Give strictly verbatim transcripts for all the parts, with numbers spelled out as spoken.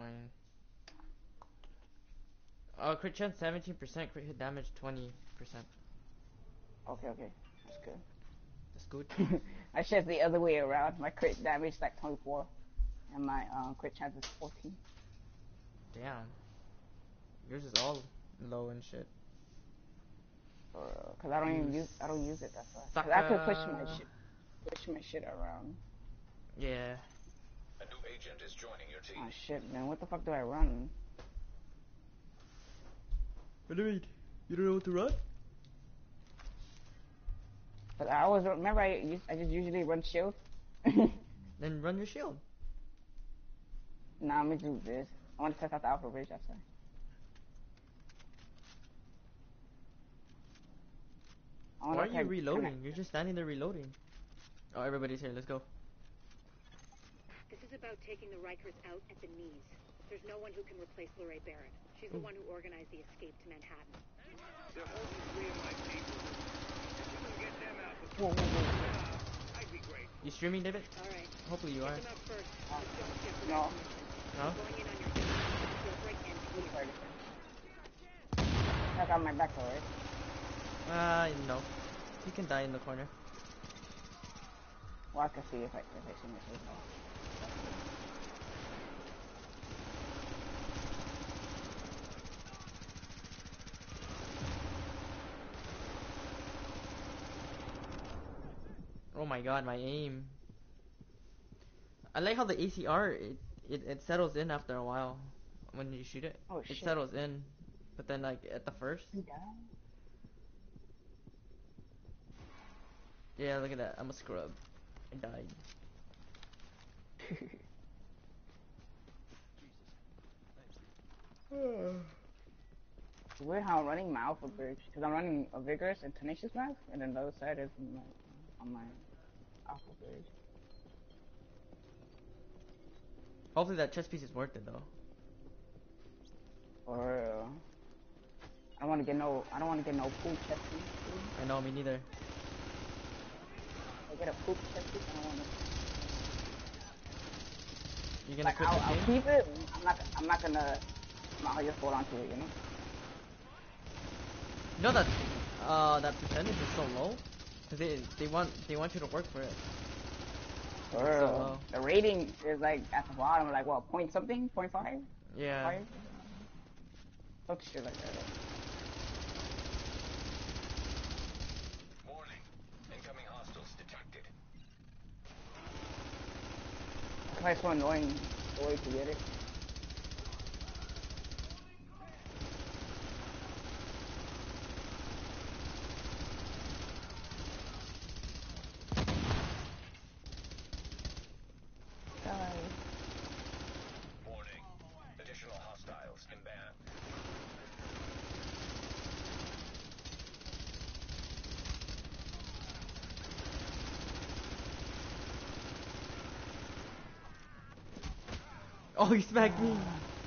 fine. Uh, crit chance seventeen percent, crit hit damage twenty percent. Okay, okay, that's good. That's good. My shit's the other way around. My crit damage is like twenty-four, and my um, crit chance is fourteen. Damn. Yours is all low and shit. Uh, Cause I don't You even use, I don't use it. That's why. Cause I could push my sucker. shit, push my shit around. Yeah. A new agent is joining your team. Oh shit, man, what the fuck do I run? What do you mean? You don't know what to run? But I always remember I use, I just usually run shield. Then run your shield. Nah, I'm gonna do this. I want to test out the alpha bridge. That's why. Why are you reloading? You're just standing there reloading. Oh, everybody's here. Let's go. This is about taking the Rikers out at the knees. There's no one who can replace Lorraine Barret. She's the Ooh. one who organized the escape to Manhattan. They're holding three of my people. If we can get them out Whoa, before whoa, whoa. I'd be great. You streaming, David? All right. Hopefully you Get are. them out first. Just don't jeopardize No. the mission. No? Going in on your feet. Jailbreak and clear. I got my back already. Uh, no. You can die in the corner. Well, I can see if I if I see my face. Oh my god, my aim. I like how the A C R, it, it, it settles in after a while when you shoot it. Oh It shit. settles in. But then, like, at the first. You down? Yeah, look at that. I'm a scrub. I died. Weird how I'm running my alpha bridge because I'm running a vigorous and tenacious mask, and then the other side is my, on my alpha bridge. Hopefully that chest piece is worth it, though. Or uh, I don't want to get no, I don't want to get no poop chest piece. Dude. I know, me neither. I get a poop chest piece, I don't want to. You're gonna Like quit I'll, the I'll game? keep it. I'm not. I'm not gonna. I'll just hold on to it. You know. You know that, uh, that percentage is so low? Cause they, they want, they want you to work for it. Or It's so low. the rating is like at the bottom, like what, point something, point five, Yeah. five, some shit like that. Warning. Incoming hostiles detected. It's like so annoying the way to get it. Warning. Additional hostiles inbound. Oh, he smacked me!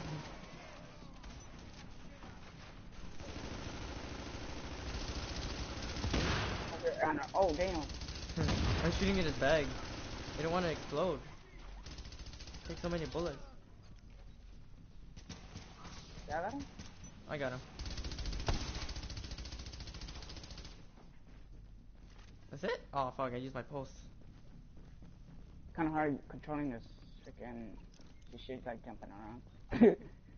Oh damn! I was shooting in his bag. He didn't want to explode. Take so many bullets. Yeah, I got him. I got him. That's it? Oh fuck, I used my pulse. Kind of hard controlling this freaking. This shit like jumping around.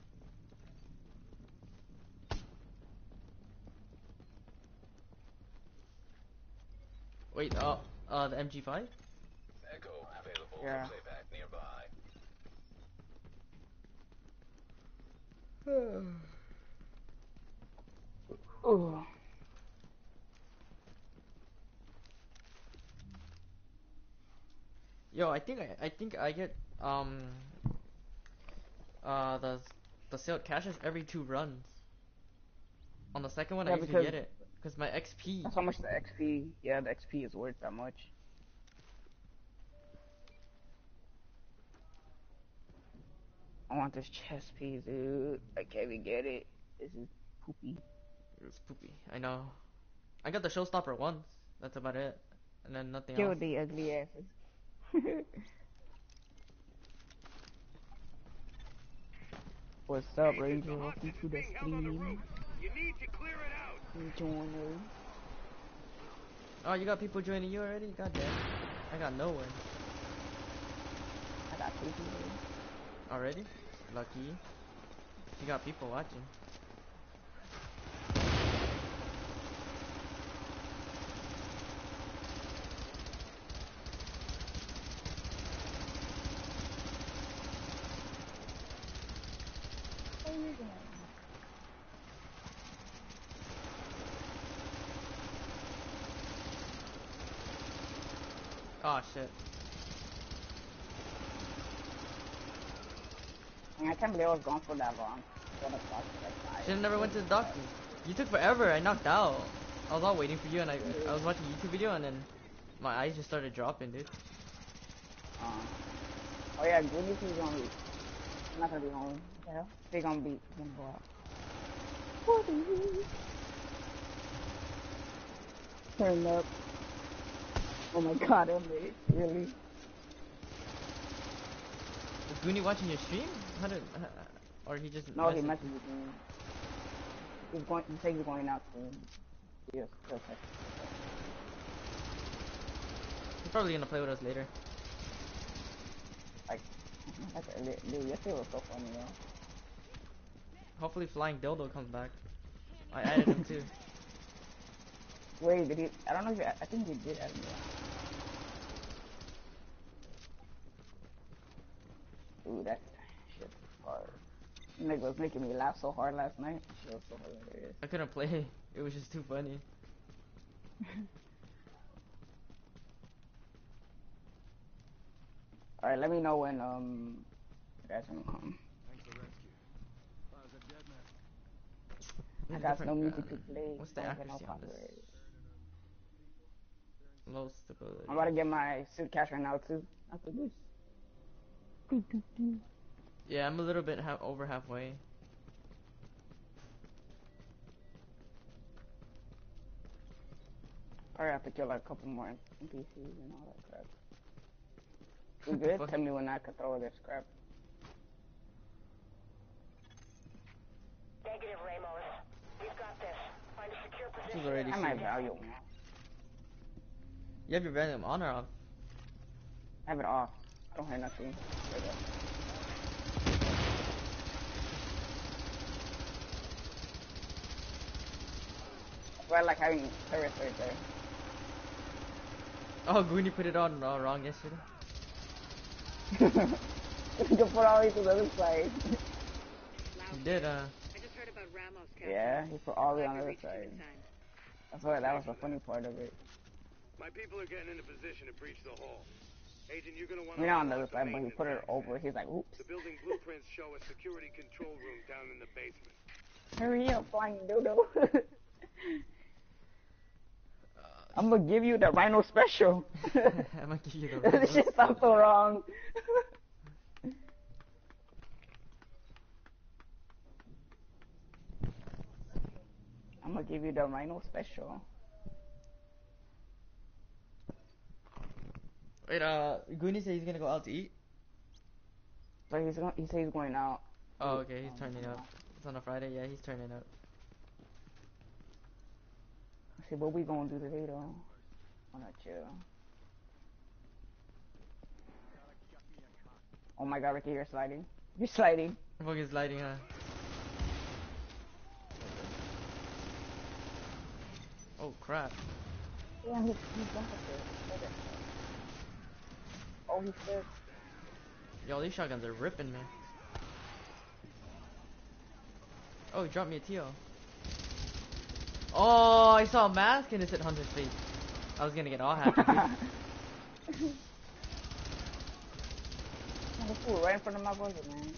Wait, uh, uh, the M G five? Echo available Yeah. for playback nearby. Ooh. Yo, I think I, I think I get, um, uh, the, the sealed caches every two runs. On the second one, Yeah, I usually because get it. Cause my X P. that's how much the X P. Yeah, the X P is worth that much. I want this chest piece, dude. I can't even get it. This is poopy. It's poopy. I know. I got the showstopper once. That's about it. And then nothing Kill else. the ugly asses. What's up, Agent, Ranger? the Welcome hostage to is the being held on the stream. roof. You need to clear it out. Joiner. Oh, you got people joining you already? God damn. I got no one. I got three people. Already? Lucky. You got people watching. Oh shit. I mean, I can't believe I was gone for that long. What the fuck? Like, Should've never went to the doctor. You took forever. I knocked out. I was all waiting for you, and I I was watching a YouTube video, and then my eyes just started dropping, dude. Uh, oh yeah, Goonies is gonna be. I'm not gonna be home. Yeah, they gonna be. Gonna go out. Turn up. Oh my god, Emily, really? Was Goonie watching your stream? How did? Uh, or he just? No, he messaged messaged me. He's going. He said he's going out soon. Yes, okay. He's probably gonna play with us later. Like, like dude, yesterday was so funny, yo. Hopefully, Flying Dildo comes back. I added him too. Wait, did he? I don't know if he, I think he did add me. Ooh, that shit was hard. Nigga was making me laugh so hard last night. Shit was so hilarious. I couldn't play. It was just too funny. All right, let me know when um you guys can come. I Need a got different no music to gun. play. What's the so I get no accuracy on this? copyright. Low stability. I'm about to get my suit cash right now too. After this. Yeah, I'm a little bit ha over halfway. Probably have to kill like a couple more N P Cs and all that crap. We What the good? fuck? Tell me when I can throw this crap. Negative, Ramos. We've got this. Find a secure This position. is already I might shooting. value more. You have your random on or off? I have it off. I don't hear nothing. There we go. That's why I like having turrets right there. Oh, Goonie put it on uh, wrong yesterday. You can put all these to the other side. You did, uh. I just heard about Ramos, Captain. Yeah, he put all the Glad on the you other reached him side. in time. That's why that was the funny part of it. My people are getting into position to breach the hall. Agent, you're gonna want We're to not on the other unlock the side, but he maintenance put it access. over. He's like, oops. The building blueprints show a security control room down in the basement. Hurry up, flying dodo. I'm gonna give you the Rhino special. I'm gonna give you the This shit sounds so wrong. I'm gonna give you the Rhino special. Wait, uh, Goonie said he's gonna go out to eat? So he's going. He said he's going out. Oh, okay, he's Um, turning up. It's on a Friday, yeah, he's turning up. See what we gonna do today though? I'm not chill. Oh my god, Ricky, you're sliding. You're sliding. Fuck is lighting, huh? Oh crap. Yeah, he, he jumped up there. Oh, he's dead. Yo, these shotguns are ripping, man. Oh, he dropped me a T O. Oh, I saw a mask and it said Hunter's face. I was gonna get all happy, dude. Oh, fool, right in front of my brother, man.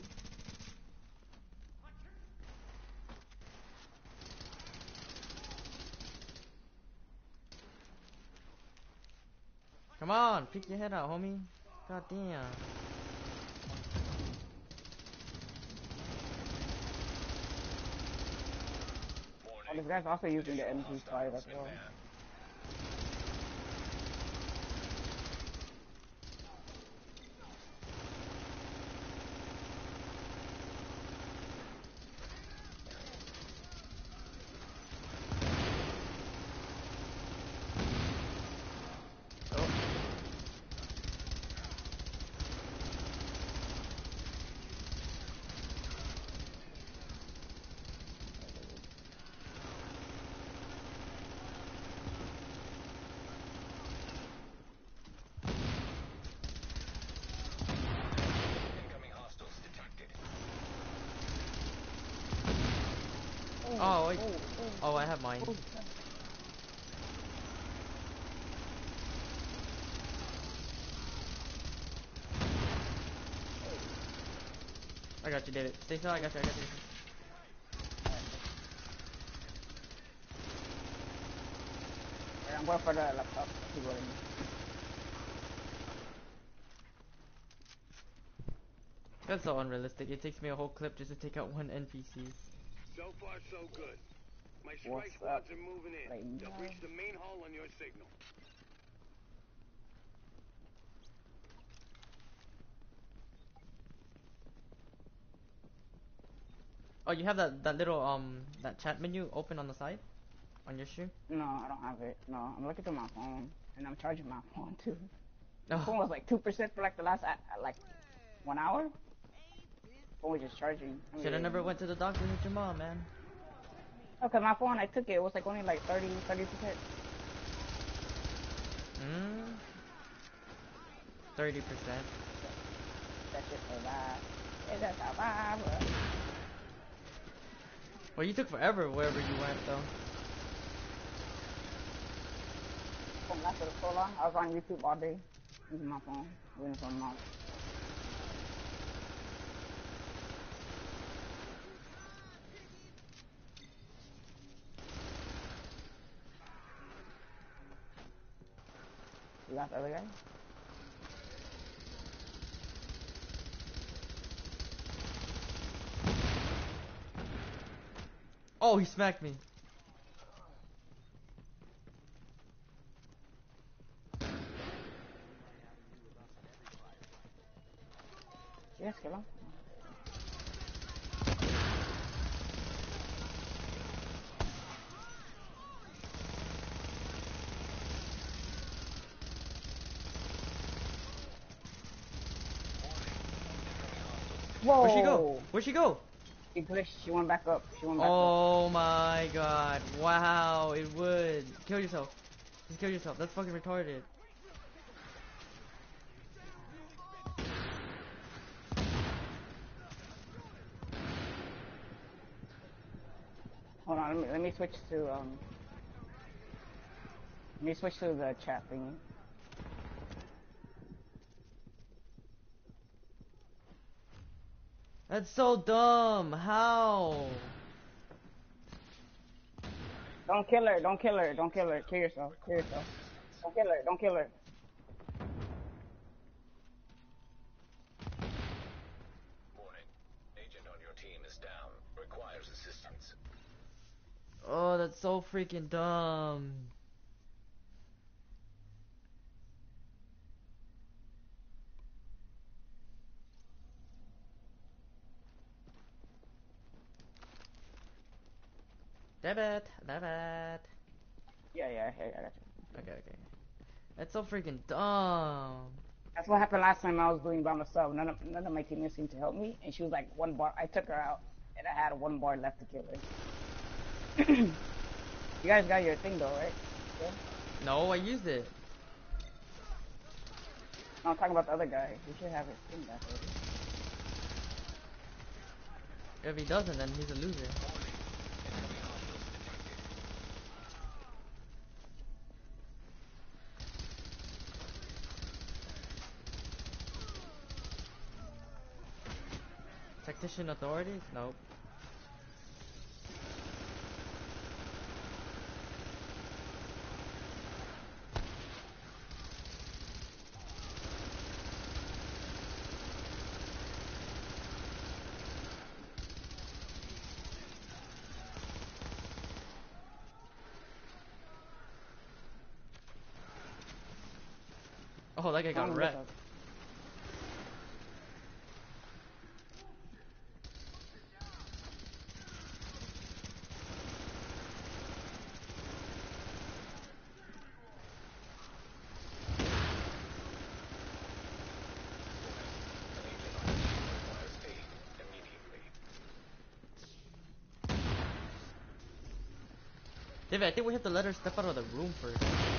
Come on, peek your head out, homie. God damn. Oh, this guy's also using the M G five as well. wait. Oh, Oh, I have mine. oh. I got you, David. Stay still. I got you. I got you. Alright, I'm going for the laptop. Keep rolling. That's so unrealistic. It takes me a whole clip just to take out one N P C. So far, so good. My strike What's squads up? are moving in. Right They'll now. breach the main hall on your signal. Oh, you have that that little um that chat menu open on the side on your stream? No, I don't have it. No, I'm looking through my phone, and I'm charging my phone too. My Oh, phone was like two percent for like the last uh, like one hour. Phone was just charging. I mean, should have never went to the doctor with your mom, man. Okay, my phone, I took it. It was like only like thirty, thirty percent. Hmm. Thirty percent. That shit survived. It just survived. Bro. Well, you took forever wherever you went, though. Phone lasted so long. I was on YouTube all day using my phone, waiting for my mom. You got the other guy? Oh, he smacked me. Yes, kill him. Whoa! Where'd she go? Where'd she go? She glitched. She went back up. She went back up. Oh my god. Wow, it would. Kill yourself. Just kill yourself. That's fucking retarded. Hold on, let me, let me switch to, um... Let me switch to the chat thingy. That's so dumb. How? Don't kill her, don't kill her, don't kill her. Kill yourself, kill yourself. Don't kill her, don't kill her. Warning. Agent on your team is down. Requires assistance. Oh, that's so freaking dumb. Damn it. Damn it. Yeah, yeah, hey, I got you. Okay, okay. That's so freaking dumb. That's what happened last time I was doing by myself. None of, none of my teammates seemed to help me, and she was like one bar. I took her out, and I had one bar left to kill her. You guys got your thing though, right? Yeah? No, I used it. No, I'm talking about the other guy. He should have his thing back already. If he doesn't, then he's a loser. Tactician authorities? Nope. Oh, that guy got Um, wrecked. David, I think we have to let her step out of the room first.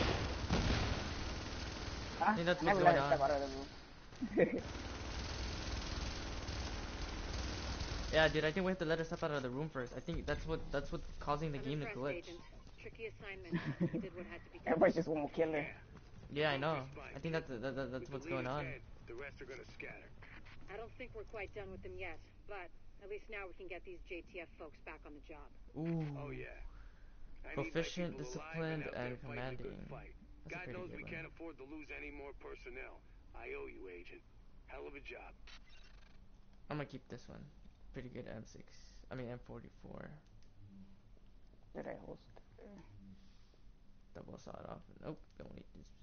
Huh? I think that's I what's never let going her step on. out of the room. Yeah, dude, I think we have to let her step out of the room first. I think that's what that's what's causing the I'm game to impressed, glitch. Agent. Tricky assignment. You did what had to be done. Everybody just won't kill her. Yeah, I know. Focus, fine, I think kid. that's that, that, that's With what's the going leader on. dead, the rest are gonna scatter. I don't think we're quite done with them yet, but at least now we can get these J T F folks back on the job. Ooh. Oh yeah. I Proficient, need my people disciplined, alive and, out and there fighting a commanding. good fight. That's a God pretty knows good we one. can't afford to lose any more personnel. I owe you, Agent. Hell of a job. I'm gonna keep this one. Pretty good M six. I mean M forty-four. Did I host? Double sawed off. Nope, don't need this.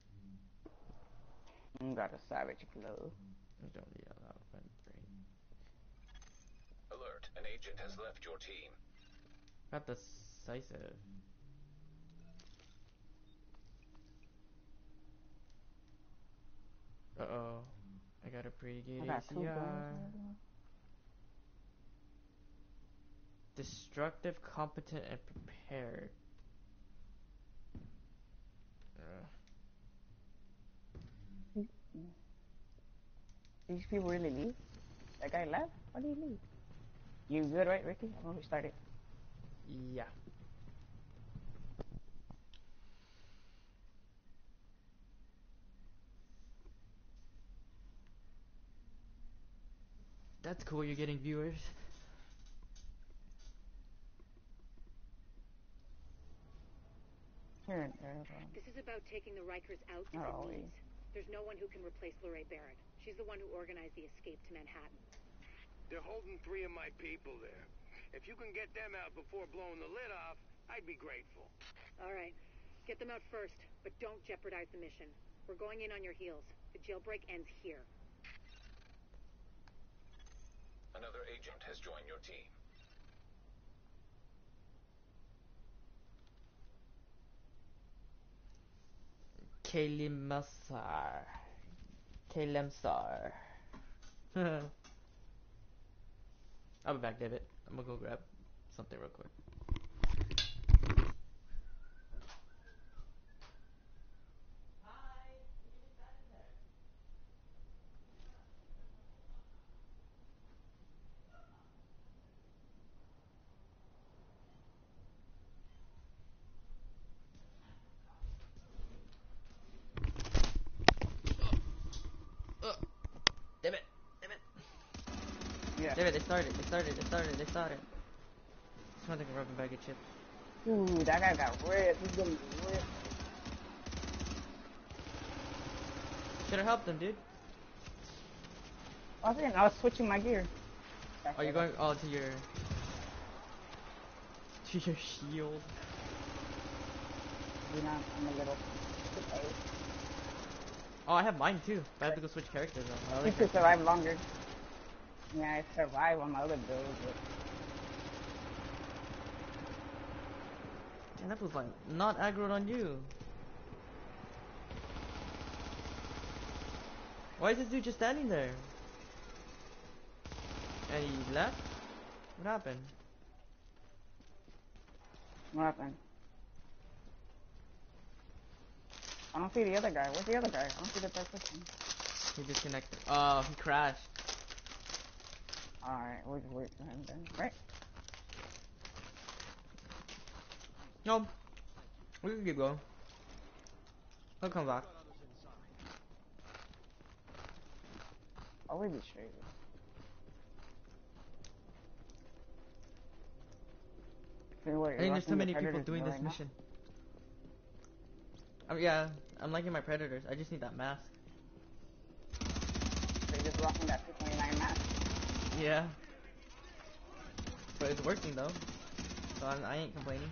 Mm, got a savage glow. I don't need a lot of fun. Alert, an agent has left your team. Got decisive. Uh oh. I got a pretty good I got two A C R. guns. Destructive, competent, and prepared. Uh, These people really leave? That guy left? Why did he leave? You good, right, Ricky? I'm gonna restart it. yeah. That's cool, you're getting viewers. Here and there. This is about taking the Rikers out at Not the always. knees. There's no one who can replace Lorraine Barret. She's the one who organized the escape to Manhattan. They're holding three of my people there. If you can get them out before blowing the lid off, I'd be grateful. All right. Get them out first, but don't jeopardize the mission. We're going in on your heels. The jailbreak ends here. Another agent has joined your team. Kalimsar. Kalimsar. I'll be back, David. I'm gonna go grab something real quick. Damn it! Damn it! Yeah. Damn it! They started! They started! They started! They started! Smells like a rubber bag of chips. Ooh, that guy got ripped. He's getting ripped. Should have helped them, dude. I was, in, I was switching my gear. Are you going? Oh, to your to your shield. You know, I'm a little. Okay. Oh, I have mine too. But I have to go switch characters though. My You other could character. survive longer. Yeah, I survived on my other build, but Damn, that was like not aggroed on you. Why is this dude just standing there? And he left? What happened? what happened? I don't see the other guy. Where's the other guy? I don't see the third person. He disconnected. Oh, he crashed. Alright, we'll just wait for him then. Right? No. We can keep going. He'll come back. Oh, we'll be straight. Then what, I you're think there's watching too the many people Predators doing right this now? mission. Um, yeah, I'm liking my predators. I just need that mask. So you're just rocking that two twenty-nine mask. Yeah. But it's working though. So I'm, I ain't complaining.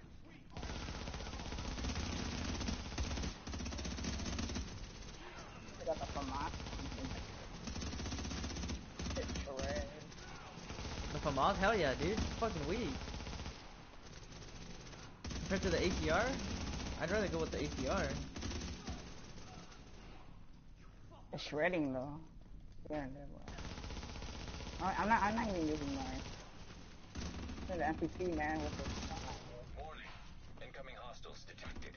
I got the FAMAS. It's red. The FAMAS? Hell yeah, dude. It's fucking weak. Compared to the A C R, I'd rather go with the A C R. The shredding though. Yeah, and then what? I- I'm not. I'm not even using mine. The M P C man with the. Warning. Incoming hostiles detected.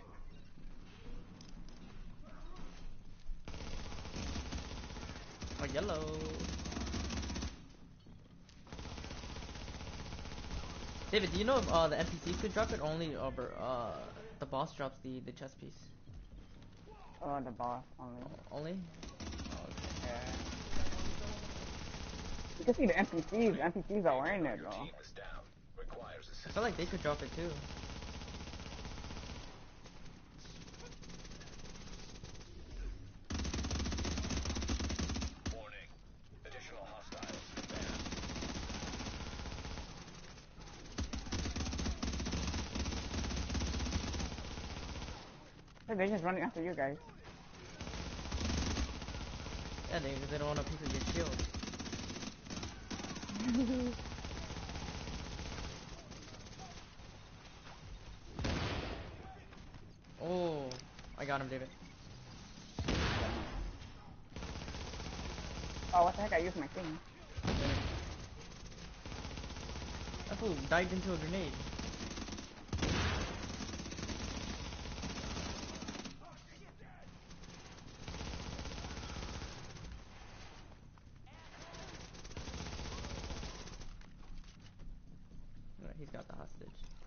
Oh, yellow. David, do you know if uh, the N P Cs could drop it, or only over uh, the boss drops the, the chest piece? Oh, the boss only. O- Only? Oh, okay. Yeah. You can see the N P Cs. The N P Cs are wearing it, Your though. team is down. Requires I assistance. feel like they could drop it too. Warning. Additional hostiles inbound. Hey, they're just running after you guys. Yeah, they, they don't want a piece of your shield. Oh, I got him, David. Oh, what the heck? I used my thing. That fool dived into a grenade. Alright, he's got the hostage.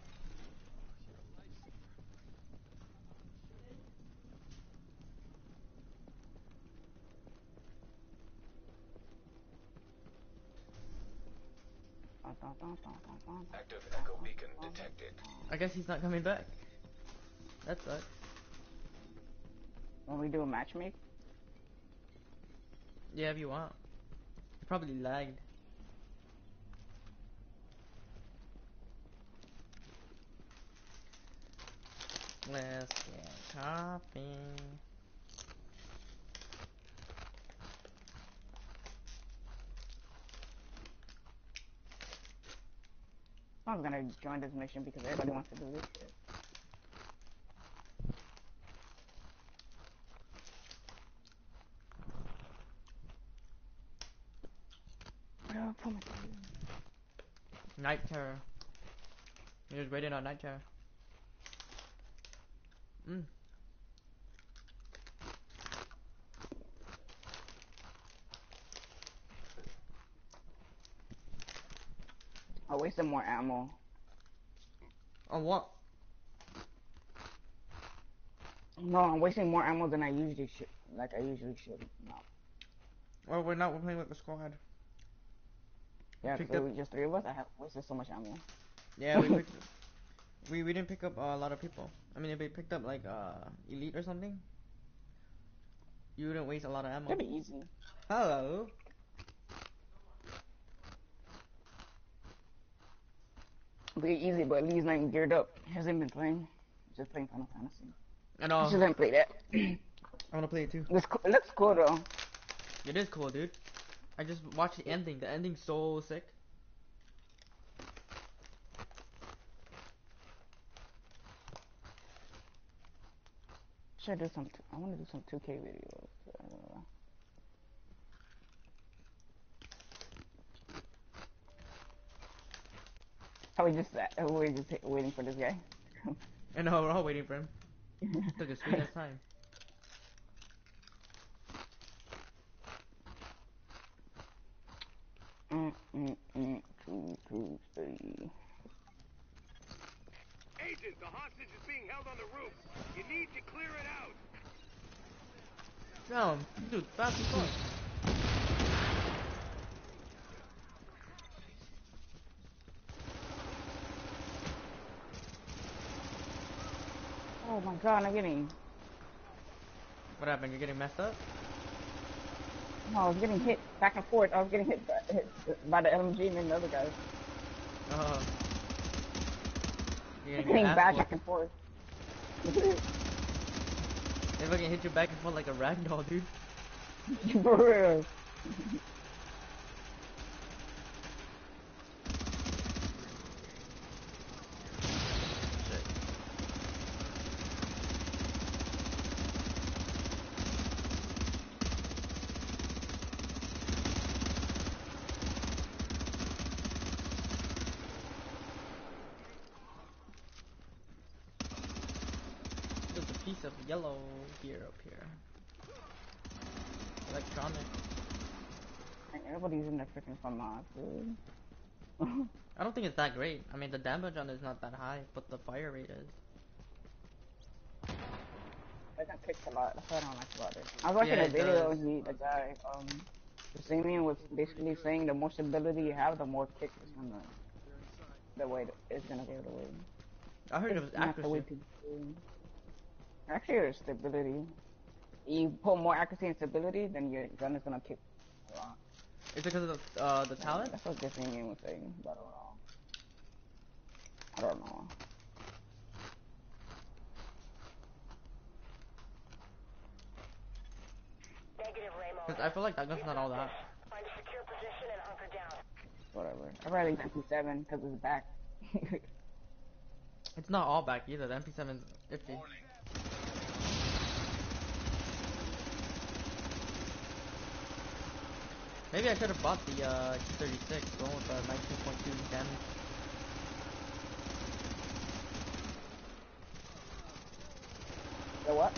Active echo beacon detected. I guess he's not coming back. That sucks. When we do a matchmake, Yeah, if you want. He probably lagged. Let's get coffee. I was gonna join this mission because everybody wants to do this shit. Oh, come on. Night terror. He was waiting on night terror. Mm. I wasted more ammo. On what? No, I'm wasting more ammo than I usually should. Like I usually should. No. Well, we're not. We're playing with the squad. Yeah, Picked because up- it was just three of us. I have wasted so much ammo. Yeah, we picked. We we didn't pick up uh, a lot of people. I mean, if we picked up like uh elite or something, you wouldn't waste a lot of ammo. That'd be easy. Hello. Be easy, but Lee's not even geared up. He hasn't been playing. He's just playing Final Fantasy. I know. I should have played that. I wanna play it too. It's co- it looks cool though. It is cool, dude. I just watched the ending. The ending's so sick. Should I do some? T- I want to do some two K videos. Uh, how we just sat, uh, we just waiting for this guy. I know, we're all waiting for him. Took a sweet ass time. mm, mm, mm, two, two, three. Agent, the hostage is being held on the roof. You need to clear it out. No, dude, fast as fuck. Oh my god, I'm getting. What happened? You're getting messed up? No, I was getting hit back and forth. I was getting hit by, hit by the L M G and then the other guy. Uh. You're Getting getting your ass back, whooped. back and forth. They fucking hit you back and forth like a ragdoll, dude. For real. Shit. There's a piece of yellow gear up here. Electronic. Like, everybody's in the freaking fun mod, dude. I don't think it's that great. I mean, the damage on it is not that high, but the fire rate is. I got kicked a lot. That's what I don't like about it. I was watching Yeah, a it video. does. He, the guy, um, the singing was basically saying the more stability you have, the more kick is gonna, the way it's gonna go the way. I heard it was It's not the way accuracy. to do. Actually, it's stability. You put more accuracy and stability, then your gun is gonna kick a lot. Is it because of the, uh, the talent? That's what this singing was saying. But I don't know. I don't know. Because I feel like that gun's not all that. Find a secure position and hunker down. Whatever. I'd rather use M P seven because it's back. It's not all back either. The M P seven's iffy. Maybe I should have bought the uh, T thirty-six, the one with the nineteen point two damage. The what?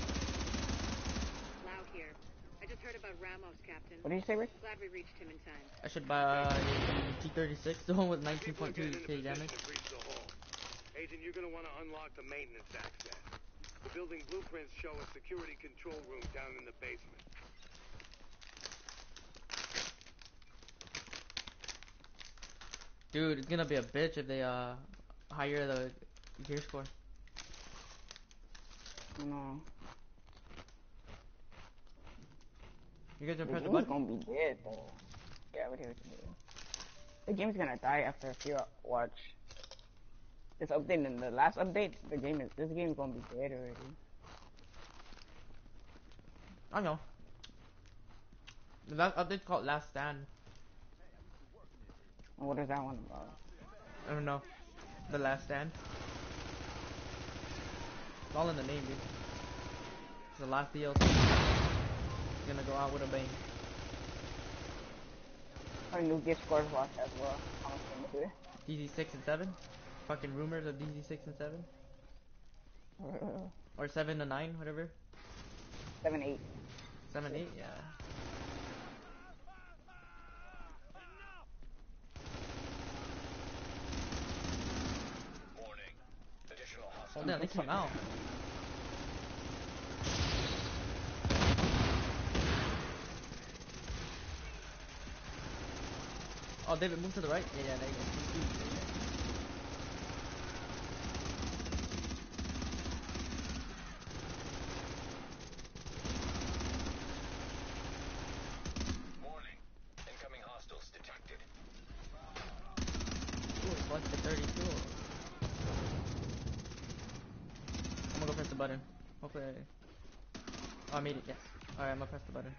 Lau here. I just heard about Ramos, Captain. What did you say, Rick? Glad we reached him in time. I should buy the T thirty-six, the one with nineteen People are point two getting in K a position damage. to breach the hall. Agent, you're gonna want to unlock the maintenance access. The building blueprints show a security control room down in the basement. Dude, it's gonna be a bitch if they uh hire the gear score. No. You guys gonna The press the game's button? gonna be dead though. Yeah, what do you do? The game's gonna die after a few watch. This update and the last update, the game is this game's gonna be dead already. I know. The last update's called Last Stand. And what is that one about? I don't know. The Last Stand. It's all in the name, dude. It's the last D L C. It's gonna go out with a bang. Our new gift scores watch as well. I'm gonna do D Z six and seven? Fucking rumors of D Z six and seven? it. Or seven to nine, whatever. Seven, eight. seven, eight, yeah. Warning. Additional Oh hostile. damn, they came out. Oh, David, move to the right. Yeah, yeah, there you go. Warning. Incoming hostiles detected. Ooh, select the thirty-two. I'm gonna go press the button. Hopefully I... Oh, I made it, yes. Alright, I'm gonna press the button.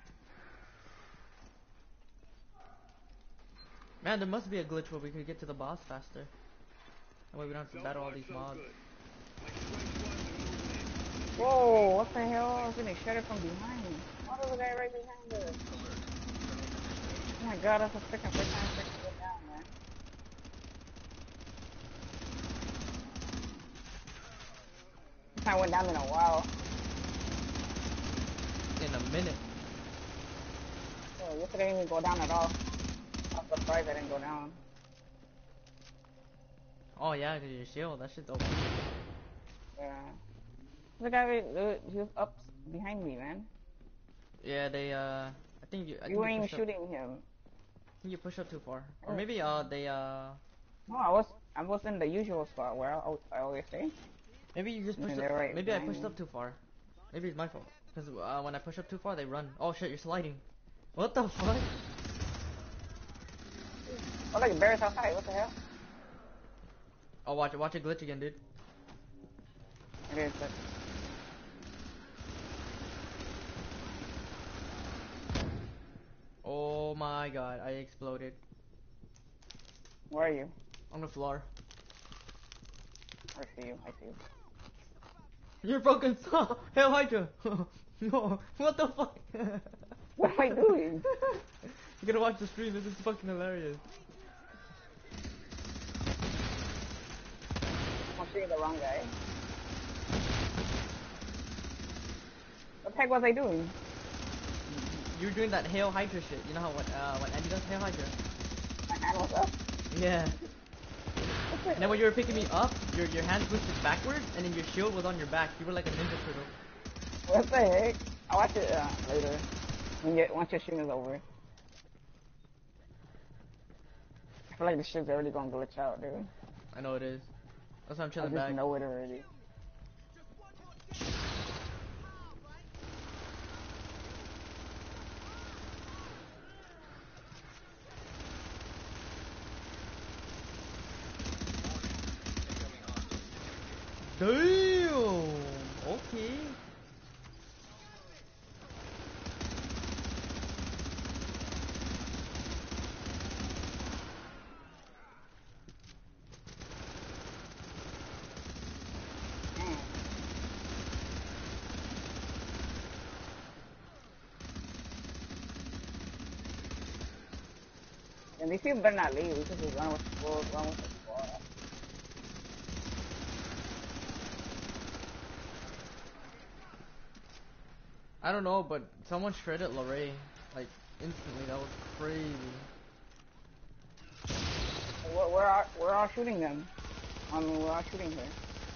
Man, there must be a glitch where we could get to the boss faster. That way we don't have to So battle all far, these so mobs. good. My strike squads are moving in. Whoa, what the hell? I was getting shredded from behind. Oh, there's a guy right behind us. Oh my god, that's a freaking first time I freaking went down, man. First time I went down in a while. In a minute. Oh, yesterday I didn't even go down at all. I was surprised I didn't go down. Oh yeah, cause your shield, that shit's open. Yeah. The guy, right- he was up behind me, man. Yeah, they uh, I think you, I You think weren't you even push up, shooting him. I think you push up too far, or maybe uh they uh, No, I was, I was in the usual spot where I, I always stay. maybe you just And pushed they're up, right maybe I behind pushed me. up too far. Maybe it's my fault, cause uh, when I push up too far, they run. Oh shit, you're sliding. What the fuck? Oh, look, Barret's outside. What the hell? Oh, watch it, watch it glitch again, dude. It is, but Oh my god, I exploded. where are you? On the floor. I see you. I see you. You're broken. Hell Hydra. No, what the fuck? What am I doing? You gotta watch the stream. This is fucking hilarious. I'm shooting the wrong guy. What the heck was I doing? You're doing that Hail Hydra shit. You know how when uh when Andy does Hail Hydra? My hand was up. Yeah. And then when you were picking me up, your your hand twisted backwards, and then your shield was on your back. You were like a ninja turtle. What the heck? I'll watch it uh, later. When you, once your stream is over. I feel like the shit's already gonna glitch out, dude. I know it is. That's why I'm I chilling just back. know it already. Damn. Okay. And these people better not leave. We can just run with the squad, run with the squad. I don't know, but someone shredded Lorraine like instantly. That was crazy. We're, we're, all, we're all shooting them. I mean, we're all shooting her.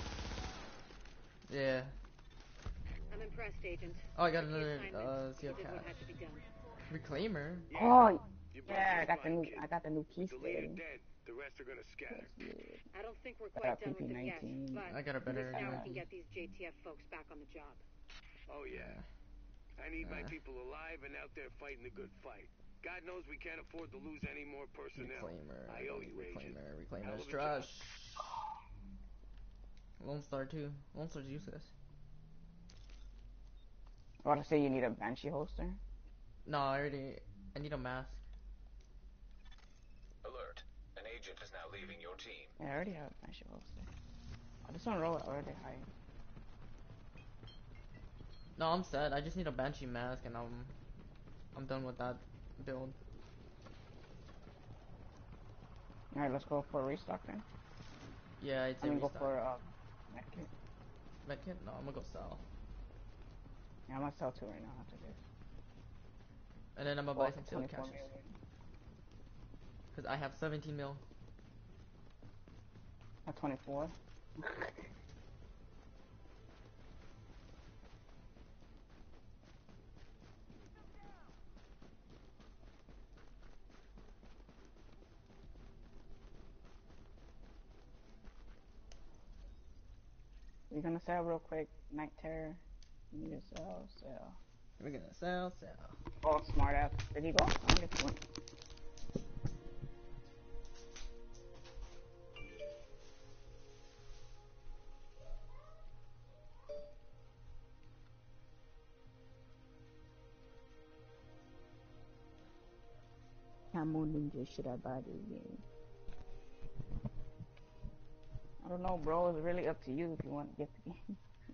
Yeah. I'm impressed, Agent. Oh, I got Tricky another assignment. uh You seal did what cache. had to be done. Reclaimer. Oh, You brought yeah, I your got the spot, new, kid. I got the new piece The leader ready. dead, the rest are gonna scatter. I don't think we're Got quite a done with them yet, P P nineteen. but I got a at better least now we U A can V. get these J T F folks back on the job. Oh yeah. I need my Uh. people alive and out there fighting the good fight. God knows we can't afford to lose any more personnel. Reclaimer. I owe you, Agent. Reclaimer. Hell Reclaimer's of a trash. Lone Star too. Lone Star's useless. I want to say you need a Banshee holster. No, I already. I need a mask. Alert. An agent is now leaving your team. Yeah, I already have a Banshee holster. Oh, this one roll already high. No, I'm set. I just need a Banshee mask, and I'm. I'm done with that build. Alright, let's go for a restock then. Yeah, it's I a mean, go restock. for uh, medkit. Medkit? No, I'm gonna go sell. Yeah, I'm gonna sell two right now after this. And then I'm gonna Oh, buy some sealed twenty-four caches. million. Cause I have seventeen mil. At twenty-four. We're gonna sell real quick. Night Terror. You need to sell, sell. We're gonna sell, sell. Oh, smart ass. Did he go? I wonder if he went. Camo Ninja, should I buy this game? I don't know, bro. It's really up to you if you want to get the game.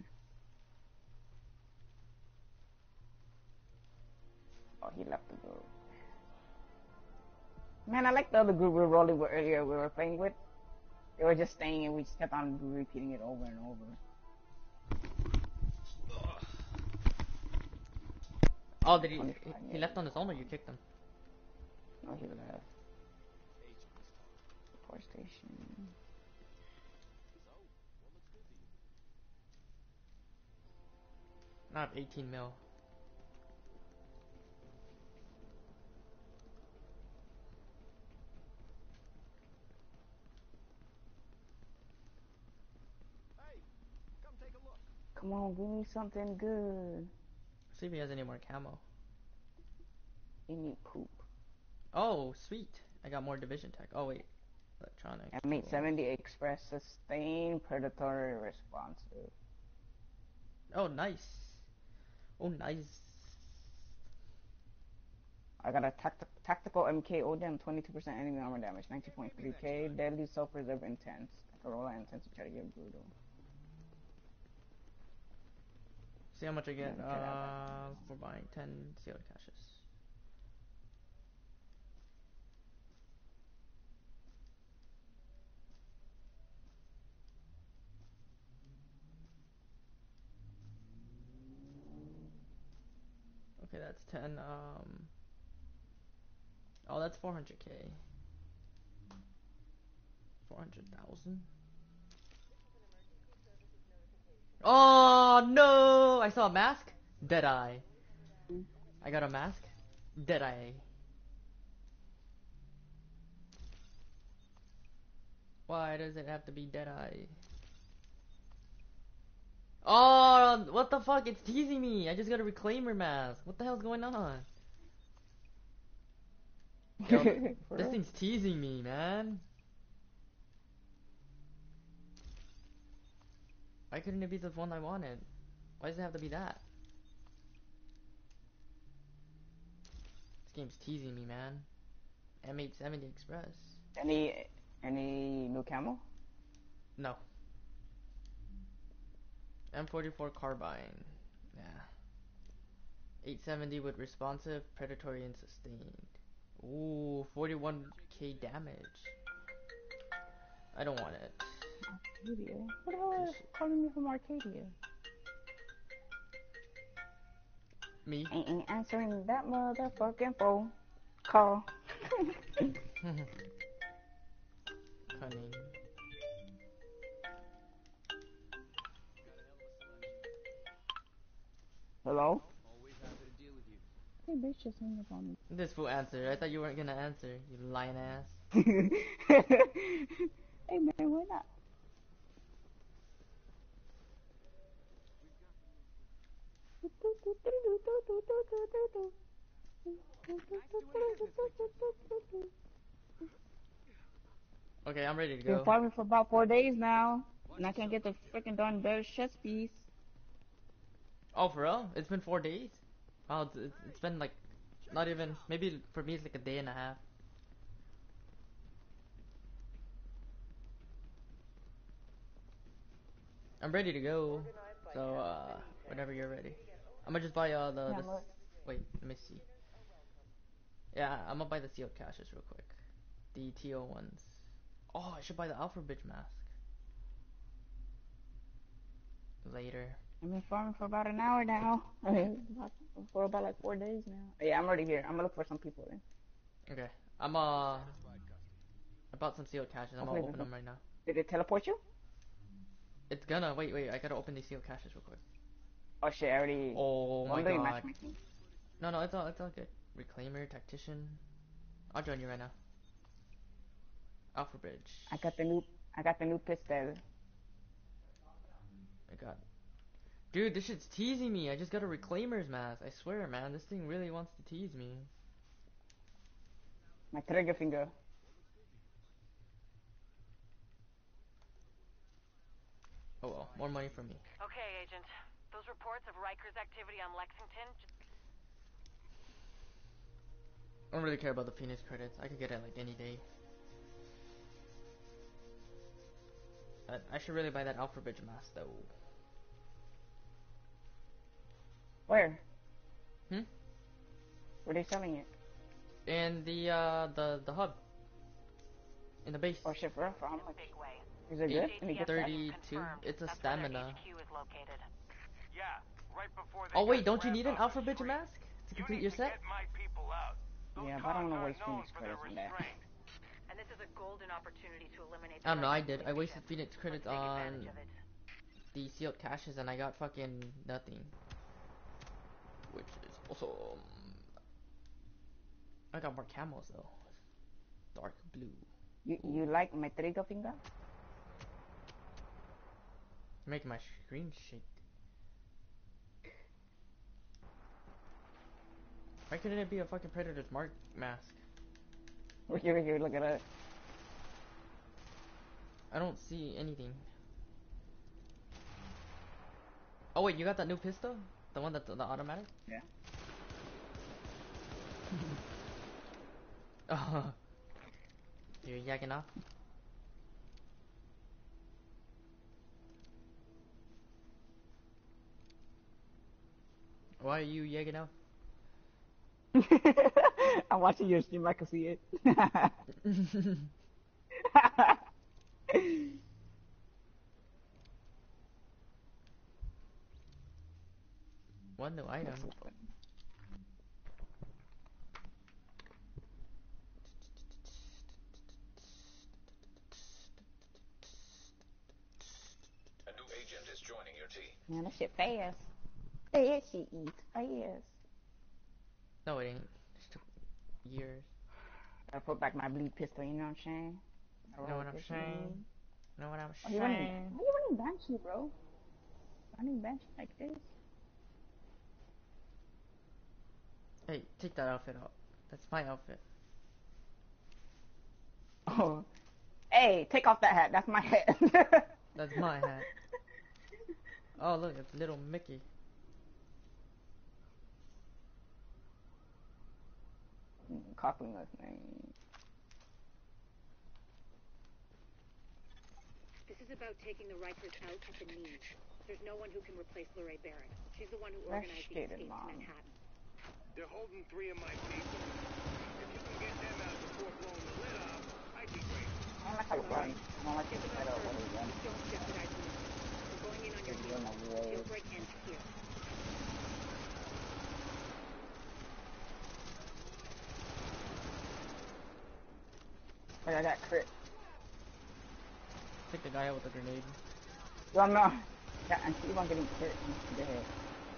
Oh, he left the group. Man, I like the other group we were rolling with earlier. We were playing with. They were just staying, and we just kept on repeating it over and over. Oh, did he? twenty-five He left on his own, or you kicked him? No, he left. Support station. I have eighteen mil. Come on, give me something good. See if he has any more camo. Give me poop. Oh, sweet. I got more division tech. Oh wait, electronics. M eight Cool. seventy Express Sustained Predatory Responsive. Oh, nice. Oh, nice. I got a tacti tactical M K O D M, twenty-two percent enemy armor damage, nineteen point three K, deadly self-preserve intense. Corolla intense to try to get brutal. See how much I get Yeah, try that uh, for buying ten sealed caches. Okay, that's ten. Um. Oh, that's four hundred K. hundred thousand. Oh no! I saw a mask. Dead eye. I got a mask. Dead eye. Why does it have to be dead eye? Oh, what the fuck? It's teasing me. I just got a reclaimer mask. What the hell's going on? Yo, this thing's teasing me, man. Why couldn't it be the one I wanted? Why does it have to be that? This game's teasing me, man. M eight seventy Express. Any any new camo? No. M forty-four carbine. Yeah. eight seventy with responsive, predatory, and sustained. Ooh, forty-one K damage. I don't want it. Arcadia? What the hell is calling me from Arcadia? Me? I ain't answering that motherfucking phone call. Cunning. Hello? Hey, bitch, just hung up on me. This fool answer. I thought you weren't gonna answer, you lying ass. Hey, man, why not? Okay, I'm ready to Been go. farming for about four days now, and I can't get the freaking darn bear chest piece. Oh, for real? It's been four days? Oh, it's, it's, it's been like, not even, maybe for me it's like a day and a half. I'm ready to go. So, uh, whenever you're ready. I'm gonna just buy, uh, the, Yeah, this, look. wait, let me see. Yeah, I'm gonna buy the sealed caches real quick. The T O ones. Oh, I should buy the Alpha Bridge mask. Later. I've been farming for about an hour now. I mean, about, for about like four days now. Yeah, I'm already here. I'm gonna look for some people then. Okay. I'm, uh, I bought some sealed caches. I'm gonna Hopefully open they- them right now. Did it teleport you? It's gonna, wait, wait, I gotta open these sealed caches real quick. Oh shit, I already. Oh my I'm doing god. matchmaking. No, no, it's all, it's all good. Reclaimer, Tactician. I'll join you right now. Alpha Bridge. I got the new. I got the new pistol. I got. Dude, this shit's teasing me. I just got a Reclaimer's mask. I swear, man, this thing really wants to tease me. My trigger finger. Oh well, more money for me. Okay, Agent. Those reports of Riker's activity on Lexington. I don't really care about the Phoenix credits. I could get it like any day. I, I should really buy that Alpha Bridge mask though. Where? Hmm? Were they selling it? And the uh the the hub. In the base. Oh shit, for real? For how much? Big way. Is it good? Let me get that. thirty-two. It's a That's where their stamina. H Q is located. Yeah, right before they Oh wait, got don't you grabbed need an off Alpha the Bridge street. mask to You complete need your to set? get my people out. Those Yeah, but I don't cons wanna aren't waste known Phoenix for their credits on that. restraint. And this is a golden opportunity to eliminate I don't know, I Riker's did. I wasted leadership. Phoenix credits Let's take on advantage of it. the sealed caches and I got fucking nothing. Which is awesome. I got more camos though. Dark blue. You you like my trigger finger? Making my screen shake. Why couldn't it be a fucking Predator's Mark mask? We're here, here, look at that. I don't see anything. Oh wait, you got that new pistol? The one that's the automatic? Yeah. Oh. You're yakking off? Why are you yakking off? I'm watching your stream, I can see it. One new item. your team. Man, that shit fast. That shit eats fast. No, it ain't. It took years. I put back my bleed pistol, you know what I'm saying? You know what I'm saying? You know what I'm What are you running? saying? What are you running Banshee, bro? Running Banshee like this? Hey, take that outfit out. That's my outfit. Oh. Hey, take off that hat. That's my hat. That's my hat. Oh, look, it's little Mickey. Copying us, man. This is about taking the Rikers out at the knees. There's no one who can replace Lorraine Barret. She's the one who That's organized the shitty, escape to Mom. Manhattan. They're holding three of my people. If you can get them out before blowing the lid off, I'd be grateful. I don't like how it runs. I don't like Get the them title out of what first. it runs. Don't jeopardize the mission. We're going in on your It's team. in a way. Jailbreak ends here. Like I got crit. Take the guy out with the grenade. Well, no. Yeah, I keep on getting crit in the head.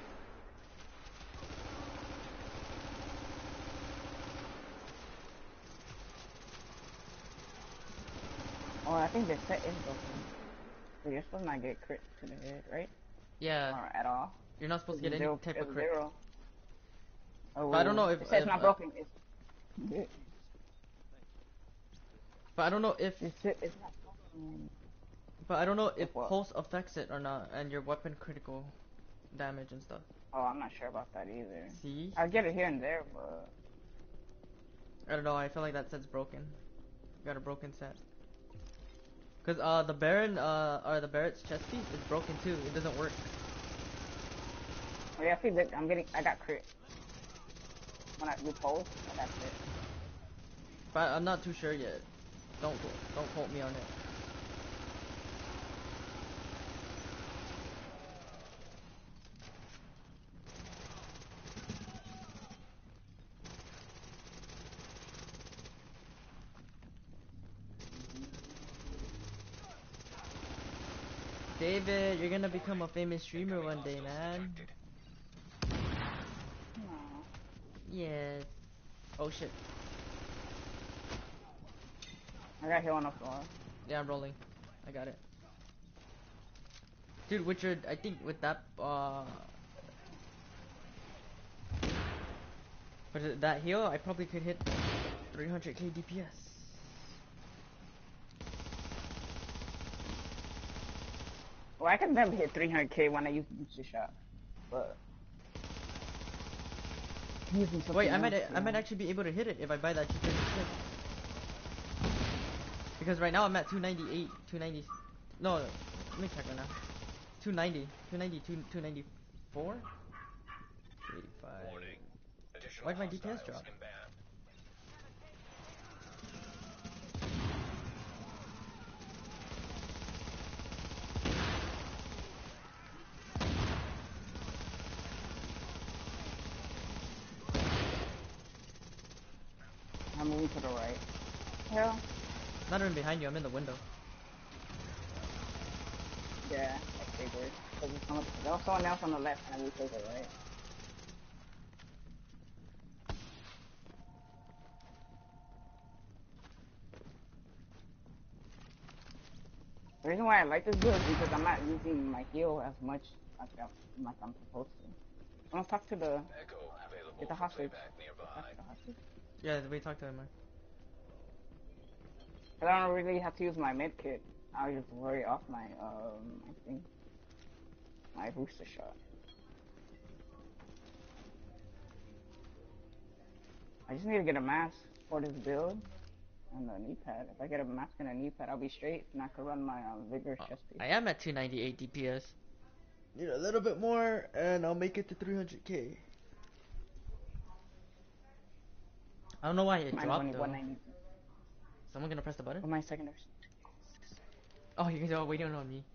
Oh, I think the set is broken. So you're supposed to not get crit to the head, right? Yeah, Or at all. you're not supposed to get any Zero- type it's of crit. Zero. Oh, But I don't know if- it says if, not uh, broken. It's good. But I don't know if, It's, it's not broken. but I don't know if what? pulse affects it or not, and your weapon critical damage and stuff. Oh, I'm not sure about that either. See? I get it here and there, but I don't know, I feel like that set's broken. You got a broken set. Cause uh the Baron uh or the Barrett's chest piece is broken too. It doesn't work. oh yeah, I see that I'm getting. I got crit. When I do pulse, I got crit. But I'm not too sure yet. Don't don't quote me on it. David, you're gonna become a famous streamer one day, man. Aw. Yes. Oh shit. I got hit on the floor. Yeah, I'm rolling. I got it. Dude, with your, I think with that, uh... With that heal, I probably could hit three hundred K D P S. Well, I can never hit three hundred K when I use booster shot, but using something Wait, I might, else, I might yeah. actually be able to hit it if I buy that two fifty-six. Because right now I'm at two ninety-eight, two ninety. No, let me check right now. two ninety, two ninety, two ninety-four, two eighty-five. Warning. Additional Why'd my D P S hostiles drop? inbound. I'm moving to the right. Hell, Not even behind you, I'm in the window. yeah, I figured. Cause there's someone, there was someone else on the left, and I moved to the right. The reason why I like this build is because I'm not using my heal as much like I'm, like I'm supposed to. I'm gonna talk to the Echo available get the for hostage. playback nearby. Talk to the hostage. Yeah, we talked to him, man. Cause I don't really have to use my med kit. I'll just worry off my um I think my booster shot. I just need to get a mask for this build and a knee pad. If I get a mask and a knee pad, I'll be straight, and I can run my um, vigorous chest piece. I am at two ninety-eight D P S. Need a little bit more, and I'll make it to three hundred K. I don't know why it Mine's dropped only though. one ninety. Someone gonna press the button? For my secondary. Oh, you guys are waiting on me.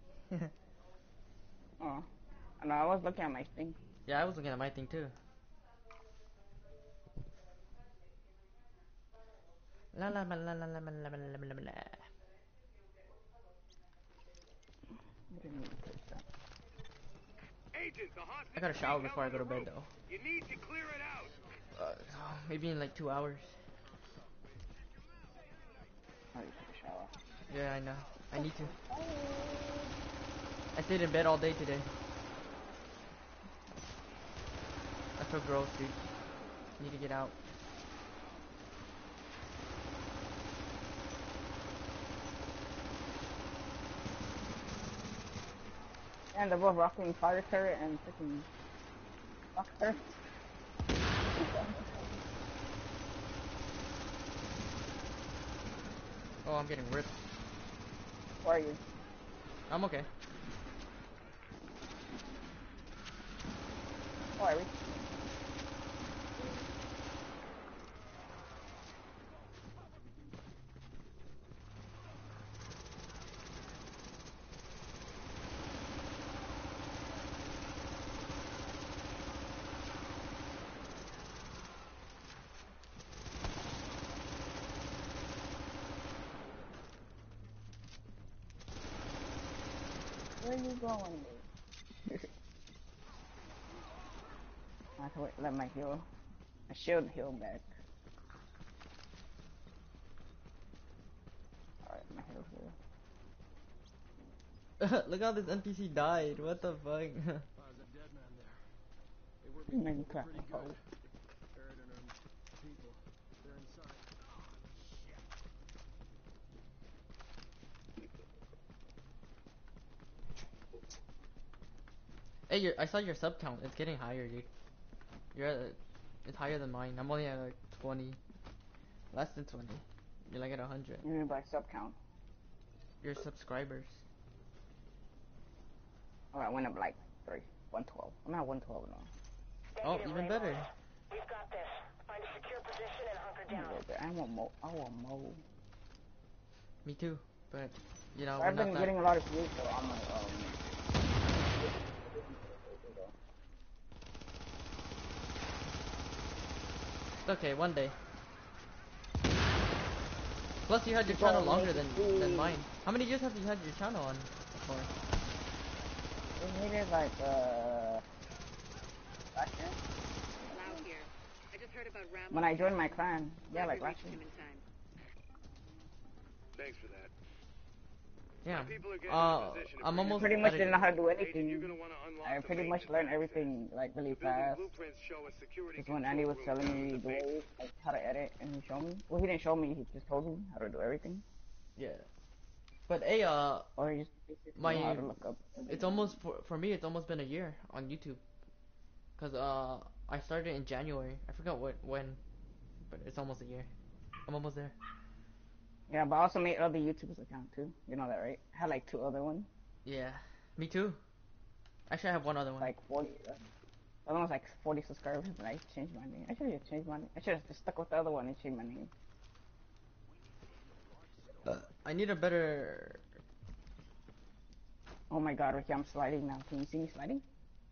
Oh, no, I was looking at my thing. Yeah, I was looking at my thing too. La la la la la la la la la la la la. I didn't even click that. Agent, the hostage I gotta is shower being before I held go in to a bed room. though. You need to clear it out. Uh, maybe in like two hours. Oh, you took a shower. Yeah, I know. I need to. I stayed in bed all day today. I feel gross, dude. Need to get out. And they're both rocking fire turret and freaking boxer. Oh, I'm getting ripped. Where are you? I'm okay. Oh, are we? Where are you going? I have to wait, let my heal. My shield heal back. Alright, my heal's here. Look how this N P C died. What the fuck? Maybe crack my code. Hey, your, I saw your sub count. It's getting higher, dude. You're at, it's higher than mine. I'm only at like twenty. Less than twenty. You're like at one hundred. You mean by sub count? Your subscribers. Oh, I went up like three. one twelve. I'm at one twelve now. Oh, even better. We've got this. Find a secure position and hunker A down. little bit. I want mo. I want mo. Me too. But, you know, So we're I've not been that... getting a lot of views, so I'm like, um. It's okay, one day. Plus, you had your Go channel on, longer make than, it than big. mine. How many years have you had your channel on for? We made it like, uh. last year? Lau here. I just heard about Ramos. When I joined my clan. Yeah, Glad like we last reached year. him in time. Thanks for that. Yeah. My people are getting Uh, in a position to I'm bring almost Pretty us much at didn't a... know how to do Agent, you're anything. gonna want to unlock I the pretty much maintenance learned access. everything like really The building fast. blueprints show a security Just when control Andy was room telling down in me the the basement. ways, like how to edit, and he showed me. Well, he didn't show me. He just told me how to do everything. Yeah. But, hey, uh, Or he just basically know how my... to look up. It's almost, for, for me, it's almost been a year on YouTube. Because, uh, I started in January. I forgot what, when. But it's almost a year. I'm almost there. Yeah, but I also made other YouTubers account too. You know that, right? I had like two other ones. Yeah. Me too. Actually, I have one other one. Like forty. Uh, the other one's like forty subscribers, and I changed my name. I should have changed my name. I should have just stuck with the other one and changed my name. Uh, I need a better... Oh my god, Ricky, I'm sliding now. Can you see me sliding?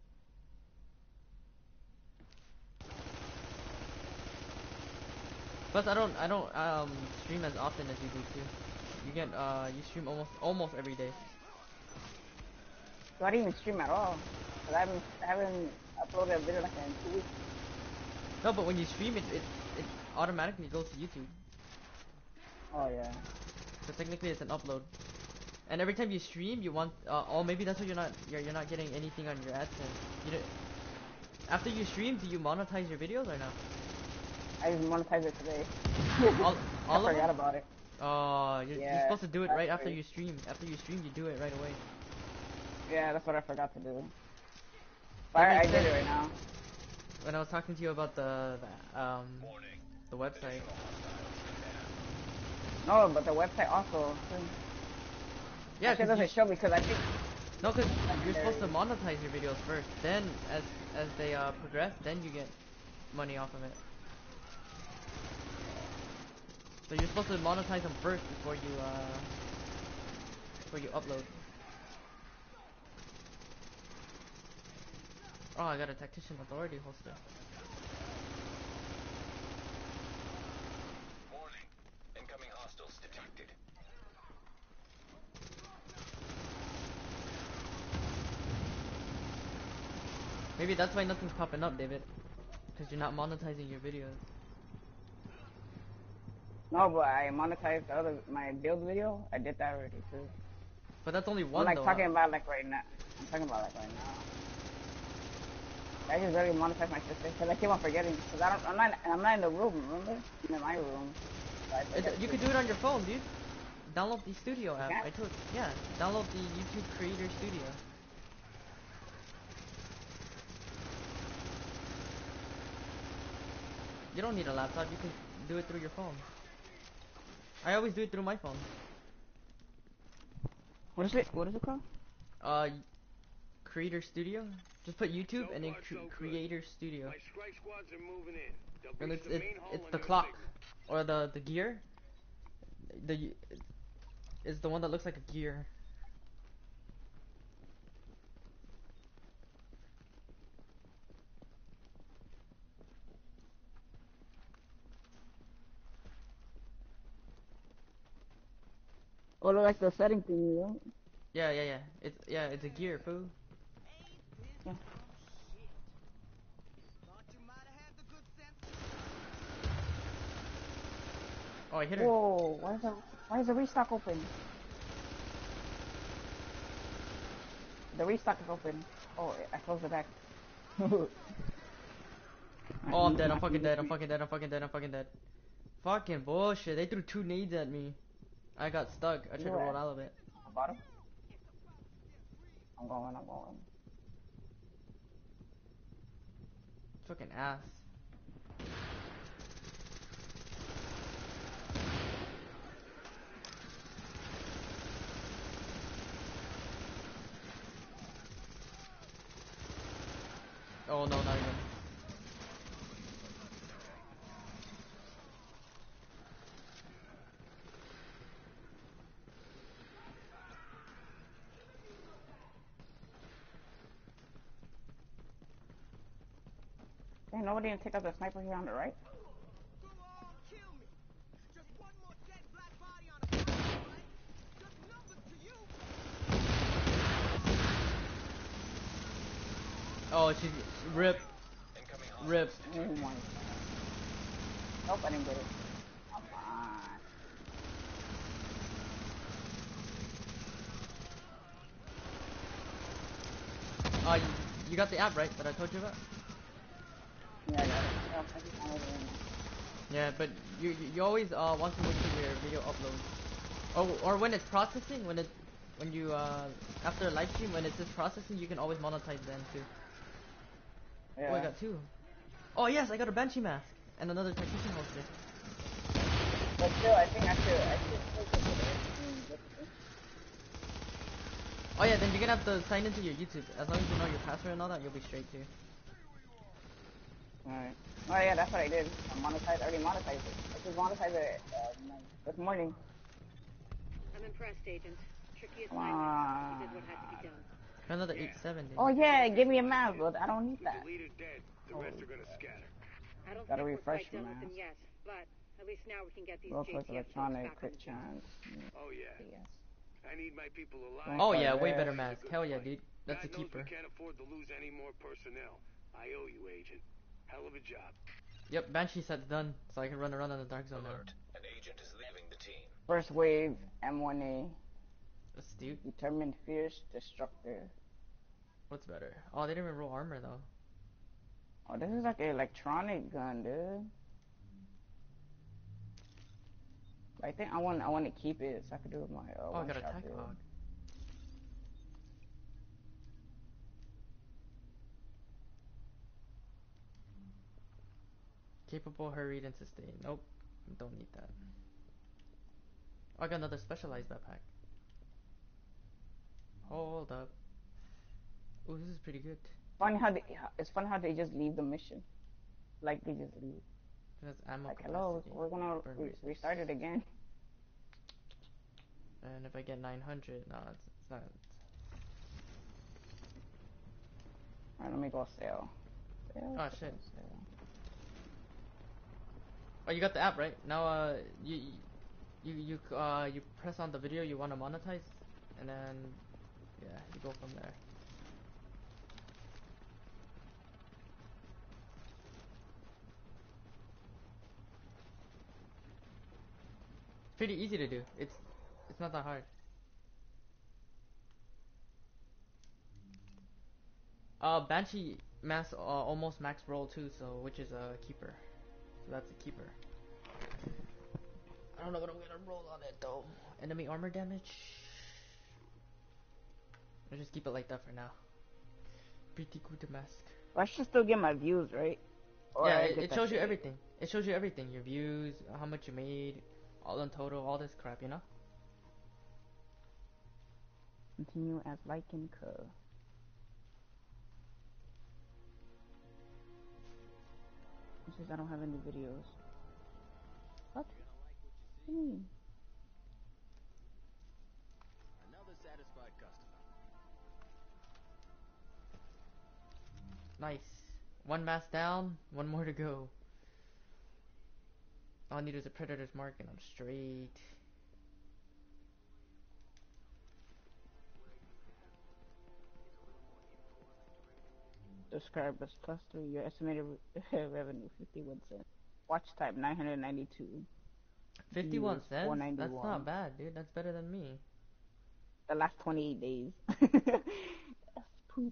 Plus, I don't, I don't, um, stream as often as you do too. You get, uh, you stream almost, almost every day. So I didn't even stream at all. Cause I haven't, I haven't uploaded a video like in two weeks. No, but when you stream it, it, it automatically goes to YouTube. Oh yeah. So technically, it's an upload. And every time you stream, you want, uh, oh, maybe that's why you're not, you're, you're not getting anything on your AdSense. You know, after you stream, do you monetize your videos or not? I just monetized it today. All, all I of forgot them? about it. Oh, you're, Yeah, you're supposed to do it right after actually. you stream. After you stream, you do it right away. Yeah, that's what I forgot to do. But That I, I makes did it sense. right now. When I was talking to you about the, the um, the website. No, but the website also. Yeah, It because doesn't show me because I think. no, because you're supposed to monetize your videos first. Then, as as they uh, progress, then you get money off of it. So you're supposed to monetize them first before you uh, before you upload. Oh, I got a Tactician Authority holster. Warning. Incoming hostiles detected. Maybe that's why nothing's popping up, David. Because you're not monetizing your videos. No, but I monetized the other my build video. I did that already too. But that's only I'm one like though. talking about like right now. I'm talking about like right now. I just already monetized my sister because I keep on forgetting. Because I don't, I'm not, I'm not in the room. Remember? I'm in my room. So I It, forget you to- could do it on your phone, dude. Download the Studio app. can? I told yeah. Download the YouTube Creator Studio. You don't need a laptop. You can do it through your phone. I always do it through my phone. What is it? What is it called? Uh, Creator Studio. Just put YouTube So and then far, cre so good. Creator Studio. My strike squads are moving in. They'll And breach it's the it's main hall it's on the your clock signal. or the the gear. The is the one that looks like a gear. Oh, look like the setting thingy, right? Yeah, yeah, yeah. It's yeah, it's a gear, fool. Yeah. Oh, I hit her. Whoa! Why is the why is the restock open? The restock is open. Oh, I closed it back. Oh, I'm dead. I'm fucking dead. I'm fucking dead. I'm fucking dead. I'm fucking dead. Fucking bullshit. They threw two nades at me. I got stuck. I tried to roll out of it. Bottom. I'm going. I'm going. Fucking ass. Oh no, not even. Ain't nobody didn't take out the sniper here on the right. Oh, she's rip, Incoming rip. Oh my god. Nope, I didn't get it. Come on. Uh, you, you got the app right that I told you about? Yeah, I got it. Yeah, I just found it in Yeah, but you you, you always uh want to wait till your video uploads. Oh, or when it's processing, when it when you uh after a live stream when it's just processing, you can always monetize then too. Yeah. Oh, I got two. Oh yes, I got a Banshee mask and another tactician holster. But still, I think I should. I should take it to the. Oh yeah, then you're gonna have to sign into your YouTube. As long as you know your password and all that, you'll be straight too. Alright. Oh yeah, that's what I did. I monetized. I already monetized it. I just monetized it uh, this morning. I'm impressed, Agent. Tricky Come assignment. on. You did what had to be done. Another Yeah. eight seventy. Oh yeah, give me a map, but I don't need The that. deleted dead. The rest are gonna scatter. I don't Gotta think we're refresh quite done your with them mask. yet, but at least now we can get these Roll J towards T F folks electronic, back on quick the job. chance. Oh yeah. Yes. I need my people alive. Don't Oh start yeah, way there. better This is a mask. good Hell yeah, fight. dude. That's a God knows keeper. we can't afford to lose any more personnel. I owe you, Agent. Hell of a job. Yep, Banshee set's done, so I can run around in the dark zone now. alert. An agent is leaving the team. First wave, M one A, Astute. determined, fierce, destructive. What's better? Oh, they didn't even roll armor though. Oh, this is like an electronic gun, dude. I think I want I want to keep it so I can do my uh, Oh, I one got a shot tech build. hog. Capable, hurried, and sustained. Nope, don't need that. Oh, I got another specialized backpack. Hold up. Oh, this is pretty good. Funny how they, it's funny how they just leave the mission, like they just leave. That's ammo Like, capacity. hello, we're gonna burn re resist. restart it again. And if I get nine hundred, no, it's, it's not. Alright, let me go sell. Sell, Oh sell, shit. sell. Oh, you got the app right now. Uh, you you you uh you press on the video you want to monetize, and then yeah, you go from there. Pretty easy to do. It's it's not that hard. Uh, Banshee mass uh, almost max roll too, so which is a keeper. So that's a keeper. I don't know what I'm gonna roll on it though. Enemy armor damage. I'll just keep it like that for now. Pretty good to mask. I should still get my views, right? Or Yeah, I it, get it that shows you shit. everything. It shows you everything. Your views, how much you made, all in total, all this crap, you know? Continue as like and co. It says I don't have any videos. What? What do you mean? Another satisfied customer. Nice. One mass down, one more to go. All I need is a predator's mark and I'm straight. Subscribe as plus three. Your estimated re- revenue fifty-one cents. Watch time nine hundred ninety-two. fifty-one Views cents? That's four ninety-one. not bad, dude. That's better than me. The last twenty-eight days. That's poop.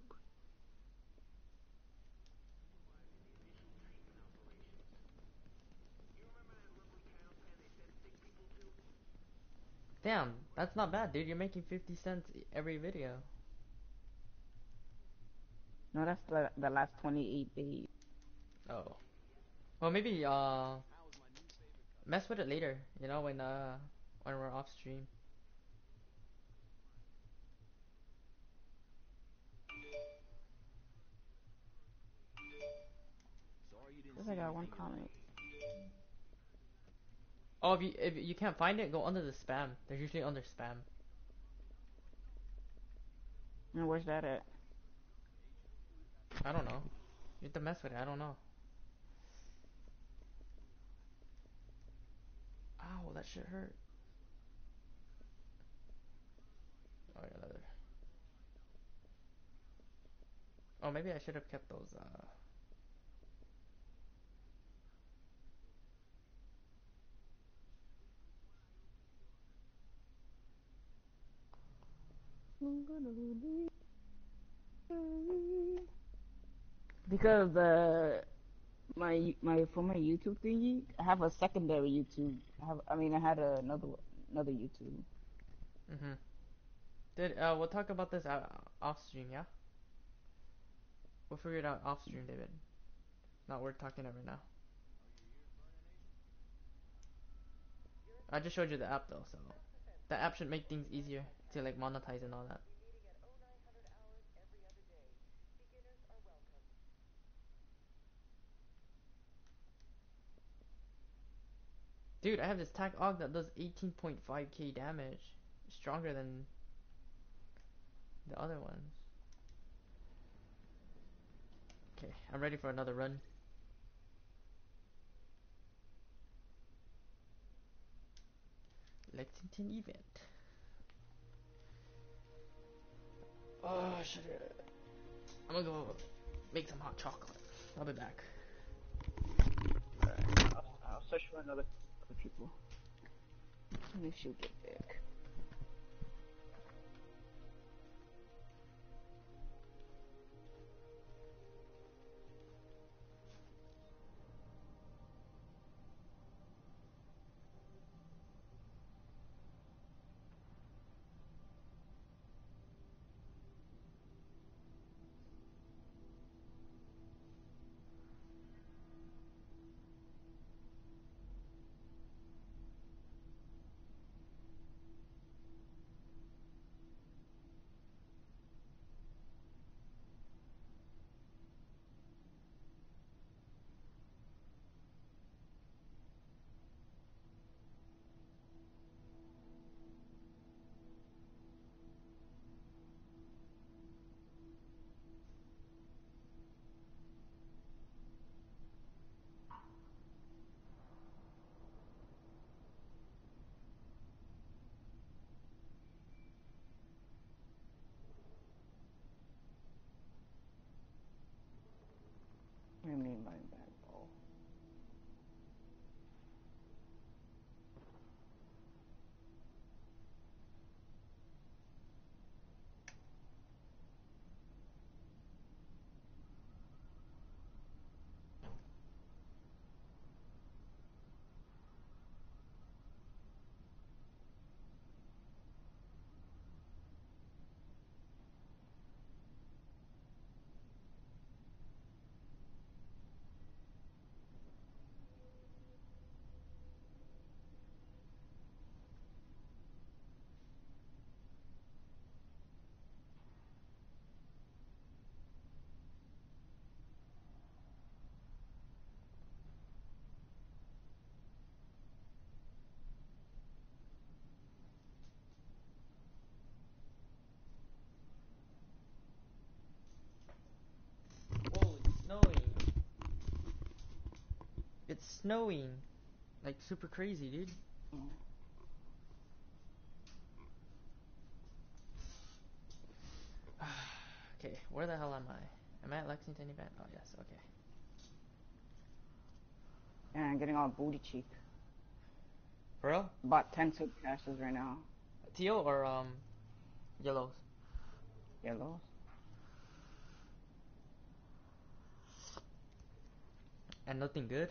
Damn, that's not bad, dude. You're making fifty cents e- every video. No, that's the, the last twenty-eight days. Oh. Well, maybe, uh, mess with it later, you know, when, uh, when we're off stream. Sorry you didn't Guess see I got one anything in comment. Oh, if you, if you can't find it, go under the spam. They're usually under spam. And where's that at? I don't know. You have to mess with it, I don't know. Ow, that shit hurt. Oh, yeah, another. Oh, maybe I should have kept those, uh... Because uh, my my for my YouTube thingy, I have a secondary YouTube. I have, I mean, I had another another YouTube. Mm-hmm. Did, uh, we'll talk about this uh, off stream, yeah? We'll figure it out off stream, David. Not worth talking about right now. I just showed you the app though, so the app should make things easier to like monetize and all that. Dude, I have this tac og that does eighteen point five K damage. Stronger than the other ones. Okay, I'm ready for another run. Lexington event. Oh, shit. I'm gonna go make some hot chocolate. I'll be back. I'll, I'll search for another other people. Let me shoot it back. It's snowing. Like super crazy, dude. Okay, where the hell am I? Am I at Lexington event? Oh yes, okay. Yeah, I'm getting all booty cheek. For real? About ten silk caches right now. Teal or um yellows? Yellows. And nothing good?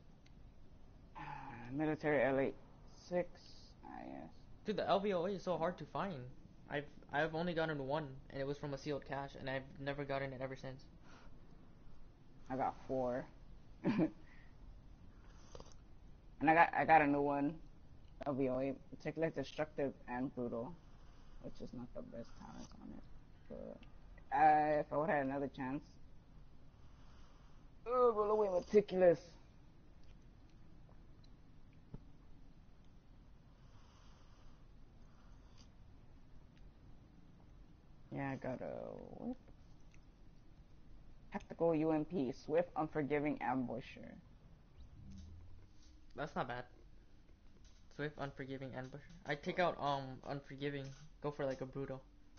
Military L eight six. Ah, yes. Dude, the L V O A is so hard to find. I've I've only gotten one, and it was from a sealed cache, and I've never gotten it ever since. I got four. And I got I got a new one. L V O A, particularly destructive and brutal, which is not the best talent on it. But uh, if I would have had another chance, oh, roll away meticulous. Yeah, I got a what? Tactical U M P, swift, unforgiving ambusher. That's not bad. Swift, unforgiving, ambusher. I take out um unforgiving. Go for like a brutal,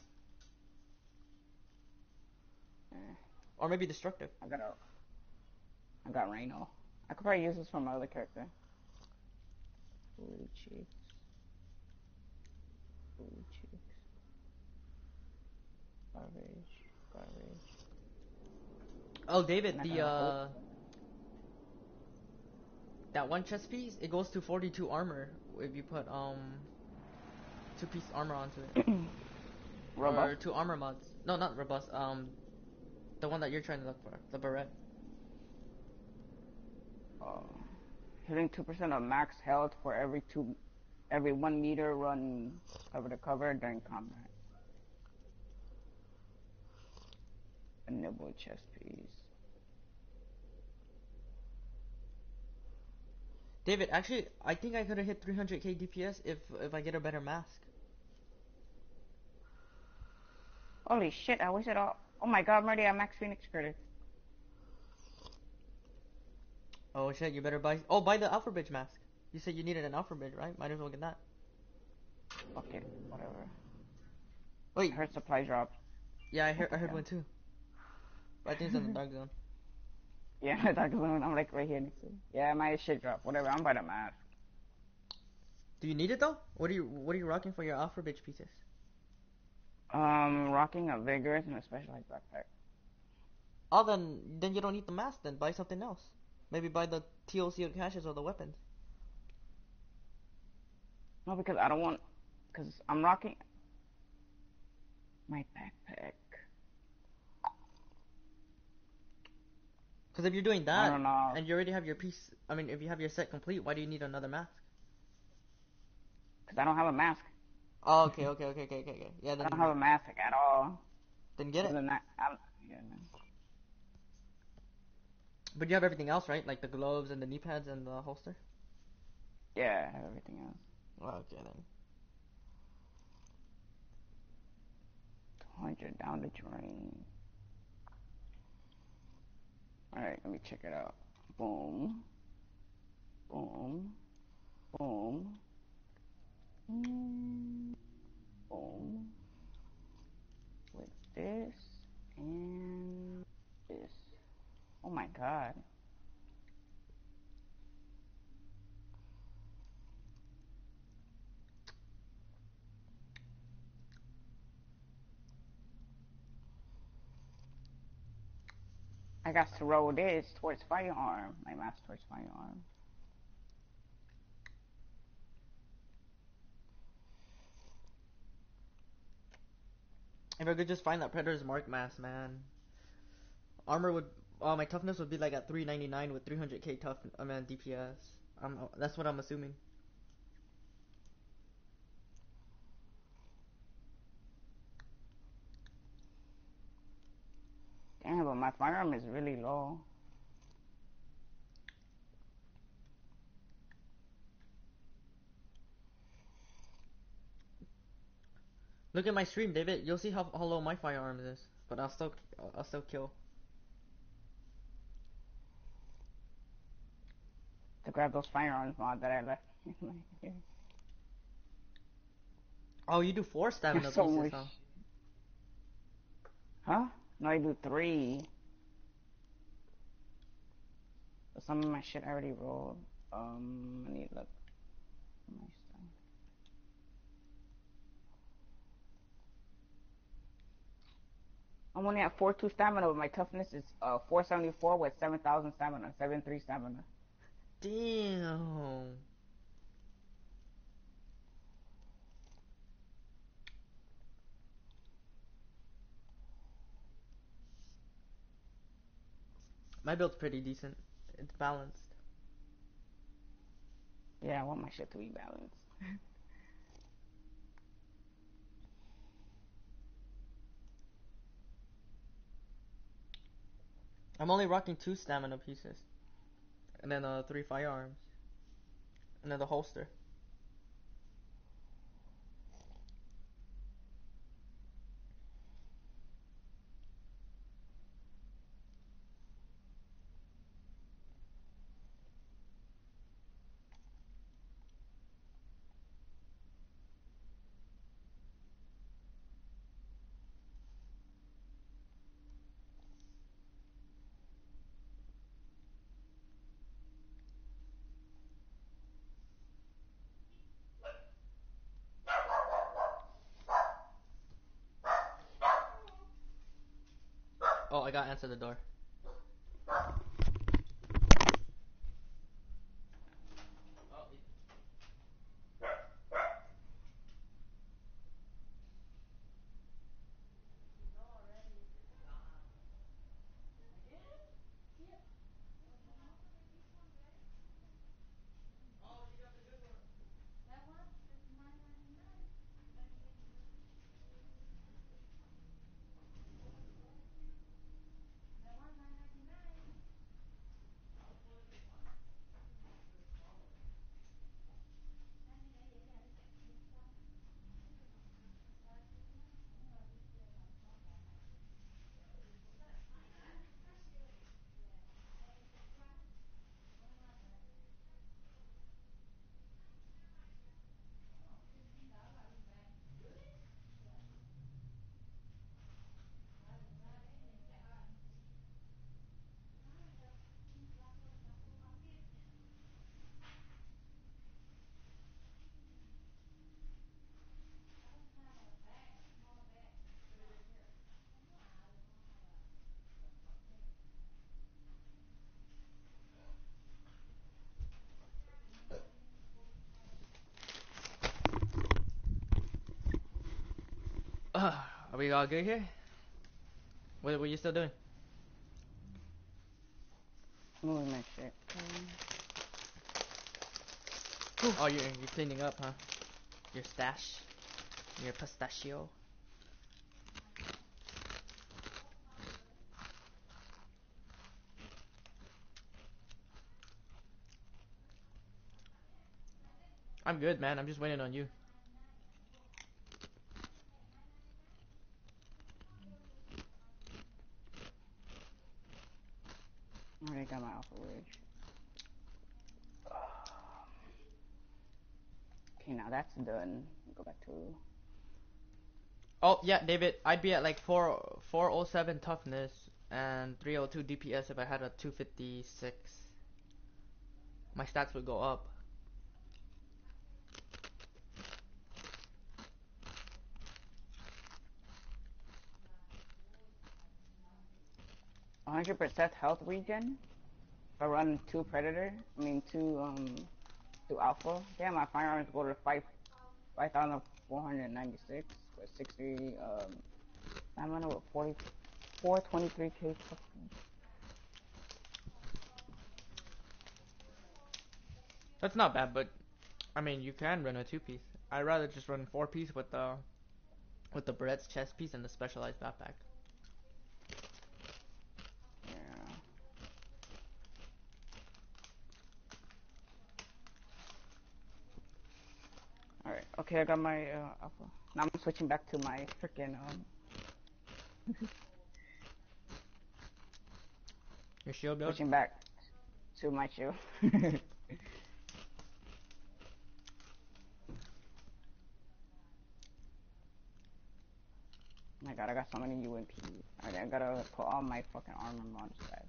Eh, or maybe destructive. I got a, I got Rhino. I could probably use this for my other character. Booty cheeks. Booty cheeks. Garbage. Garbage. Oh, David, And I the got a hope. uh that one chest piece, it goes to forty-two armor if you put um two piece armor onto it. Robust. Or two armor mods. No, not robust. Um, the one that you're trying to look for, the Barret. Uh, hitting two percent of max health for every two, every one meter run cover to cover during combat. A nibble chest piece. David, actually, I think I could have hit three hundred K D P S if if I get a better mask. Holy shit! I wish it all. Oh my god, I'm already at max Phoenix credits. Oh shit, you better buy. Oh, buy the Alpha Bridge mask. You said you needed an Alpha Bridge, right? Might as well get that. Fuck it, whatever. Wait, I heard supply drop. yeah, I heard What the I heard hell? one too. But I think it's in the dark zone. Yeah, Dark Zone. I'm like right here next to it. Yeah, my shit drop. Whatever. I'm by the mask. Do you need it though? What are you What are you rocking for your Alpha Bridge pieces? Um, rocking a vigorous and a specialized backpack. Oh, then then you don't need the mask. Then buy something else. Maybe buy the T O C caches or the weapons. No, because I don't want. Because I'm rocking my backpack. Because if you're doing I that don't know. and you already have your piece, I mean, if you have your set complete, why do you need another mask? Because I don't have a mask. Oh, okay, okay, okay, okay, okay, okay. Yeah, I then don't have a mask at all. then get Other it. than that, I'm, yeah, man. But you have everything else, right? Like the gloves and the knee pads and the holster. Yeah, I have everything else. Well, okay then. two hundred down the drain. Alright, let me check it out. Boom. Boom. Boom. Mm, boom. With this and this. Oh my god. I got to roll this towards firearm. My mask towards firearm. If I could just find that Predator's Mark mask, man. Armor would, uh, my toughness would be like at three ninety-nine with three hundred K tough, I mean D P S. I'm, that's what I'm assuming. Damn, but my firearm is really low. Look at my stream, David. You'll see how, how low my firearms is. But I'll still, I'll still kill. grab those firearms mod that I left. Oh, you do four stamina so pieces, much. huh? Huh? No, I do three. But some of my shit I already rolled. Um, I need to look. My stuff. I'm only at four two stamina, but my toughness is uh four seventy-four with seven thousand stamina, seven three stamina. Damn. My build's pretty decent. It's balanced. Yeah, I want my shit to be balanced. I'm only rocking two stamina pieces. And then uh, three firearms. And then the holster. Oh, I gotta answer the door. Uh, are we all good here? What were you still doing? Moving my shit. Oh, you're, you're cleaning up, huh? Your stash? Your pistachio? I'm good, man. I'm just waiting on you. I already got my alpha ridge. Okay, now that's done. Go back to. Oh, yeah, David. I'd be at like four, four oh seven toughness and three oh two D P S if I had a two fifty-six. My stats would go up. one hundred percent health regen. If I run two predator, I mean two um two alpha. Damn, my firearms go to five five thousand four hundred ninety six with sixty um. I'm gonna with forty four twenty three k. That's not bad, but I mean, you can run a two piece. I'd rather just run four piece with the with the Barret's chest piece and the specialized backpack. Yeah. All right. Okay, I got my uh, alpha. Now I'm switching back to my freaking um. Your shield build? Switching back to my shield. My god, I got so many U M Ps. Alright, I gotta put all my fucking armor mods back.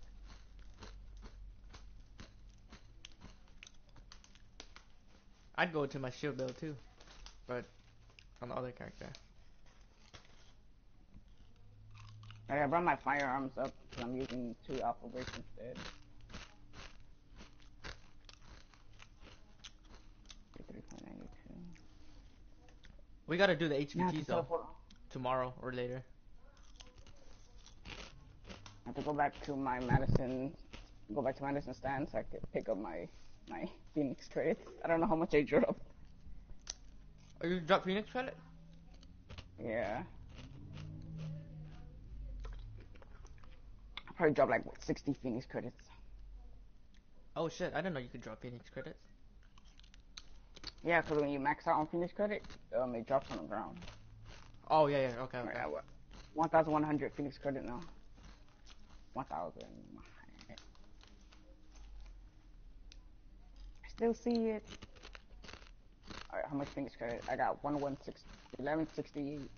I'd go to my shield build too, but on the other character. Alright, I brought my firearms up because I'm using two alpha breaks instead. three point nine two. We gotta do the H V Now I Ts have to though, teleport. tomorrow or later. I have to go back to my Madison, go back to Madison stand so I could pick up my my Phoenix credits. I don't know how much I dropped. Are you drop Phoenix credit? Yeah. I probably dropped like what, sixty Phoenix credits. Oh shit, I didn't know you could drop Phoenix credits. Yeah, because when you max out on Phoenix credit, um, it drops on the ground. Oh yeah, yeah, okay, okay. Alright, what? one thousand one hundred Phoenix credit now. one thousand. I still see it. Alright, how much Phoenix credit? I got one one six eleven sixty-eight.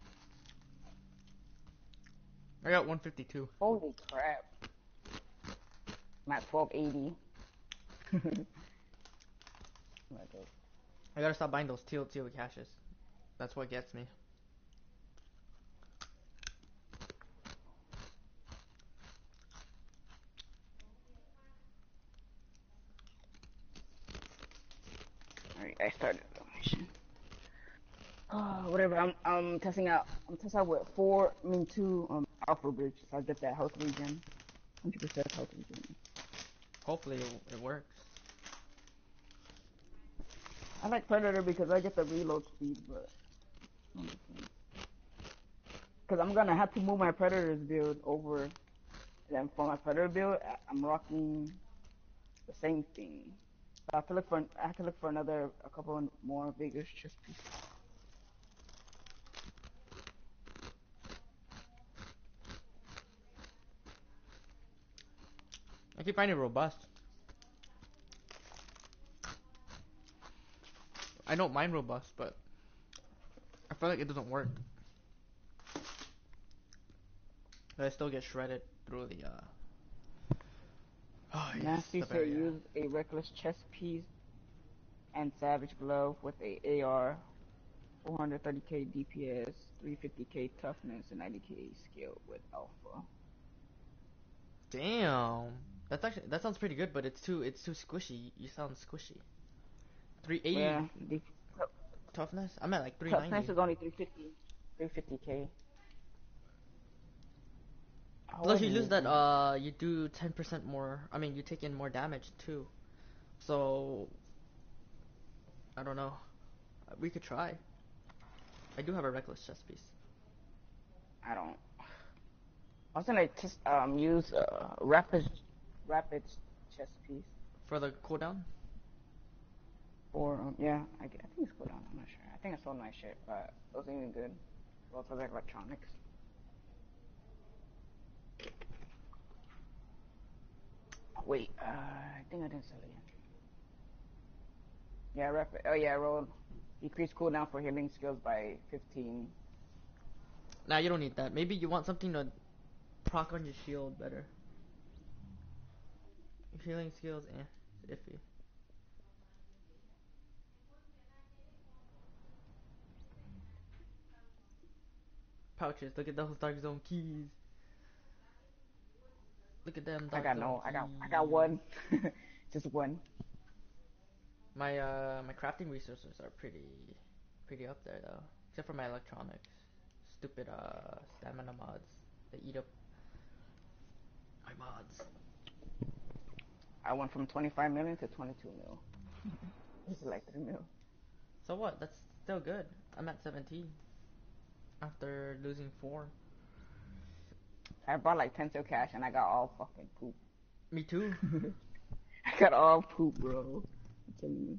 I got one fifty-two. Holy crap. I'm at twelve eighty. I gotta stop buying those teal teal caches. That's what gets me. Alright, I started the mission. Oh, whatever. I'm I'm testing out. I'm testing out with four. I mean two um alpha bridge. So I get that health regen. one hundred percent health regen. Hopefully it, it works. I like Predator because I get the reload speed, but because I'm gonna have to move my Predator's build over. And then for my Predator build, I- I'm rocking the same thing. So I have to look for. I have to look for another, a couple more bigger chest pieces. I keep finding robust. I don't mind robust, but I feel like it doesn't work. But I still get shredded through the uh oh yes, Nasty the said barrier. use a reckless chest piece and savage glove with a AR, four hundred thirty K D P S, three fifty K toughness, and ninety K skill with alpha. Damn. That's actually that sounds pretty good, but it's too it's too squishy. You sound squishy. three eighty Yeah, the toughness? I'm at like three toughness ninety. is only three fifty, three fifty K. Plus you lose that uh you do ten percent more. I mean, you take in more damage too. So I don't know. We could try. I do have a reckless chest piece. I don't. I was gonna just um use uh rapid rapid chest piece For the cooldown? or um, yeah, I, g- I think it's cooldown. I'm not sure. I think I sold my shit, but it wasn't even good. Well, for like electronics. Wait, uh, I think I didn't sell it yet. Yeah, rapid. Oh yeah, I rolled. Decrease cooldown for healing skills by fifteen. Nah, you don't need that. Maybe you want something to proc on your shield better. Healing skills, eh, it's iffy. Pouches, look at those dark zone keys. Look at them I dark got zone no. I keys. got. I got one. Just one. My uh my crafting resources are pretty pretty up there though. Except for my electronics. Stupid uh stamina mods. They eat up my mods. I went from twenty-five million to twenty-two mil. This is like three mil. So what? That's still good. I'm at seventeen. After losing four. I bought like ten till cash and I got all fucking poop. Me too. I got all poop, bro. I'm telling you.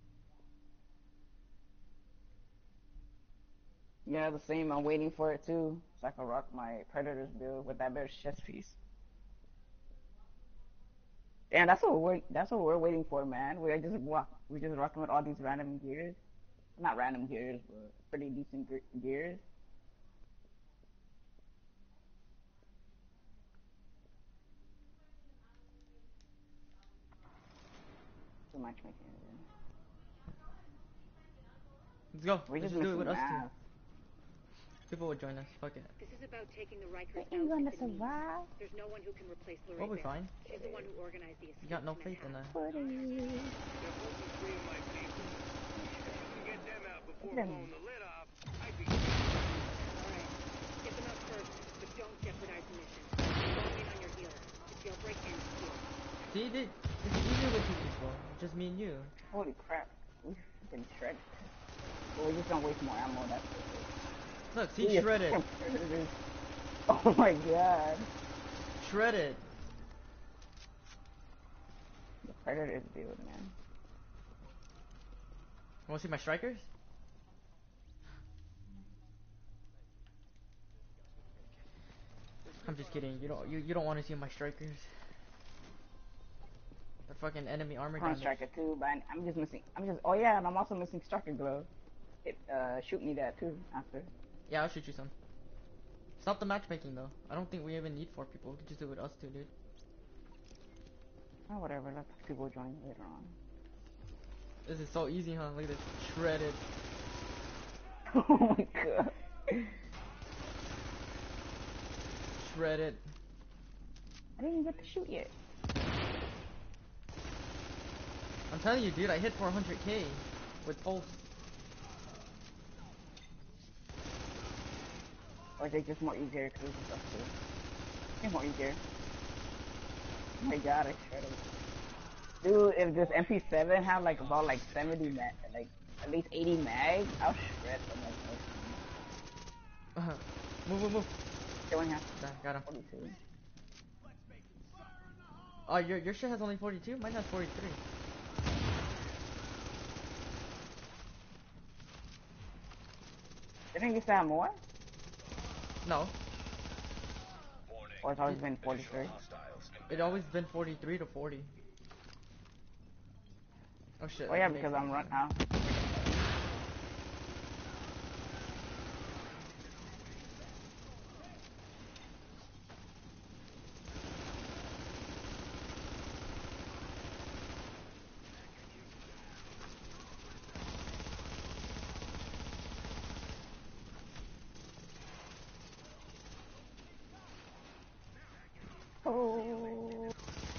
Yeah, the same. I'm waiting for it too, so I can rock my Predator's build with that better chest piece. Damn, that's what we're that's what we're waiting for, man. We're just walk we're just rocking with all these random gears. Not random gears, but pretty decent ge- gears. So matchmaking. Let's go. We're Let's just just do it with missing us two. math. People would join us. Fuck it. This is about taking the Rikers We ain't out gonna at the knees. survive. There's no one who can replace Lorraine We'll be Barrett. fine. She's the one who organized the You escape got no to faith in Manhattan. that. What are you? There will be three of my people. If you can get them out before Them. blowing the lid off, I'd be... All right. Get them out first, but don't jeopardize the mission. Fall in on your heels. The jailbreak ends here. See, dude, it's easier with two people. Just me and you. Holy crap. We've been shredded. Well, we just don't waste more ammo, that's it. Look, see, We are shredded. competitors. Oh my god. Shredded. The predators, dude, man. Wanna see my strikers? I'm just kidding. You don't. You, you don't want to see my strikers. The fucking enemy armor I'm on damage. striker too, but I'm just missing. I'm just. Oh yeah, and I'm also missing striker glove. It uh shoot me that too after. Yeah, I'll shoot you some. Stop the matchmaking though. I don't think we even need four people. We could just do it with us two, dude. Oh whatever. Let people join later on. This is so easy, huh? Look at this. Shredded. Oh my god. Shredded. I didn't even get to shoot yet. I'm telling you, dude. I hit four hundred K with pulse. Or is it just more easier because it's us two? It's more easier. Oh my god, I shredded. Dude, if this M P seven had like about like seventy mag, like at least eighty mag, I'll shred them like this. Uh-huh. Move, move, move. They only have Done, got him. forty-two. Oh, your your shit has only forty-two. Mine has forty-three. Didn't you say have more? No, Warning. Or it's always been Additional forty-three? hostiles it always been forty-three to forty. Oh shit. Oh I yeah, can make because I'm run sense. now. Oh.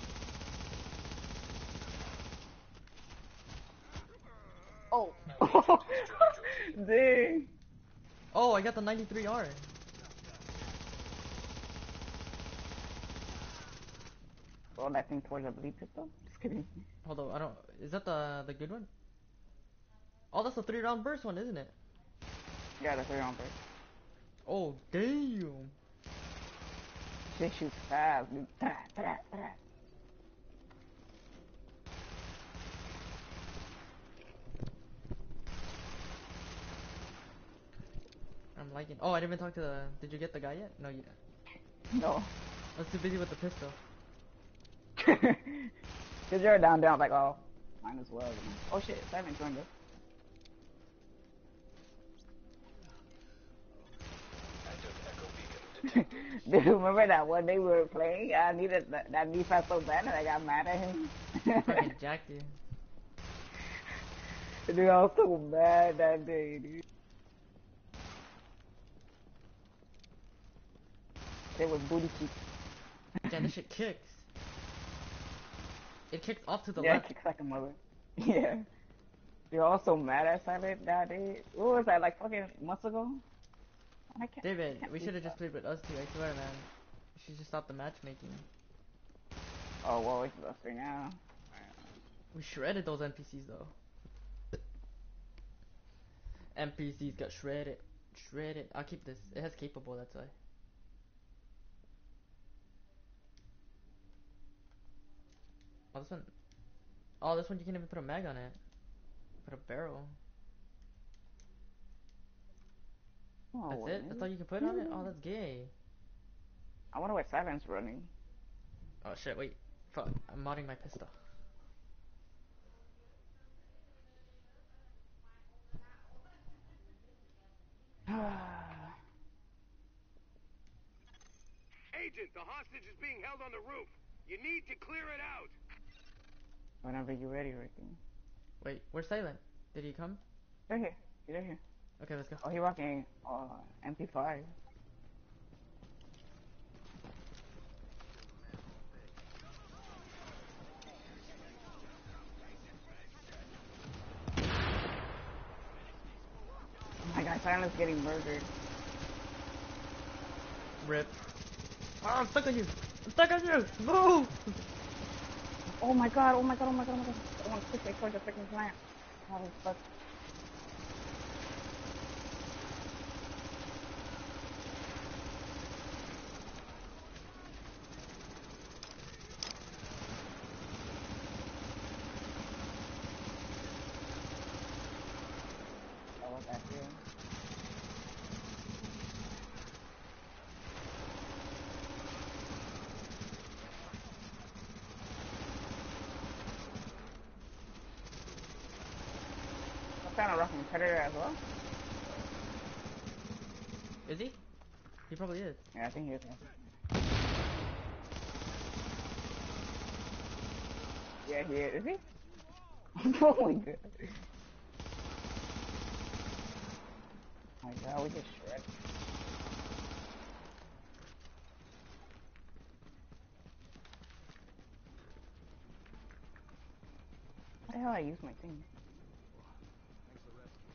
Oh. Dang. Oh, I got the ninety-three R. Roll that thing towards a bleed pistol? Just kidding. Hold on, I don't. Is that the the good one? Oh, that's the three round burst one, isn't it? Yeah, the three on break. Oh, damn. Shit shoots fast, dude. Ta, ta, ta. I'm liking. Oh, I didn't even talk to the. Did you get the guy yet? No, you didn't. No. I was too busy with the pistol. Cause you're down, down, like, oh, mine as well. You know? Oh shit, Simon joined us. Active echo beacon detected. Dude, remember that one day we were playing? I needed that, that defense so bad and I got mad at him. Fucking jacked you. Dude, I was so mad that day, dude. It was booty cheek. Damn, this shit kicks. It kicks off to the Yeah, left. kicks like a mother. Yeah. You're also mad at Silent that day. What was that, like fucking months ago? I can't, David, I can't we believe should have just that. played with us two. I swear, man. You should just stop the matchmaking. Oh, well, it's us right now. We shredded those N P Cs though. N P Cs got shredded. Shredded. I'll keep this. It has capable, that's why. Oh, this one. Oh, this one you can even put a mag on it. Put a barrel. Oh, That's wait. it? That's all you can put on it? Oh, that's gay. I wonder what Silent's running. Oh shit, wait. Fuck, I'm modding my pistol. Agent, the hostage is being held on the roof. You need to clear it out. Whenever you're ready, Ricky. Wait, where's Silent? Did he come? They're here. They're here. Okay, let's go. Oh, he rocking uh, M P five. Oh my god, Silent's getting murdered. Rip. Oh, I'm stuck on you! I'm stuck on you! Move! Oh my god, oh my god, oh my god, oh my god. I want to quickly towards the freaking plant. Oh, fuck. Oh, what's that here? I'm kind of rocking Predator as well. Is he? He probably is. Yeah, I think he is. Yeah, he is. Is he? Oh my god. Oh my god, we just shred. How the hell I use my thing? Thanks for rescue.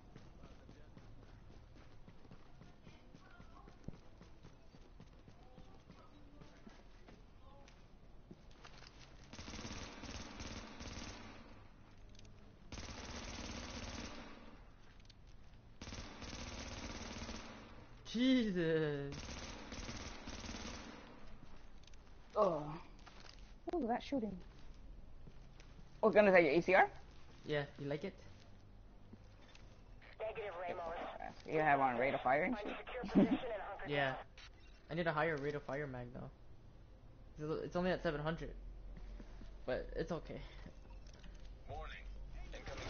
Jesus! Oh. What was that shooting? Oh, gun, is that your A C R? Yeah, you like it? Negative, Ramos. You have on rate of fire and Find a shit? secure position and hunker Yeah. down. I need a higher rate of fire mag though. It's- It's only at seven hundred. But it's okay. Warning. Incoming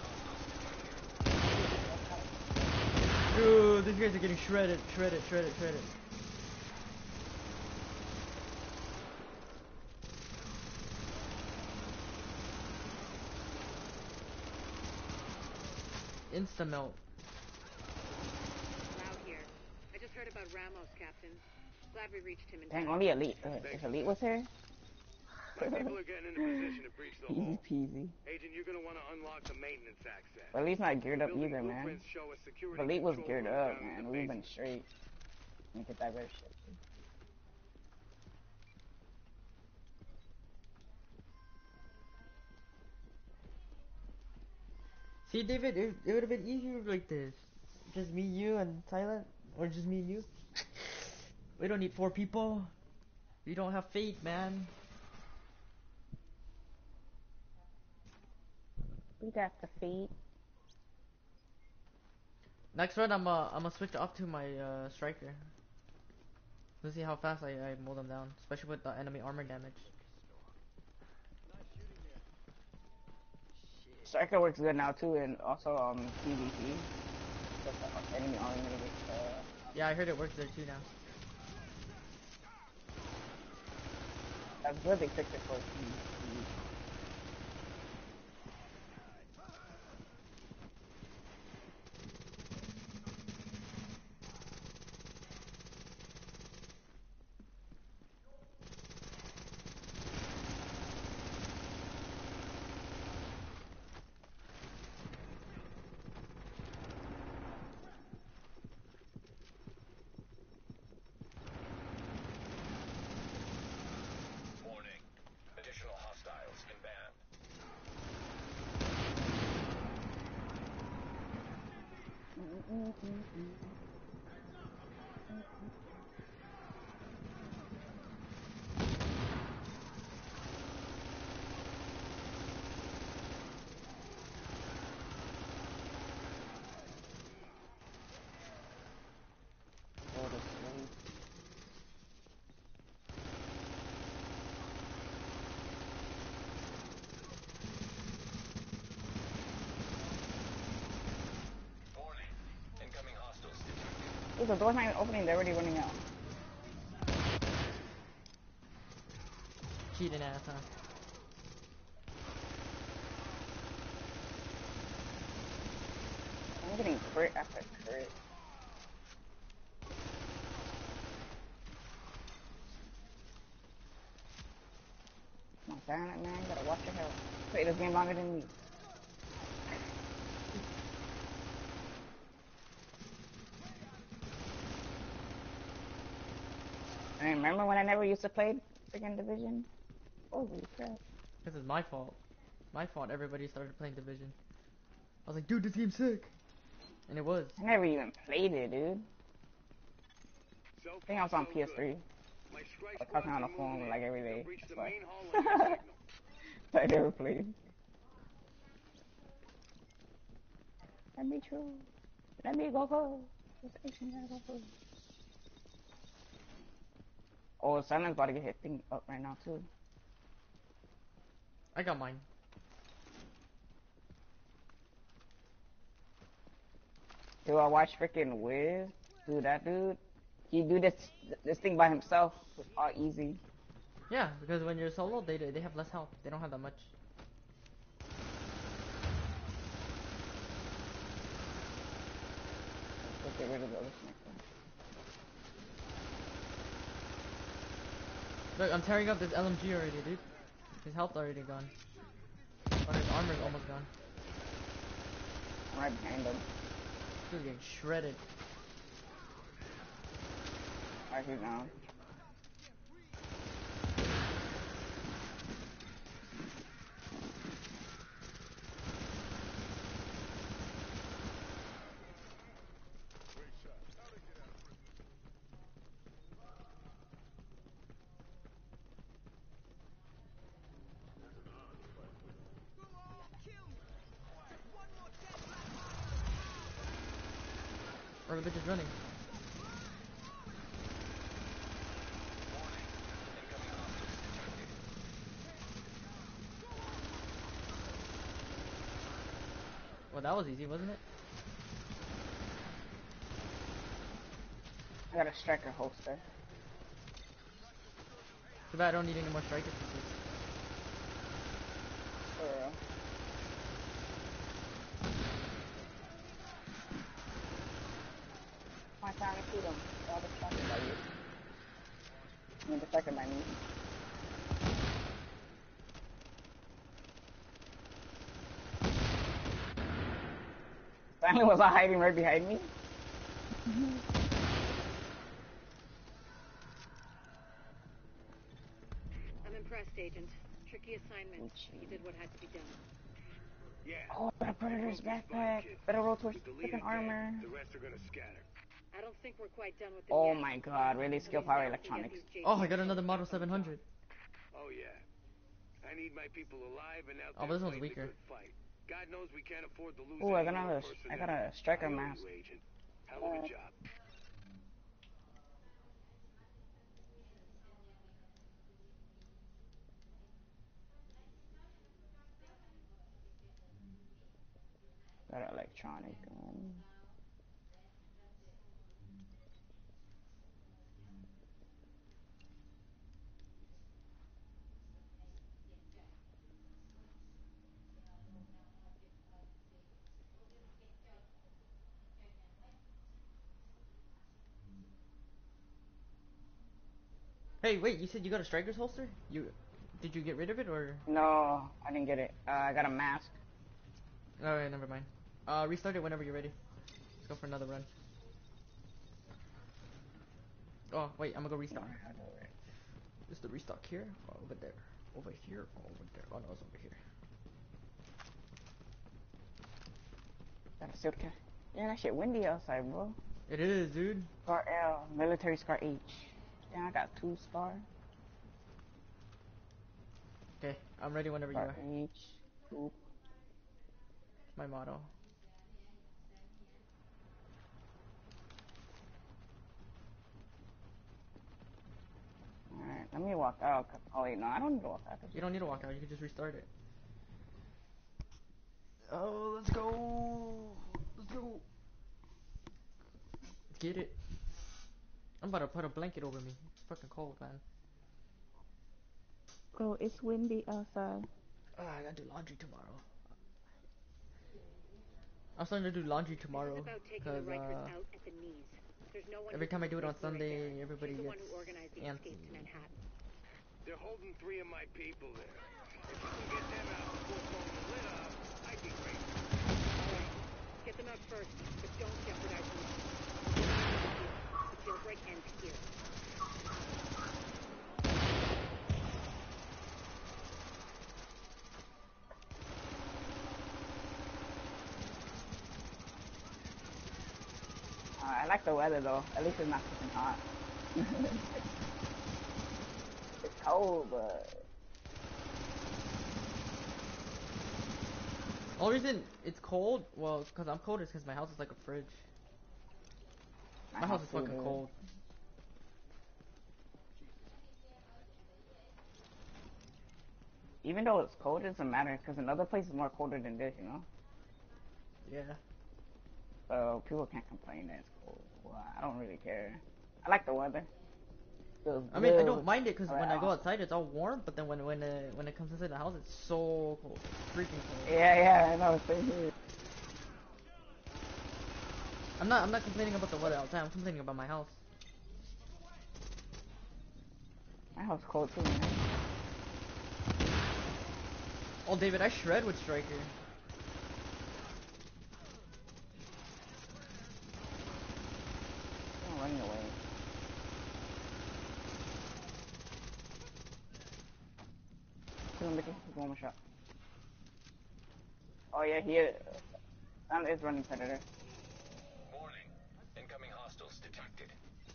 hostiles. Dude, these guys are getting shredded, shredded, shredded, shredded. Insta melt. Loud here. I just heard about Ramos, Captain. Glad we reached him in Dang, time. only Elite. Uh, if Elite was here? My people are getting in a position to breach the Easy hole. peasy. Agent, you're gonna want to unlock the maintenance access. But Elite's not geared The up building either, man. blueprints show a security If Elite was control geared room up, down in man. the We've been basement. straight. Let me get that red shit. See, David, it, it would have been easier like this. Just me, you, and Silent, or just me and you. We don't need four people. We don't have faith, man. We got the feet. Next run, I'm uh, I'm gonna switch up to my uh, striker. Let's see how fast I, I mow them down, especially with the enemy armor damage. Nice shooting there. Shit. Striker works good now too, and also um PvP. With the enemy army with, uh, Yeah, I heard it works there too now. that's good they fixed it for PvP. Warning. Additional hostiles. Dude, the door's not even opening, they're already running out. Cheating ass, huh? I'm getting crit after crit. Come on, damn it, man. You gotta watch your health. Play this game longer than me. I remember when I never used to play freaking Division? Holy crap. This is my fault. My fault everybody started playing Division. I was like, dude, this game's sick. And it was. I never even played it, dude. So I think I was on so P S three. good. My strike I was talking on the squads are phone moving like in. every day. They'll reach the That's main hall why. on your signal. I never played. Let me true. Let me go go. Go go. Oh, Silent's about to get hit thing up right now too. I got mine. Dude, I watch freaking Wiz. Dude, that dude, he do this this thing by himself. It's all easy. Yeah, because when you're solo, they they have less health. They don't have that much. Let's get rid of the other sniper. Look, I'm tearing up this L M G already, dude. His health already gone. But his armor's almost gone. I'm right behind him. Dude's getting shredded. Right here now. Or the bitch is running. Well, that was easy, wasn't it? I got a striker holster. Too bad I don't need any more striker pieces. For real. My time to shoot him. All distracted by you. You're distracted by me. Stanley was not hiding right behind me. I'm impressed, Agent. Tricky assignment, but you did what had to be done. Yeah. Oh, the Predator's Focus, backpack. kid. Better roll towards With the leader freaking armor. dead, the rest are gonna scatter. I don't think we're quite done with them Oh yet. my god, really skill At least power now we can get electronics. these J Oh, I Ps got another back model on the seven hundred. Oh yeah. I need my people alive and out Oh, but there this one's fighting weaker. a good fight. God knows we can't afford to lose Ooh, I any got more another. personnel. I got a striker I owe mask. you, Agent. Hell of a Uh, job. Got an electronic gun. Hey, wait, you said you got a striker's holster? You did you get rid of it or? No, I didn't get it. Uh, I got a mask. Alright, never mind. Uh, restart it whenever you're ready. Let's go for another run. Oh, wait, I'm gonna go restock. Is the restock here? Or over there? Over here? Or over there? Oh no, it's over here. Got a silk. Yeah, that shit windy outside, bro. It is, dude. Scar L, military scar H. Damn, I got two scar. Okay, I'm ready whenever you Scar are. H. Oop. It's my motto. Alright, let me walk out. Oh wait, no, I don't need to walk out. You don't need to walk out, you can just restart it. Oh, let's go! Let's go! Get it. I'm about to put a blanket over me. It's fucking cold, man. Bro, it's windy outside. Ah, I gotta do laundry tomorrow. I'm starting to do laundry This tomorrow, is about taking the cause Rikers uh, out at the knees. There's no one every who time I can do it on replace Mary Sunday, Barrett. everybody She's the one gets who organized the escape to antsy. Manhattan. They're holding three of my people there. If you can get them out before blowing the lid off, I'd be grateful. Alright, get them out first, but don't jeopardize the mission. The jailbreak ends here. Uh, I like the weather though. At least it's not fucking hot. It's cold, but Only reason it's cold, well, cause I'm cold, is cause my house is like a fridge. My house is too, fucking dude. cold. Even though it's cold, it doesn't matter because another place is more colder than this, you know. Yeah. So people can't complain that it's cold. Well, I don't really care. I like the weather. Feels I mean, I blue. don't mind it, cause when I go Around. outside, it's all warm. But then when when uh, when it comes inside the house, it's so cold, freaking cold. Yeah, yeah, I know. Same here. I'm not I'm not complaining about the weather outside. I'm complaining about my house. My house cold too, man. Oh, David, I shred with Striker. I'm running away. Kill him, Mickey. He's one more shot. Oh yeah, he is. Sam is running Predator. Warning. Incoming hostiles detected.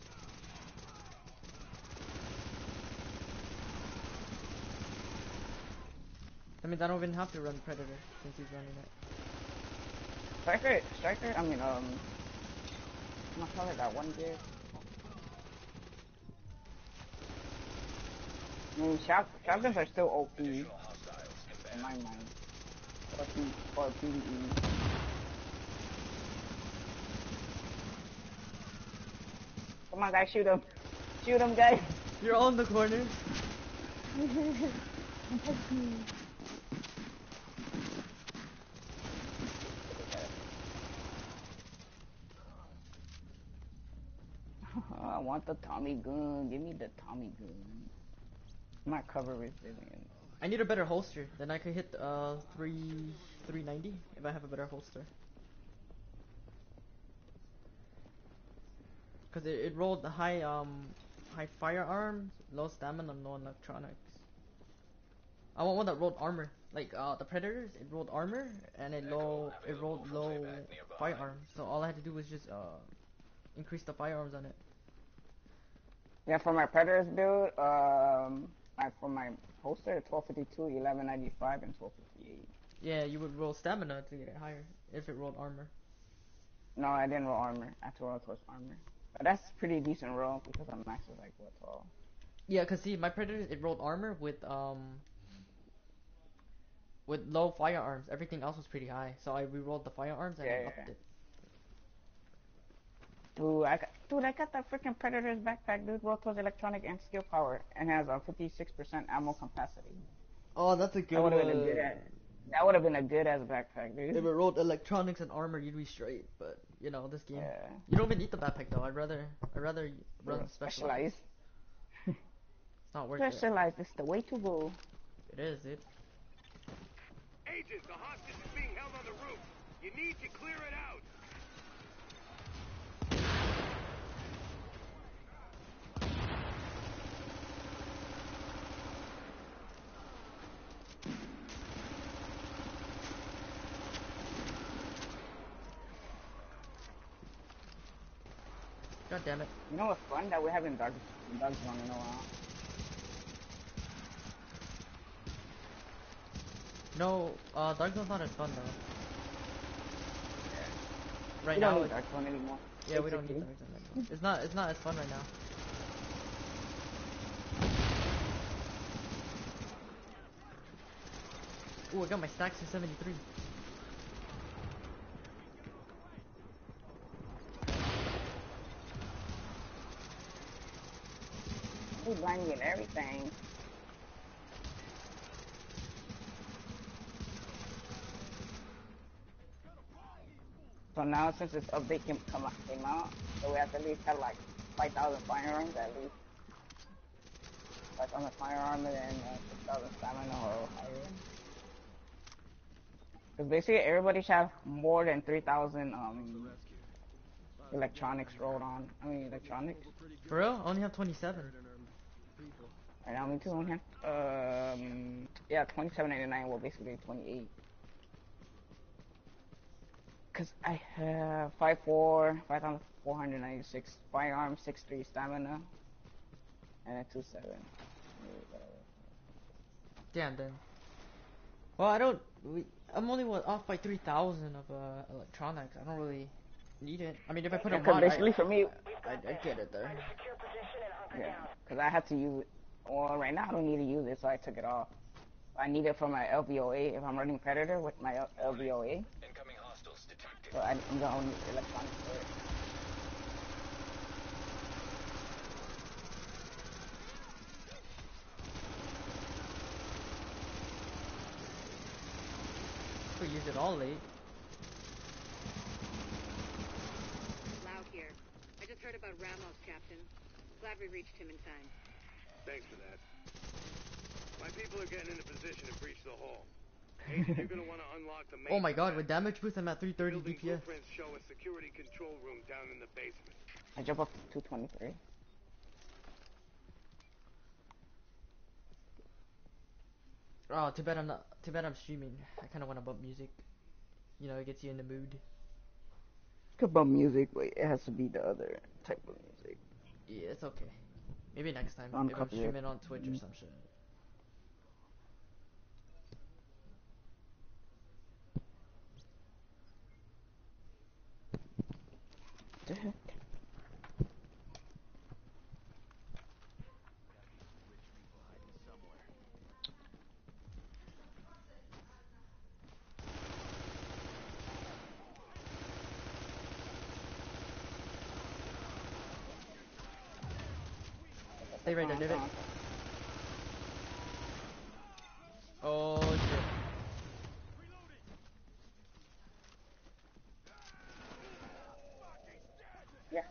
That means I don't even have to run Predator since he's running it. Striker, Striker. I mean, um, I'm gonna call it that one gear. I mean, shot, shotguns are still O P Additional hostiles in my inbound. mind. Or P, or P V E. Come on, guys, shoot him! Shoot him, guys! You're all in the corner. I want the Tommy gun. Give me the Tommy gun. My cover resilience. I need a better holster. Then I could hit uh three three ninety if I have a better holster. Cause it, it rolled the high um high firearms, low stamina, no electronics. I want one that rolled armor. Like uh the Predators, it rolled armor and it Echo low it available rolled for low playback nearby. firearms. So all I had to do was just uh increase the firearms on it. Yeah, for my Predators build, um, I, for my holster, twelve fifty-two, eleven ninety-five, and twelve fifty-eight. Yeah, you would roll stamina to get it higher if it rolled armor. No, I didn't roll armor. I had to roll towards armor. But that's pretty decent roll because I'm max is like, what, twelve? Yeah, cause see, my Predators it rolled armor with um with low firearms. Everything else was pretty high, so I re-rolled the firearms and Yeah, I yeah, upped yeah. it. Dude, I got, dude, I got that freaking Predator's backpack, dude. Roll towards electronic and skill power, and has a fifty-six percent ammo capacity. Oh, that's a good That would have one. been a good ass. That would have been a good ass backpack, dude. If it rolled electronics and armor, you'd be straight. But you know, this game, Yeah. you don't even need the backpack though. I'd rather, I'd rather run specialized. Specialized. It's not worth it. Specialized is the way to go. It is, dude. Agent, the hostage is being held on the roof. You need to clear it out. God damn it. You know what's fun? That we haven't dug, dug zone in a while. No, uh, Dark Zone's not as fun though. Right We now, don't need it, dark zone anymore. yeah, we don't need basically. Dark Zone anymore. It's not, it's not as fun right now. Ooh, I got my stacks to seventy-three. She blind me and everything. So now since this update came, come out, came out, so we have to at least have like five thousand firearms at least. five thousand firearms and then uh, six thousand stamina or higher. Because basically everybody should have more than three thousand um, electronics rolled on. I mean electronics. For real? I only have twenty-seven. Right now, me too on here. Um, yeah, twenty-seven ninety-nine. Well, basically twenty-eight. Cause I have five four, five thousand four hundred ninety-six firearms, six three stamina, and a two seven. Damn, then. Well, I don't. We, I'm only what, off by three thousand of uh, electronics. I don't really need it. I mean, if I put Yeah, a cause mod, basically I, for me, I, I get it there. yeah, cause I had to use it. Well, right now I don't need to use it, so I took it off. I need it for my L V O A if I'm running Predator with my L V O A. Incoming hostiles detected. So I, I'm gonna need electronics for it. We use it all late. Lau here. I just heard about Ramos, Captain. Glad we reached him in time. Thanks for that. My people are getting into position to breach the hall. Agent, you're gonna want to unlock the main. Oh my god, with damage boost, I'm at three thirty Building D P S. blueprints show a security control room down in the basement. I jump up to two twenty-three. Oh, too bad I'm not. Too bad I'm streaming. I kind of want to bump music. You know, it gets you in the mood. Could bump music, but it has to be the other type of music. Yeah, it's okay. Maybe next time. On If I'm copyright. streaming on Twitch or Mm. some shit. Rich people hiding somewhere. Stay right there, David. Oh shit. Yeah.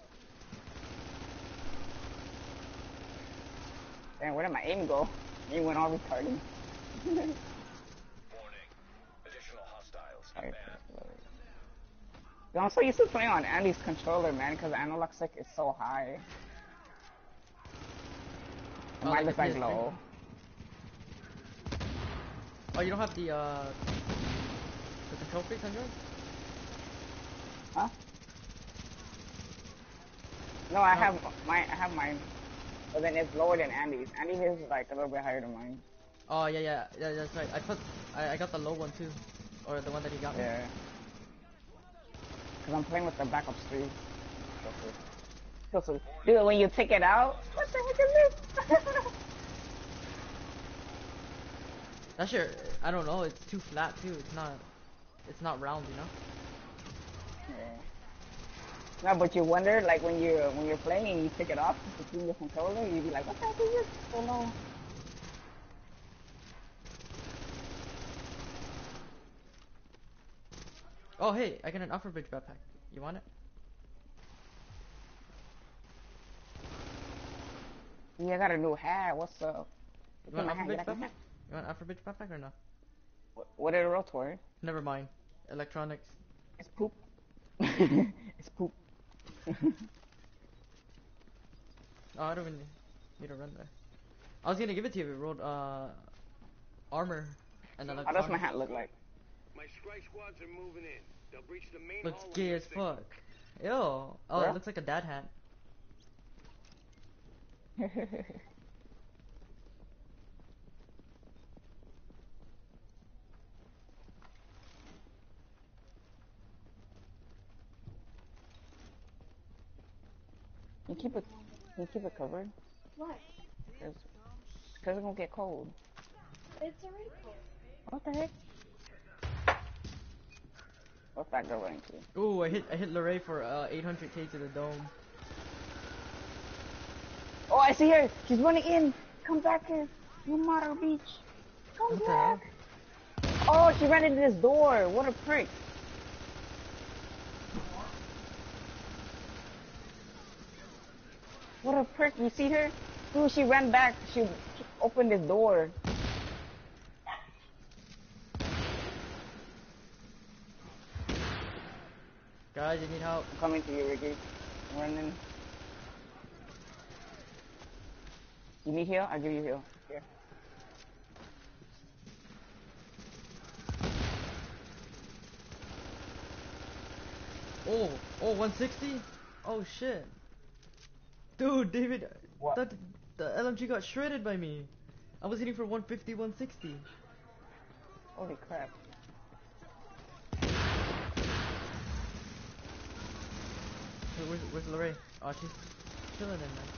Damn, where did my aim go? Aim went all retarded. Warning. Additional hostiles Sorry, inbound. I'm so used to playing on Andy's controller, man, because the analog stick is so high. Oh, Mine like looks a like P S three? low. Oh, you don't have the uh the control sticks on yours? Huh? No, I No. have mine. I have mine, but then it's lower than Andy's. Andy's is like a little bit higher than mine. Oh yeah, yeah, yeah. That's right. I put. I, I got the low one too, or the one that he got me. Yeah. Cause I'm playing with the backup stream. So, so, dude, when you take it out, what the heck is this? That shit, I don't know. It's too flat too. It's not. It's not round, you know. Yeah. No, but you wonder, like when you when you're playing and you take it off to clean your controller, you'd be like, what the heck is this? Oh no. Oh hey, I got an Upper Bridge backpack. You want it? Yeah, I got a new hat. What's up? You want my Upper hat. Bridge You like my backpack? hat? You want Upper Bridge backpack or no? What, what did it roll toward? Never mind. Electronics. It's poop. It's poop. Oh, I don't even need to run there. I was gonna give it to you if it rolled uh armor and How does electronics. my hat look like? My strike squads are moving in. They'll breach the main Looks hall. gay as fuck. Ew. Oh, Yeah? it looks like a dad hat. Can you keep it? Can you keep it covered? Why? Cause, cause it's gonna get cold. It's already cold. What the heck? What's that girl running to? Ooh, I hit I hit Lorray for uh eight hundred K to the dome. Oh, I I see her. She's running in. Come back here. You Mother Beach. Come What the back. hell? Oh, she ran into this door. What a prick. What a prick. You see her? Dude, she ran back. She, she opened this door. Guys, you need help. I'm coming to you, Ricky. I'm running. You need heal? I'll give you heal. Here. Oh, oh, one sixty? Oh shit. Dude, David, What? that the L M G got shredded by me. I was hitting for one fifty, one sixty. Holy crap. Wait, where's, where's Lorraine? Oh, she's chilling in there.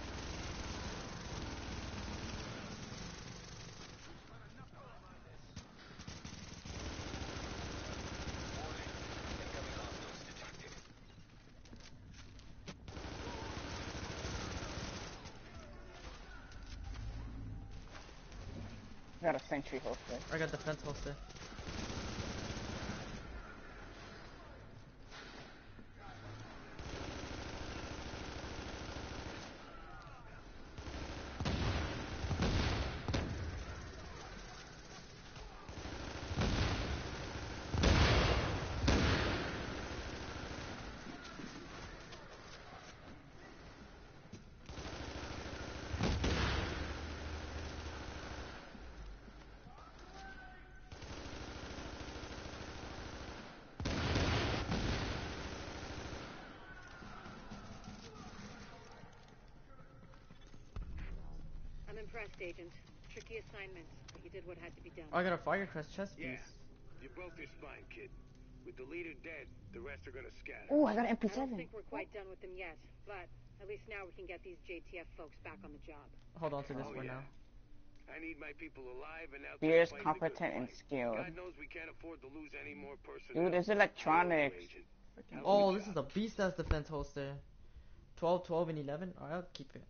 Incoming hostiles detected. Got a sentry holster. I got defense holster. I'm impressed, Agent. Tricky assignment, but you did what had to be done. Oh, I got a Firecrest chest Yeah. piece. You broke your spine, kid. With the leader dead, the rest are gonna scatter. Oh, I got an I don't M P seven. think we're quite done with them yet, but at least now we can get these J T F folks back on the job. Hold on to this Oh, for yeah. now. I need my people alive and out Fierce, there fighting the good competent, and fight. skilled. God knows we can't afford to lose any more personnel. Dude, it's I love you, electronics. Agent. Hell Oh, of a this is job. a beast ass defense holster. twelve, twelve, and eleven. Alright, I'll keep it.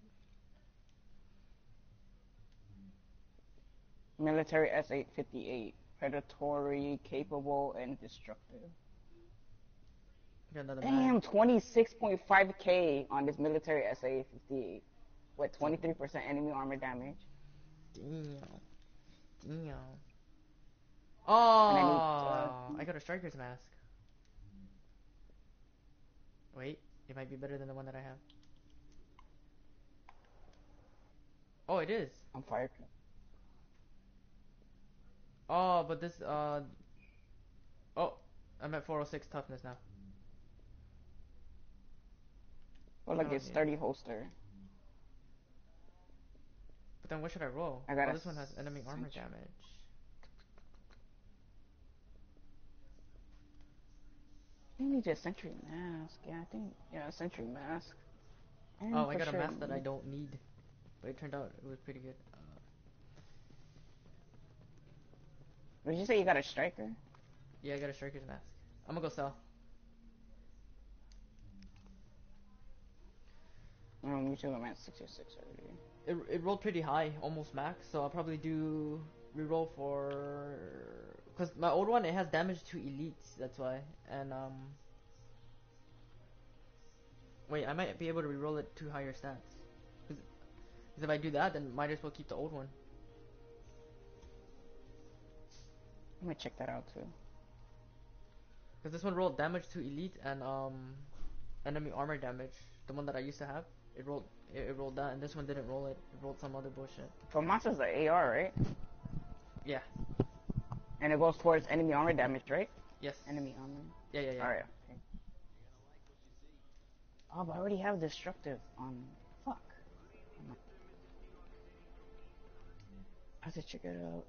Military S eight fifty-eight. Predatory, capable, and destructive. Got another Damn, mag. twenty-six point five K on this military S eight fifty-eight. With twenty-three percent enemy armor damage. Damn. Damn. And Oh, I need, uh, I got a striker's mask. Wait, it might be better than the one that I have. Oh, it is. I'm fired. Oh, but this, uh... Oh, I'm at four oh six toughness now. Oh, look, Oh, it's yeah. thirty holster. But then what should I roll? I got Oh, a this one has enemy armor sentry. damage. I think just sentry mask. Yeah, I think, yeah, sentry mask. And Oh, I for got a sure, mask that I don't need. But it turned out it was pretty good. Uh, Did you say you got a striker? yeah, I got a striker's mask. I'm gonna go sell. Um, me too, I'm at sixty-six already. It, it rolled pretty high, almost max, so I'll probably do reroll for... Because my old one, it has damage to elites, that's why. And, um... Wait, I might be able to reroll it to higher stats. Because if I do that, then might as well keep the old one. I'm gonna check that out too. Because this one rolled damage to elite and, um... enemy armor damage. The one that I used to have. It rolled it, it rolled that, and this one didn't roll it. It rolled some other bullshit. For monsters, the A R, right? Yeah. And it goes towards enemy armor damage, right? Yes. Enemy armor. Yeah, yeah, yeah. Alright. Okay. Oh, but I already have destructive on. Fuck. I have to check it out.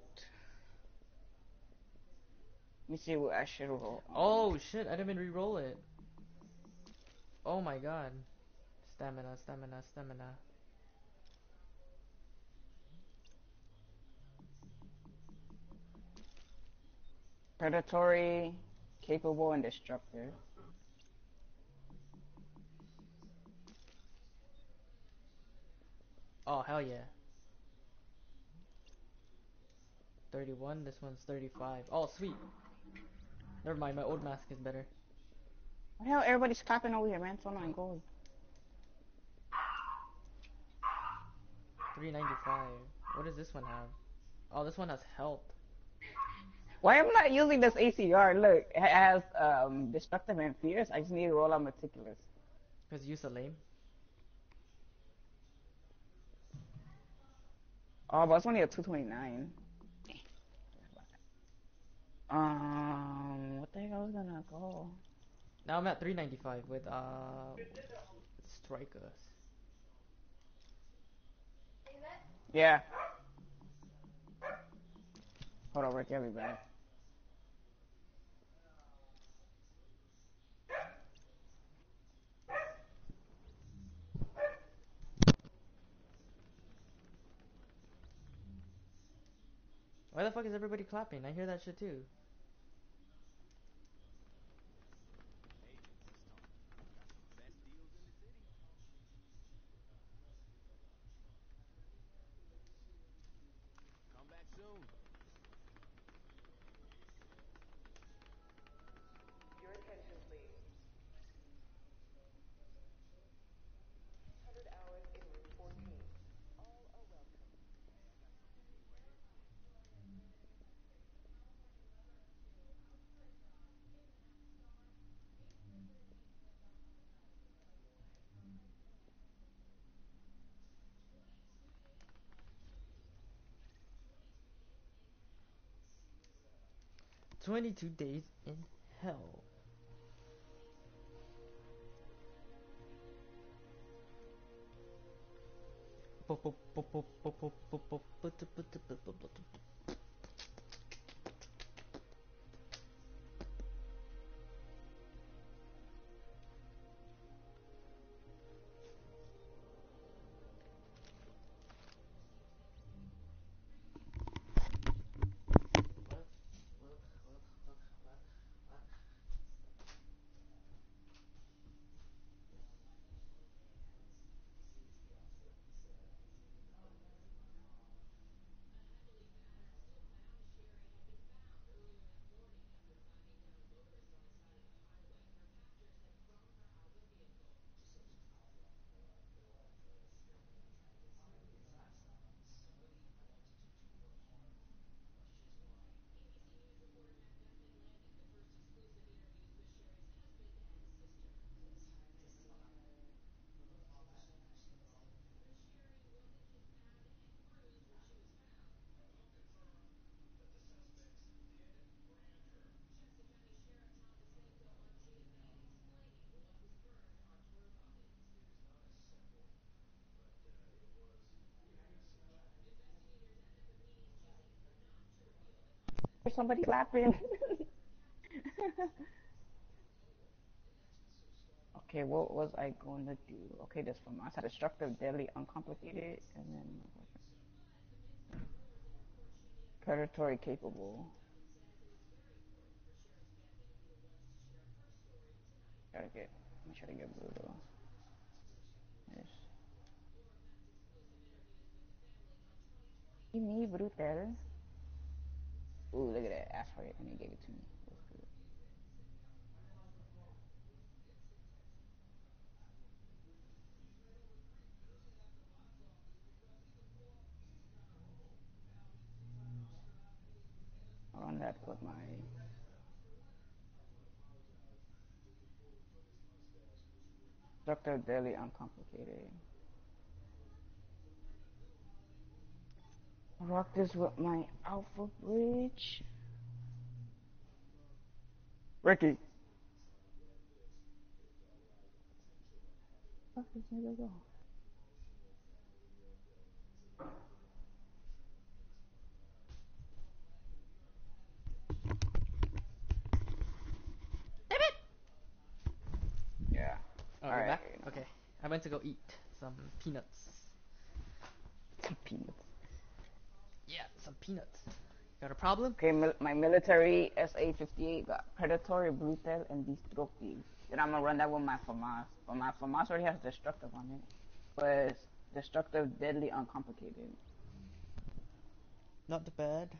Let me see what I should roll. on. Oh shit! I didn't even re-roll it. Oh my god. Stamina, stamina, stamina. Predatory, capable, and destructive. Oh, hell yeah. thirty-one, this one's thirty-five. Oh, sweet. Never mind, my old mask is better. What the hell? Everybody's clapping over here, man. So annoying. Go. three ninety-five. What does this one have? Oh, this one has health. Why am I not using this A C R? Look, it has um destructive and fierce. I just need to roll out meticulous. Because use a lame. Oh, but it's only a two twenty-nine. Um, what the heck I was gonna go? Now I'm at three ninety-five with, uh, Strike Us. Yeah. Hold on, Ricky, I'll be back. Why the fuck is everybody clapping? I hear that shit too. Agent, this Tony. Got some best deals in the city. Come back soon. Your attention, please. one hundred hours in room fourteen. All are welcome. Hey, I got something new right here. twenty-two days in hell. There's somebody clapping. Okay, what was I going to do? Okay, this from us. Destructive, deadly, uncomplicated, and then predatory capable. Gotta get, I'm trying to get brutal. Yes. Give me brutal. Ooh, look at that. Asked for it and he gave it to me. That's good. I'll run that with my destructive, deadly, uncomplicated. I'll rock this with my alpha bridge. Ricky. Where this nigga go? Yeah. Oh, you're Alright. back? Okay. I went to go eat some peanuts. Peanuts. Yeah, some peanuts. Got a problem? Okay, mil my military S A fifty-eight got predatory, brutal, and destructive. Then I'm gonna run that with my FAMAS. But my FAMAS already has destructive on it. But Destructive, deadly, uncomplicated. Not bad.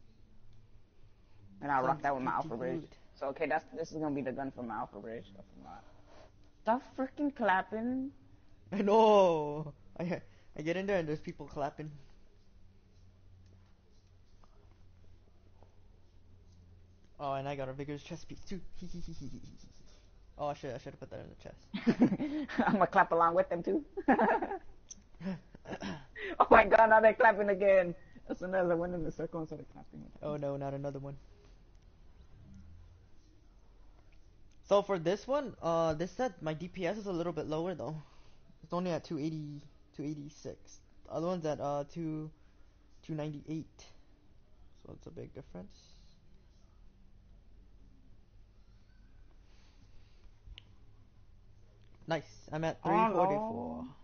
And I rock Sounds that with my pretty Alpha Bridge. good. So okay, that's this is gonna be the gun for my Alpha Bridge. Stop not. Stop freaking clapping. I know. I I get in there and there's people clapping. Oh, and I got a vigorous chest piece too. Oh shit! I should have put that in the chest. I'm gonna clap along with them too. Oh my god, now they're clapping again. As soon as I went in the circle and started clapping. Oh no, not another one. So for this one, uh, this set my D P S is a little bit lower though. It's only at two eighty, two eighty-six. The other one's at uh two, 298. So it's a big difference. Nice. I'm at three forty-four. Oh,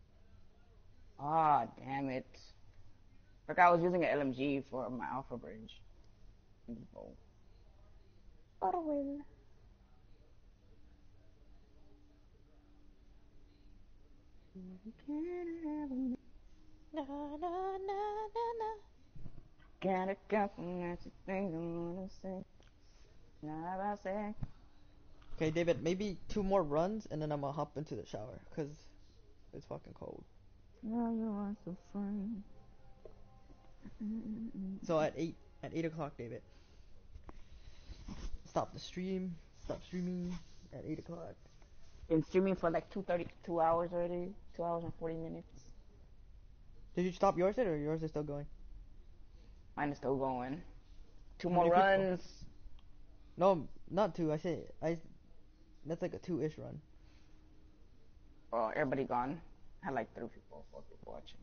ah, damn it. Like I was using an L M G for my Alpha Bridge. Oh, well. Na na na na na. Got a couple nasty things I wanna say. Now I say. Okay, David, maybe two more runs and then I'm gonna hop into the shower because it's fucking cold. Now you are so fine. So at eight, at eight o'clock, David. Stop the stream. Stop streaming at eight o'clock. Been streaming for like two thirty, two hours already. Two hours and forty minutes. Did you stop yours yet, or yours is still going? Mine is still going. Two How more many people? runs. No, not two. I say I. That's like a two-ish run. Oh, everybody gone. I had like three people, four people watching.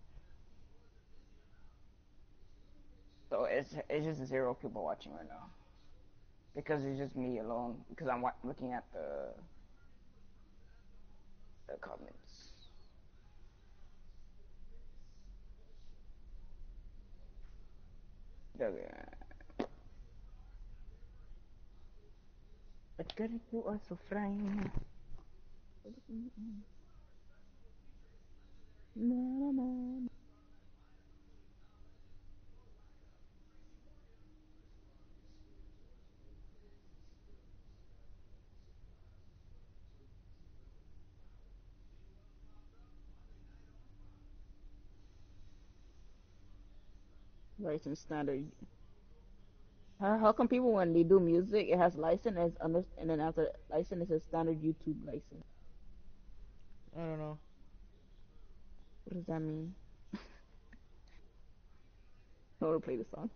So it's it's just zero people watching right now. Because it's just me alone. Because I'm wa- looking at the the comments. Okay. But girl, you are so fine. Na, na, na. License standard. How, how come people when they do music it has license as under and then after license it says standard YouTube license? I don't know. What does that mean? I want to play the song.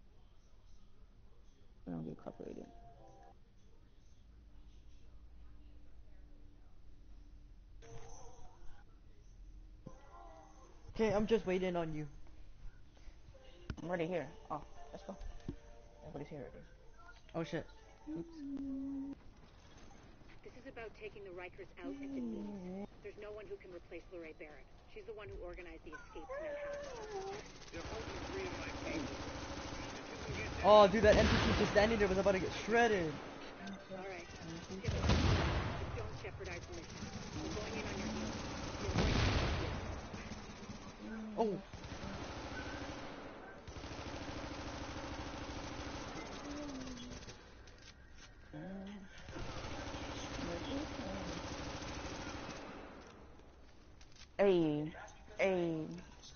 I don't get copyrighted. Okay, I'm just waiting on you. I'm already here. Oh, let's go. Everybody's here already. Oh shit. Oops. This is about taking the Rikers out at Denise. There's no one who can replace Lorraine Barrett. She's the one who organized the escape to Manhattan. They're holding three of my people. If you can get Oh, dude, that N P C just standing there was about to get shredded. All right. Get the rest, but don't jeopardize the mission. We're going in on your heels. You'll break Oh. Hey, hey.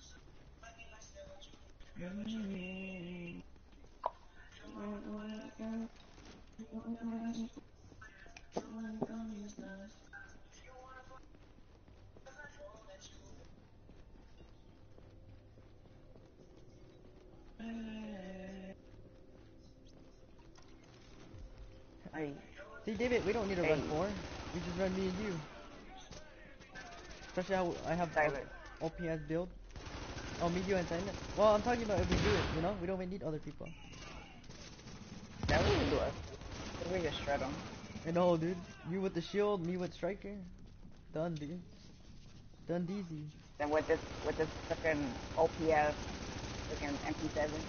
Hey, See, David, we don't need to hey. run four. We just run me and you. Especially how I have Silent. O P S build. Oh, me, you, and Silent. Well, I'm talking about if we do it, you know? We don't even need other people. That wouldn't do us. We just shred them. I know, dude. You with the shield, me with striker. Done, dude. Done easy. Then with this, with this freaking O P S, freaking M P seven.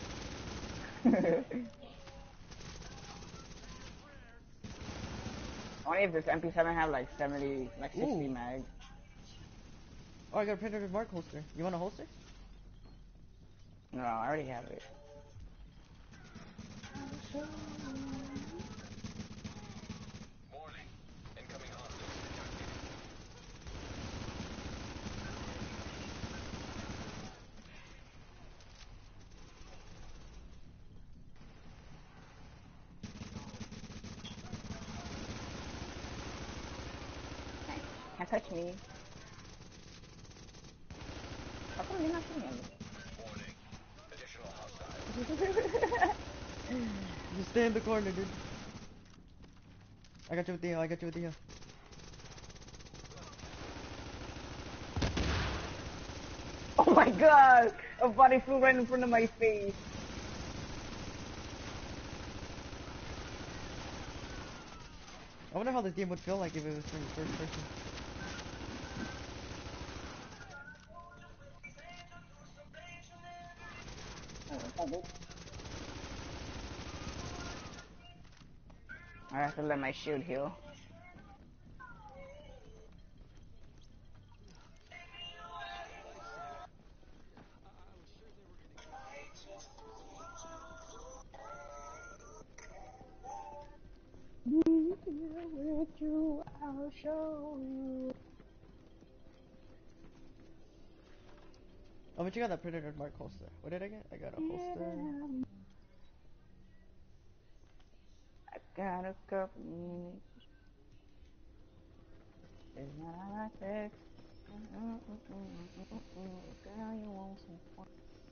Only if this M P seven had like seventy, like sixty Ooh. mag. Oh, I got a Predator Mark holster. You want a holster? No, I already have it. Warning. Incoming hostiles detected. Can't touch me. How come you're not shooting at me? Warning. Additional hostiles. Just stay in the corner, dude. I got you with the heal, I got you with the heal. Oh my god! A body flew right in front of my face. I wonder how this game would feel like if it was from first person. I have to let my shield heal. With you, I'll show you. Oh, but you got that Predator Mark holster. What did I get? I got a holster. I got a couple minutes. It's not like that. Girl, you want some fun?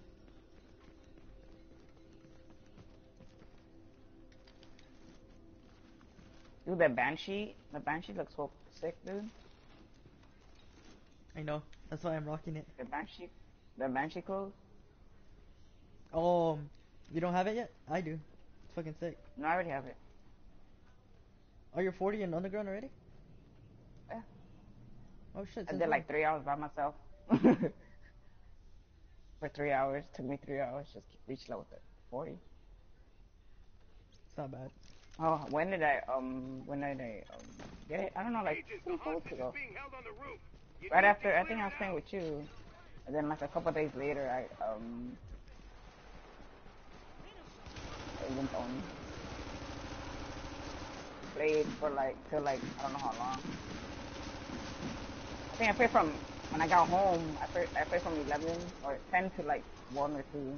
Dude, that Banshee, the Banshee looks so sick, dude. I know. That's why I'm rocking it. The Banshee, the Banshee clothes. Oh, you don't have it yet? I do. It's fucking sick. No, I already have it. Oh, you're forty in Underground already? Yeah. Oh shit, I since did when? like three hours by myself. For three hours. Took me three hours just to reach level forty. It's not bad. Oh, when did I, um, when did I, um, get it? I don't know, like Agent, three, the four weeks hostage ago. is being held on the roof. You Right need after, to I think clear I was it playing out. with you. And then like a couple days later, I, um, I went on. Played for like, till like, I don't know how long. I think I played from, when I got home, I played, I played from eleven or ten to like one or two.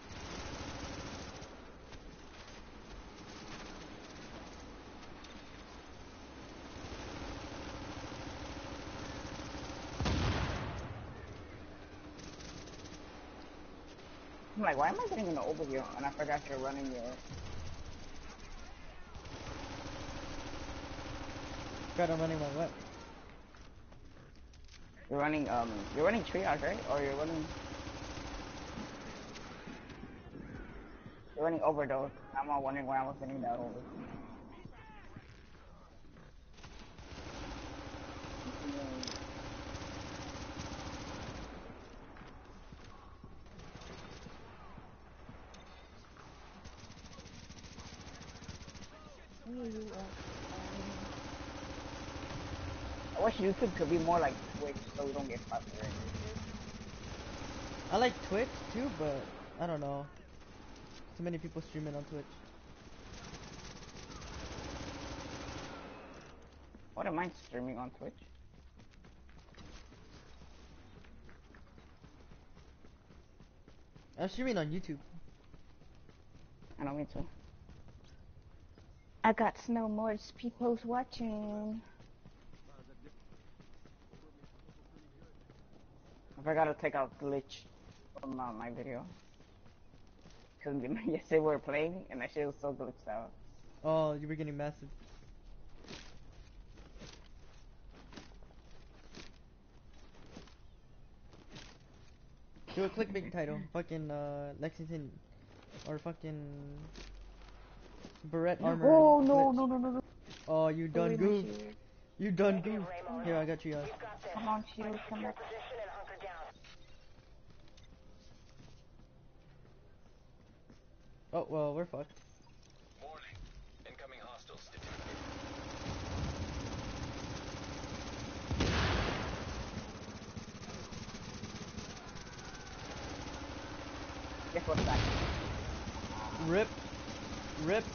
I'm like, why am I getting an overview? And I forgot you're running your... Got I'm running my what? You're running, um, you're running triage, right? Or you're running... You're running overdose. I'm all wondering why I was getting that over. I wish YouTube could be more like Twitch so we don't get copyrighted. I like Twitch too, but I don't know. Too many people streaming on Twitch. I wouldn't mind streaming on Twitch. I'm streaming on YouTube. I know, me too. I got to know more people's watching. I forgot to take out glitch from uh, my video. Cause yesterday we were playing and that shit was so glitched out. Oh, you were getting massive. Do a clickbait title. Fucking uh, Lexington. Or fucking... Barret armor. Oh no, glitch. no, no, no, no. Oh, you done Away my goofed. shield. You done goofed. Here, I got you. Uh, Come on, shield, come back. oh, well, we're fucked. Warning. Incoming hostiles detected. let's go to back. Rip. Rip.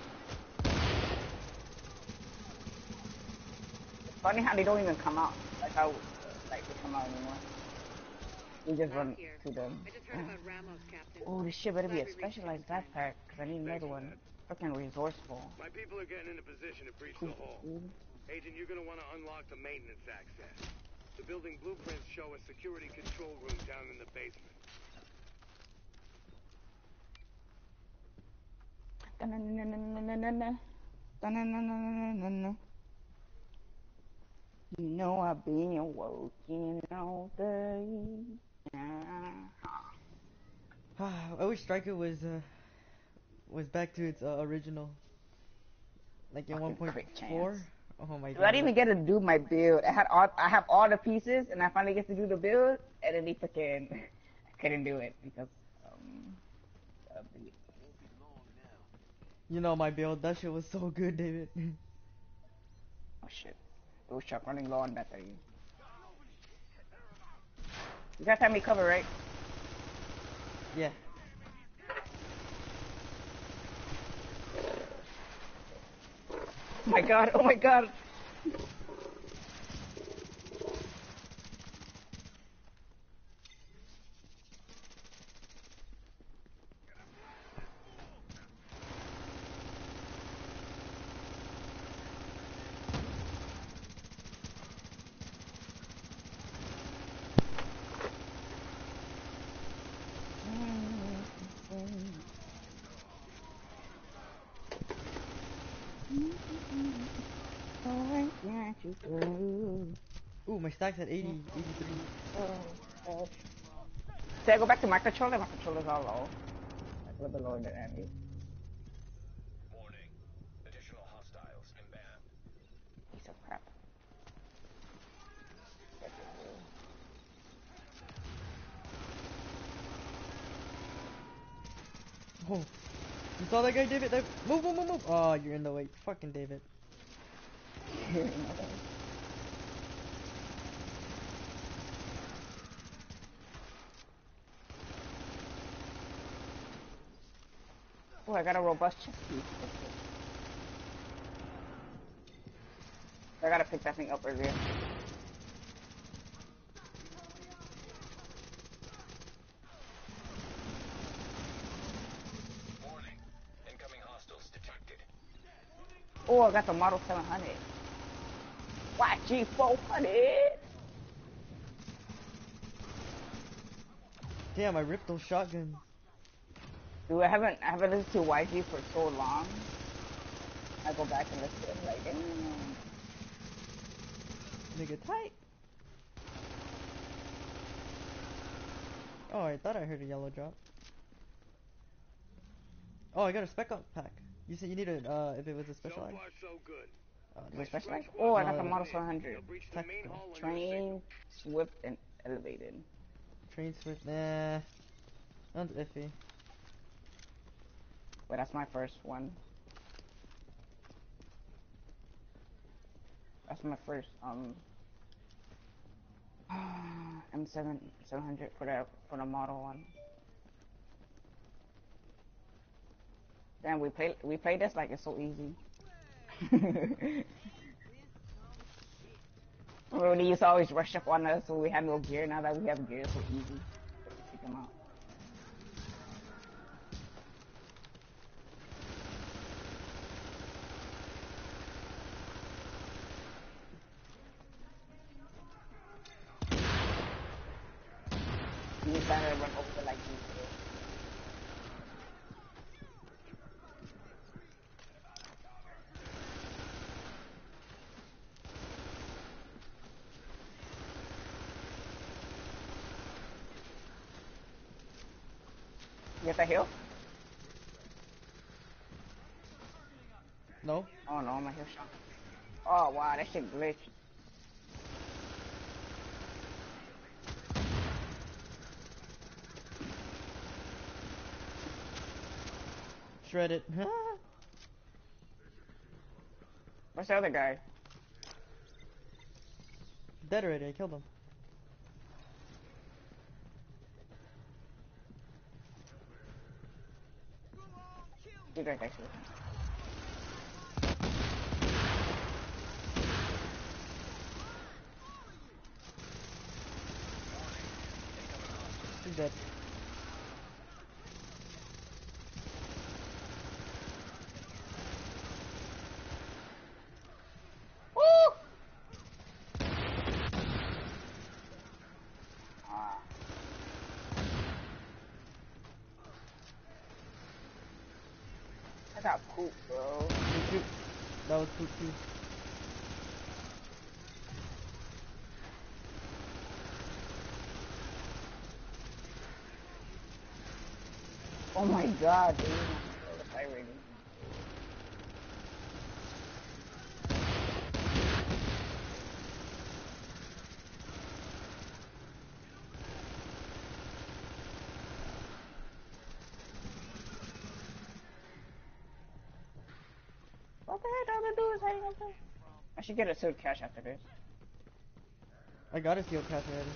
It's funny how they don't even come out. Like how like they come out anymore. We just run Last year. to them. I just heard about Ramos, Captain. Oh, this shit better be a Glad we reached specialized next time. backpack, cause I need another one. Fucking resourceful. My people are getting in a position to breach the hall. Agent, you're gonna want to unlock the maintenance access. The building blueprints show a security control room down in the basement. You know I've been working all day. I wish Striker was uh was back to its uh, original, like in Fucking one point quick four. chance. Oh my Dude, I god. didn't even get to do my build. I had all, I have all the pieces, and I finally get to do the build, and then they freaking, I couldn't do it because, um, of the, You know my build. That shit was so good, David. oh shit. It was Chuck running low on battery. You guys have me covered, right? Yeah. Oh my god, oh my god. Ooh, my stack's at eighty, eighty-three. So I go back to my controller, my controller's all low. Like a little bit lower than Andy. Warning. Additional hostiles inbound. Piece of crap. Oh, you saw that guy, David? That... Move, move, move, move. Oh, you're in the way. Fucking David. Oh, I got a robust chest piece. I gotta pick that thing up earlier. Warning. Incoming hostiles detected. Oh, I got the Model seven hundred. Y G four hundred. Damn, I ripped those shotguns. Dude, I haven't, I haven't listened to Y G for so long. I go back and listen to it like, damn. Nigga tight. Oh, I thought I heard a yellow drop. Oh, I got a spec up pack. You said you needed, uh, if it was a So specialized? far, so good. Oh, Is it nice. specialized? Oh, I got No, the no, Model in. seven hundred. They'll breach the main Tactical. hall on your Train, signal. swift, and elevated. Train Swift, nah. Sounds iffy. But that's my first one. That's my first, um, M seven, seven hundred for the, for the Model one. Damn, we play, we play this like it's so easy. Remember, they used to always rush up on us when we had no gear. Now that we have gear, it's so easy to take them out. You just gotta run over like this. You get that heal? No? Oh no, my heal shot. Oh wow, that shit glitched. Shred it. Where's the other guy? Dead already, I killed him. You guys actually. He's dead. Woo! Ah. I got poop, bro. Me too. That was poop too. Oh my god, dude. The fire rating. What the heck are they doing hiding up there? I should get a suit cash after this. I got a steel cash already.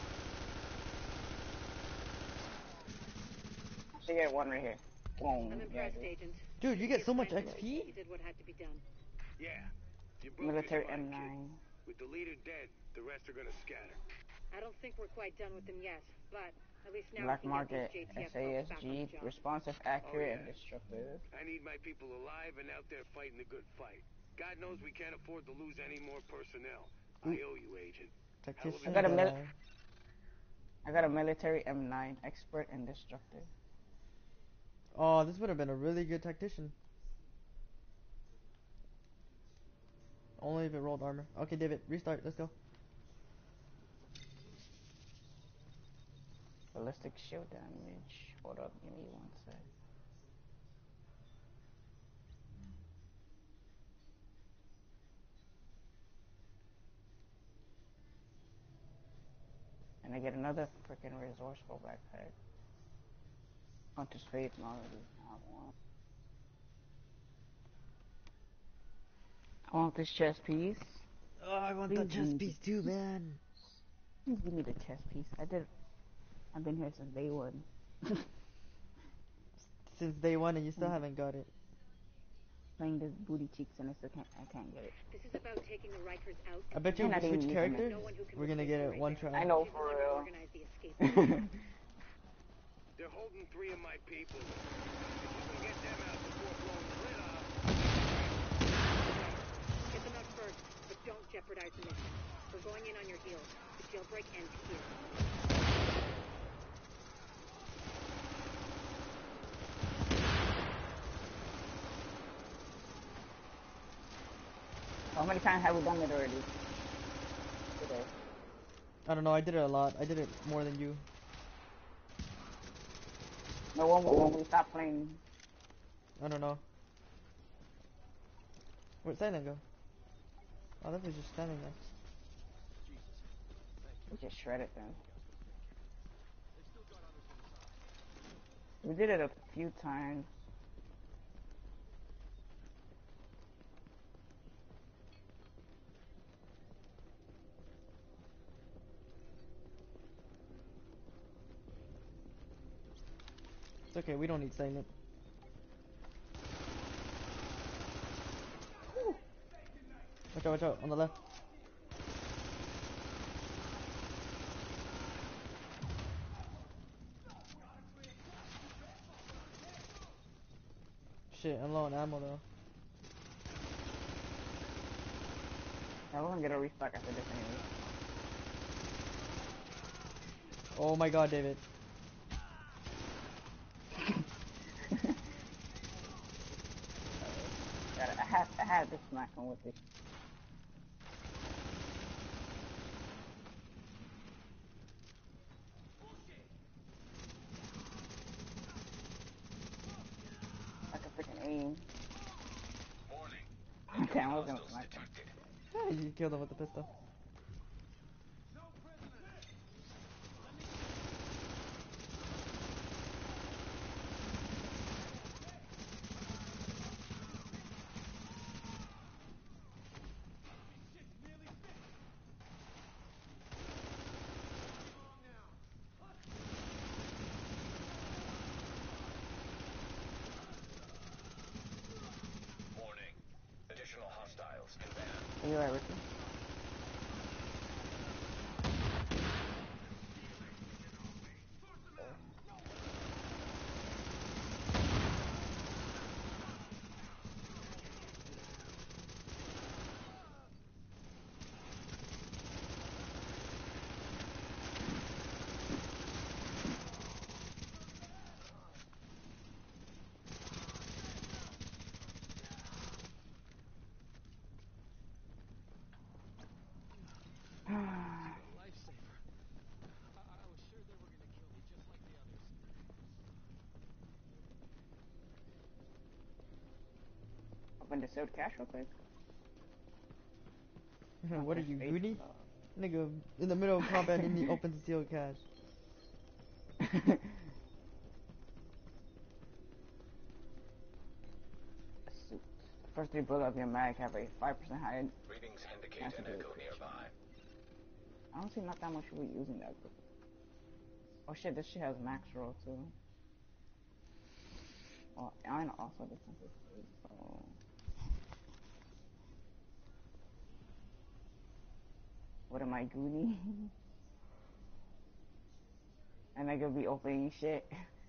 I should get one right here. Boom. I'm Yeah, impressed, dude. Agent. Dude, you get so much You X P? did what had to be done. Yeah. You broke Military his spine, M kid. nine. With the leader dead, the rest are gonna scatter. I don't think we're quite done with them yet, but at least now Black we can get market, these J T F S A S folks back on G, the job. responsive, accurate, yeah. and destructive. I need my people alive and out there fighting the good fight. God knows we can't afford to lose any more personnel. I owe you, Agent. Tactician I got a mil- guy. I got a military M nine, expert and destructive. Oh, this would have been a really good tactician. Only if it rolled armor. Okay, David, restart. Let's go. Ballistic shield damage. Hold up, give me one sec. And I get another freaking resourceful backpack. Hunter's Faith, no, I already have one. I want this chest piece. Oh, I want Please that chest give me piece too, man. Please give me the chest piece. I did. I've been here since day one. Since day one and you still haven't got it. Playing this booty cheeks and I still can't. I can't get it. This is about taking the Rikers out. I bet you And if I we didn't switch use them. characters, No one who can we're gonna replace get you it right one there. try. I know She's the for one who real. organized the escape. They're holding three of my people. If you can get them out before blowing the lid off. Get them out first, but don't jeopardize the mission. We're going in on your heels. The jailbreak ends here. How many times have we done it already? Today. I don't know, I did it a lot. I did it more than you. No one when we stop playing. I don't know. Where'd Silent go? Oh, that was just standing there. We just shredded them. We did it a few times. It's okay, we don't need Silent. Watch out, watch out, on the left. Shit, I'm low on ammo though. Now we're gonna get a restock after this anyway. Oh my god, David. Got it. I had I had to smack him with it. I can freaking aim. Warning. Damn, I was gonna Hostiles smack him. detected. You killed him with the pistol. You alright, Ricky? Lifesaver. I, I was sure they were gonna kill me just like the others. Open the sealed cache real quick. What are There's you, eight. Goody? Nigga, in the middle of combat and he opens the sealed cache. Suit. The first three bullets of your mag have a five percent higher. Readings indicate Chance to an do it. echo nearby. I don't see not that much we using that. Oh shit, this shit has max roll too. Oh, iron also defensive. So. What am I, Goonie? And I gonna be opening shit.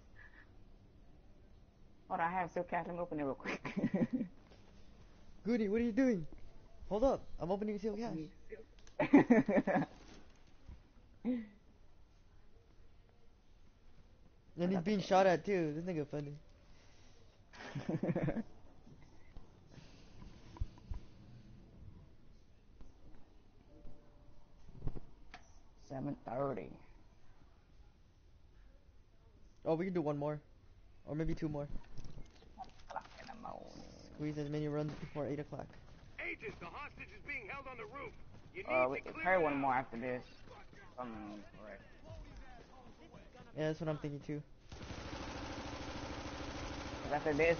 Hold on, I have still cash. Let me open it real quick. Goody, what are you doing? Hold up, I'm opening a sealed cache. And he's being shot at too. This nigga funny. seven thirty. Oh, we can do one more. Or maybe two more. O'clock in the morning. Squeeze as many runs before eight o'clock. Agent, the hostage is being held on the roof. You need Uh, we to clear probably it one out. more after this. Um, right. Yeah, that's what I'm thinking too. 'Cause after this,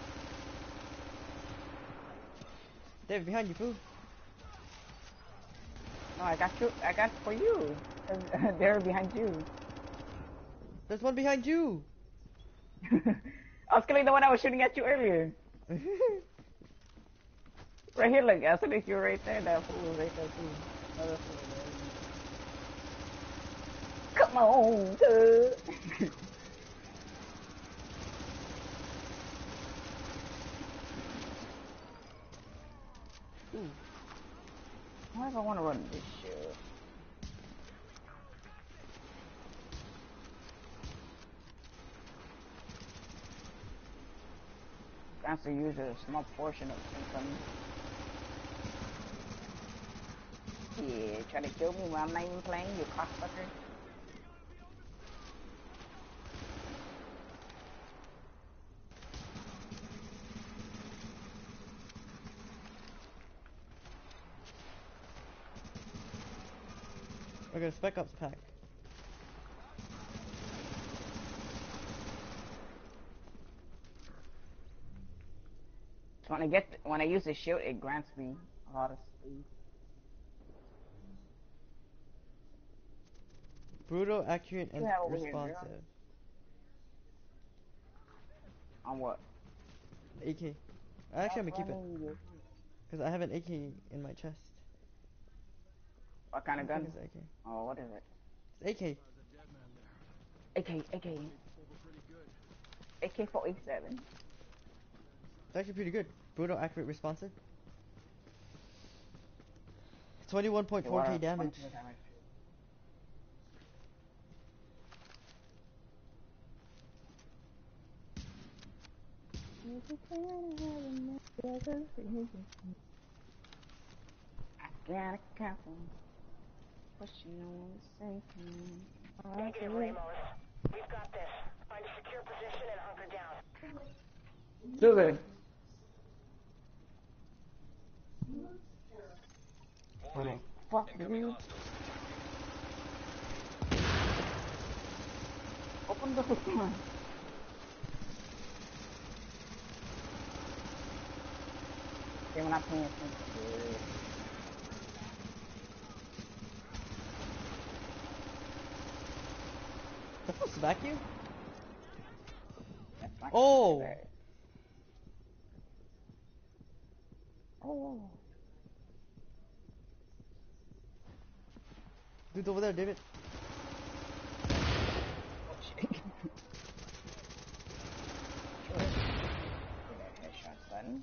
Dave, behind you, fool. no, I got you. I got for you. 'Cause they're behind you. There's one behind you. I was killing the one I was shooting at you earlier. Right here, look. I said if you're right there, that fool was right there too. Another fool there. Come on, dude. Ooh. Why do I want to run this shit? Grants to use a small portion of income. Yeah, try to kill me while I'm not even playing, you cocksucker. I got a Spec Ops pack. So when I get, when I use the shield, it grants me a lot of speed. Brutal, accurate, and You have over here, responsive. girl. On what? A K. Actually, I'm gonna keep it. Running you. Because I have an A K in my chest. What kind of I think gun? it's A K. Oh, what is it? It's A K. There's a dead man there. A K, A K, They were pretty good. A K four eighty-seven. It's actually pretty good. Brutal, accurate, responsive. twenty-one point four K damage. I got a couple. Pushing on the same thing. Negative, Ramos. We've got this. Find a secure position and hunker down. Do it. What the fuck, Incoming dude? hostiles. Open the door. Okay, we're not paying attention. The fuck smack you? That's not Oh! bad. Oh. Dude's over there, David. Oh shit. Sure. Give that headshot button.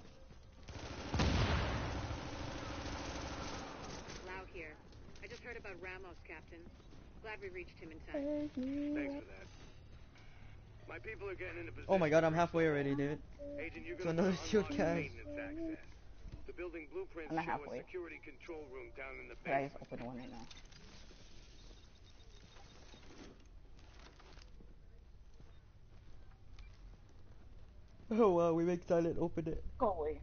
Lau here. I just heard about Ramos, Captain. Glad we reached him in time. Thanks for that. My people are getting into position. Oh my god, I'm to halfway breach the already, wall. David. Agent, you're So gonna another want to shield unlock the cache. maintenance access. The building blueprints I'm not show a halfway. security control room down in the But I just basement. opened one right now. Oh wow, we make silent open it. Go away.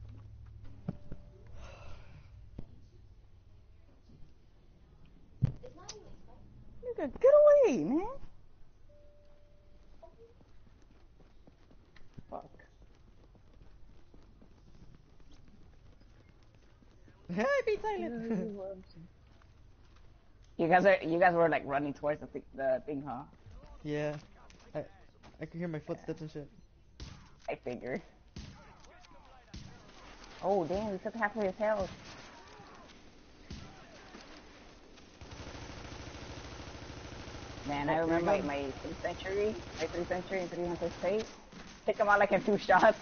Nigga, get away, man. Fuck. Hey, be silent. You guys are you guys were like running towards the th the thing, huh? Yeah. I I can hear my footsteps and shit. I figured. Oh damn, we took half of his health. Man, Oh, I here remember we my, go. my three century, my three century and three hundred state. Take him out like in two shots.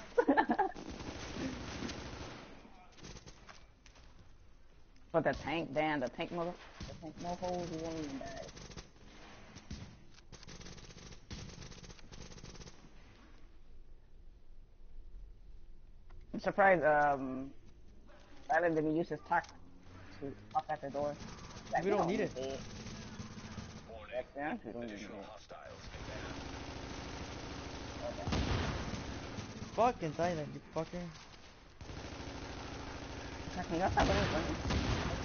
But the tank, damn, the tank mother, the tank no holes, you won't even die. I'm surprised, um, Silent didn't use his talk to pop at the door. Like, We don't need it. it. Warning. Yeah, we don't need Additional it. hostiles inbound. Okay. Fucking silent, you fucker. Can you stop running from me?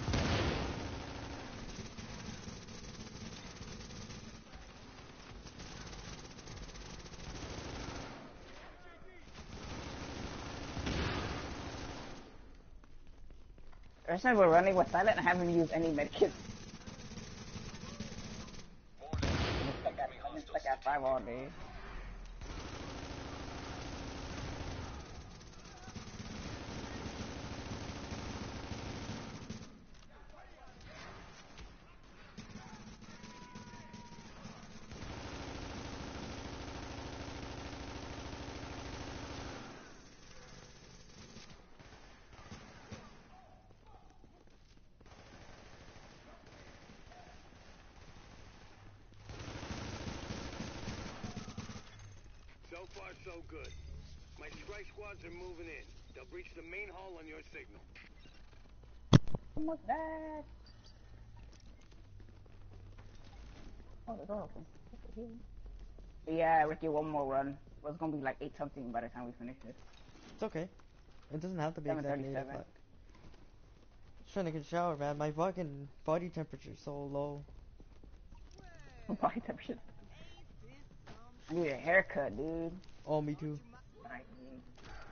First time we're running with Silent, I haven't used any medkits. Warning. I'm stuck at, I've been stuck at five all day. So far, so good. My strike squads are moving in. They'll breach the main hall on your signal. Almost back. Oh, the door open. What the hell? Yeah, Ricky, one more run. Well, it's gonna be like eight something by the time we finish this. It's okay. It doesn't have to be seven exactly eight thirty-seven. o'clock. Just trying to get a shower, man. My fucking body temperature's so low. Body temperature. I need a haircut, dude. Oh, me too. I need.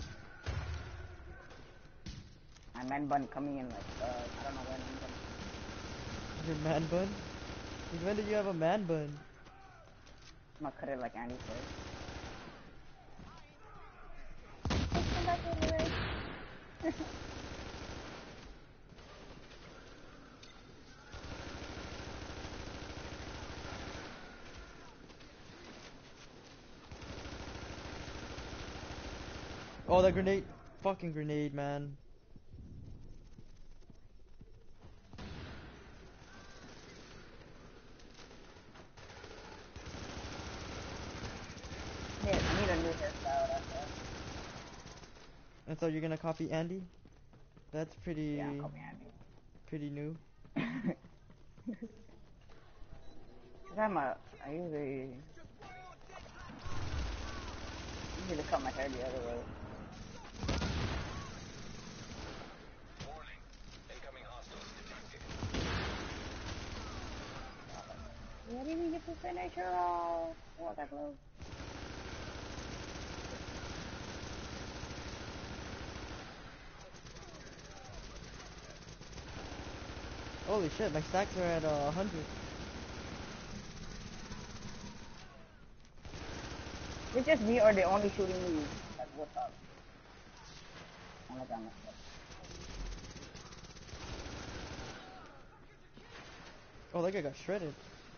My man bun coming in like, uh, I don't know when I'm gonna. Your man bun? Since when did you have a man bun? I'm gonna cut it like Andy said. Oh, that grenade. Fucking grenade, man. Yeah, I need a new hairstyle. That's it. And so you're gonna copy Andy? That's pretty... Yeah, I'll copy Andy. pretty new. I'm a, I usually, usually cut my hair the other way. Warning. Incoming hostiles detected. Yeah, I didn't even get to finish her off. What that close? Holy shit, my stacks are at uh, one hundred. It's just me or they only shooting me? Like, what's up? I'm like, I'm Oh, that guy got shredded.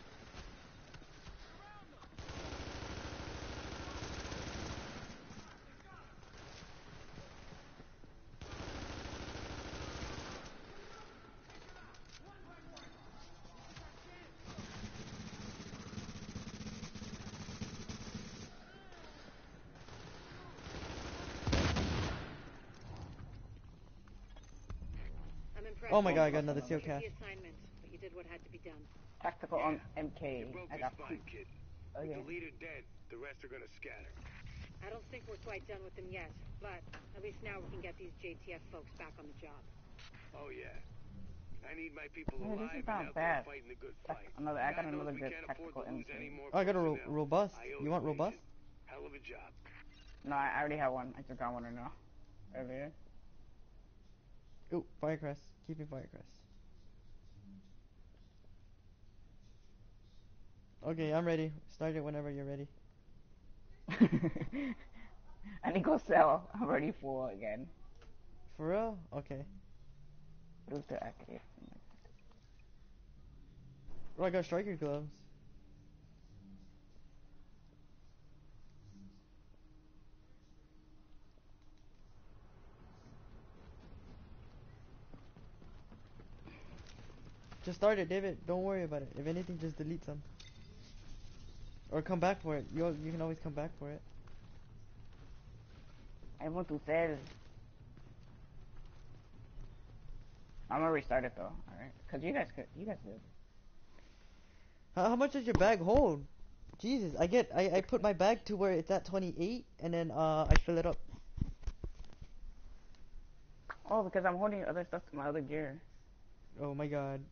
I'm impressed. Oh my god, I got Oh, another oh, seal You did cash. the assignment, but you did what had to be done. Tactical Yeah. on M K. You broke I your got spine, kid. With Okay. the leader dead, the rest are gonna scatter. I don't think we're quite done with them yet, but at least now we can get these J T F folks back on the job. Oh yeah. I need my people Yeah, this alive is and not out there bad. fighting the good Tac- fight. Another, I got God knows another we good can't afford tactical to lose M K. any more Oh, I got a ro personnel. robust. I owe You want you, robust? Agent. Hell of a job. No, I already have one. I took out one right now. Earlier. Ooh, firecrest. Keep me firecrest. Okay, I'm ready. Start it whenever you're ready. I need to go sell. I'm ready for again. For real? Okay. Move to activate. Oh, I got striker gloves. Just start it, David. Don't worry about it. If anything, just delete some. Or come back for it. You you can always come back for it. I want to sell. I'm gonna restart it though. All right, cause you guys could, you guys could. How, how much does your bag hold? Jesus, I get I, I put my bag to where it's at twenty-eight, and then uh I fill it up. Oh, because I'm holding other stuff to my other gear. Oh my god.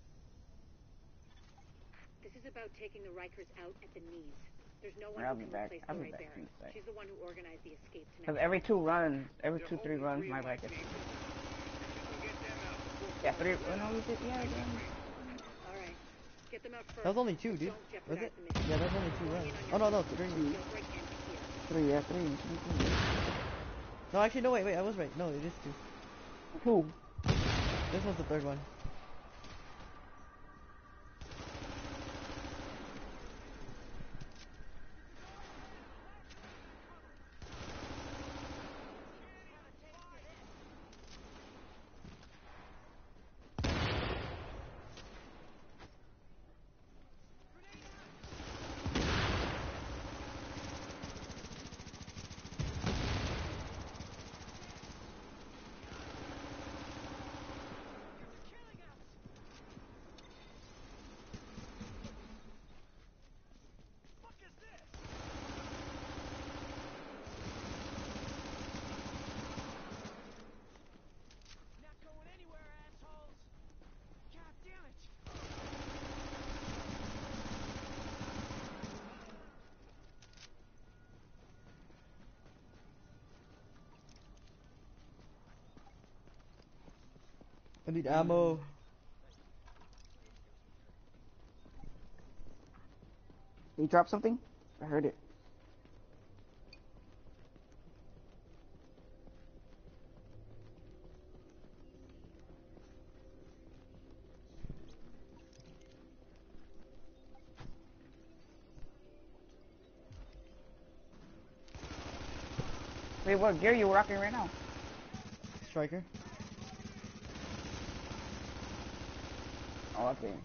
This is about taking the Rikers out at the knees. There's no one I'll who be can back. replace I'll be Lori back Barret. in a sec. She's the one who organized the escape tonight. Cause every two runs, every They're two three holding runs, three my of my bike is. people. If you can get them out before Yeah, three. Florida's Well, no, out, we did. Yeah, it'll be again. great. All right, get them out first. That was only two, but dude. Don't Was jeopardize it? the mission. Yeah, that's only two Going runs. in on Oh your no, no, heels. three. Jailbreak ends here. Three, yeah, three. three, three. No, actually, no. Wait, wait. I was right. No, it is two. Two. This one's the third one. Not going anywhere, assholes! God damn it! I need ammo. You dropped something? I heard it. Wait, what gear you rocking right now? Striker. Oh, okay.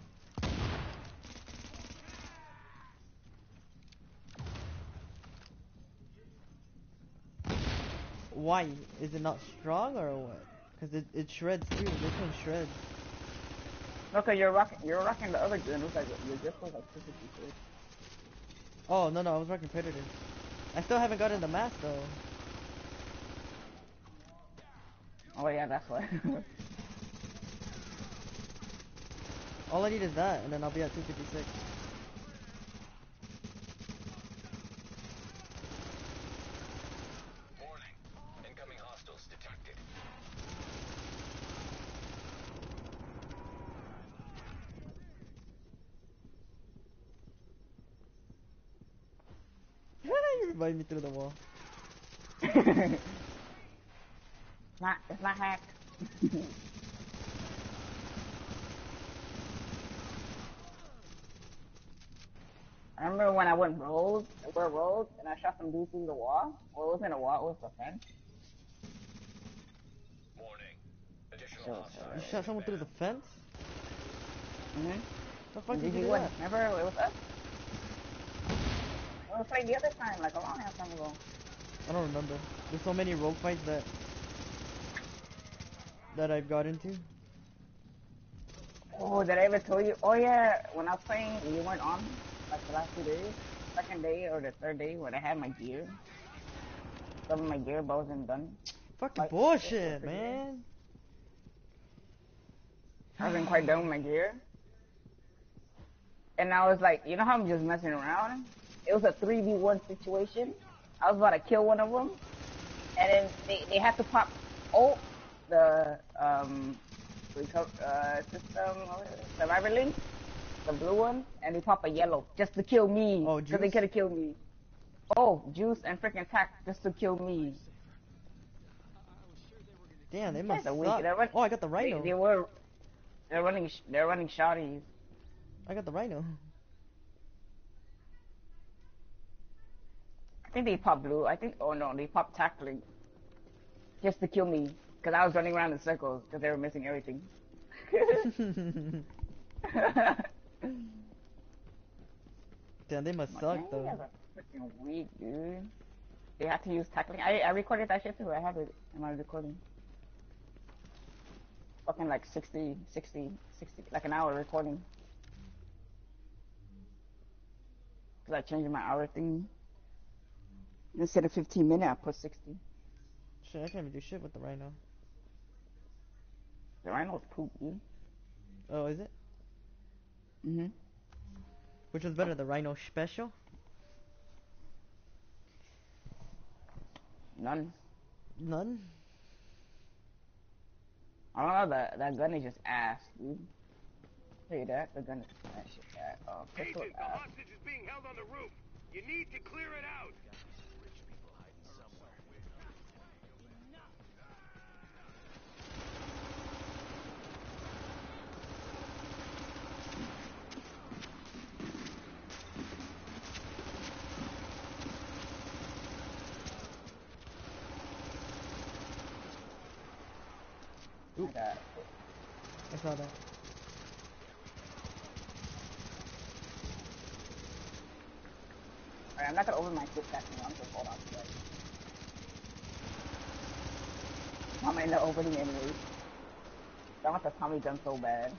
Why? Is it not strong or what? Because it, it shreds too. This one shreds. Okay, you're rocking. You're rocking the other gear. It looks like your grip was like two fifty-six. Oh, no, no. I was rocking Predator. I still haven't gotten the mask, though. Oh yeah, that's why. All I need is that, and then I'll be at two fifty-six. Warning. Incoming hostiles detected. You remind me through the wall. It's not. It's not hacked. I remember when I went road, where road, and I shot some dude through the wall. Well, it wasn't a wall, it was a fence. Warning. Additional Sure, hostiles. You sure. shot someone through the fence? Mm-hmm. The fuck did D you V do one. that? Remember it was us? We were playing the other time, like a long ass time ago. I don't remember. There's so many rogue fights that that I've got into. Oh, did I ever tell you? Oh yeah, when I was playing, you weren't on, like the last two days. Second day or the third day when I had my gear. Some of my gear, but wasn't done. Fucking Like, bullshit, yeah, man. I wasn't quite done with my gear. And I was like, you know how I'm just messing around? It was a three v one situation. I was about to kill one of them. And then they, they had to pop ult, the um, reco- uh, system, survivor link, the blue one, and they pop a yellow just to kill me. Oh, Because they Juice? could have killed me. Oh, Juice and freaking Tack just to kill me. Damn, they You must guys are weak. suck. They're run- Oh, I got the They, rhino. they were, they're running, sh- they're running shotties. I got the rhino. I think they popped blue. I think, oh no, they popped tackling just to kill me because I was running around in circles because they were missing everything. Damn, they must I'm like, suck man, you though. guys are freaking weak, dude. They have to use tackling. I, I recorded that shit too. I have it in my recording. Fucking like sixty, sixty, sixty, like an hour recording. Cause I changed my hour thing. Instead of fifteen minutes, I put sixty. Shit, I can't even do shit with the rhino. The rhino's poop, dude. Oh, is it? Mm-hmm. Which one's better, the rhino special? None. None? I don't know, that, that gun is just ass, dude. Tell you that, the gun is that shit ass. Uh, pistol Agent, the ass. hostage is being held on the roof. You need to clear it out. I got I saw that. Alright, I'm not gonna open my quick chat now. I'm just hold on to it. I'm in the opening anyway. I want the Tommy gun so bad.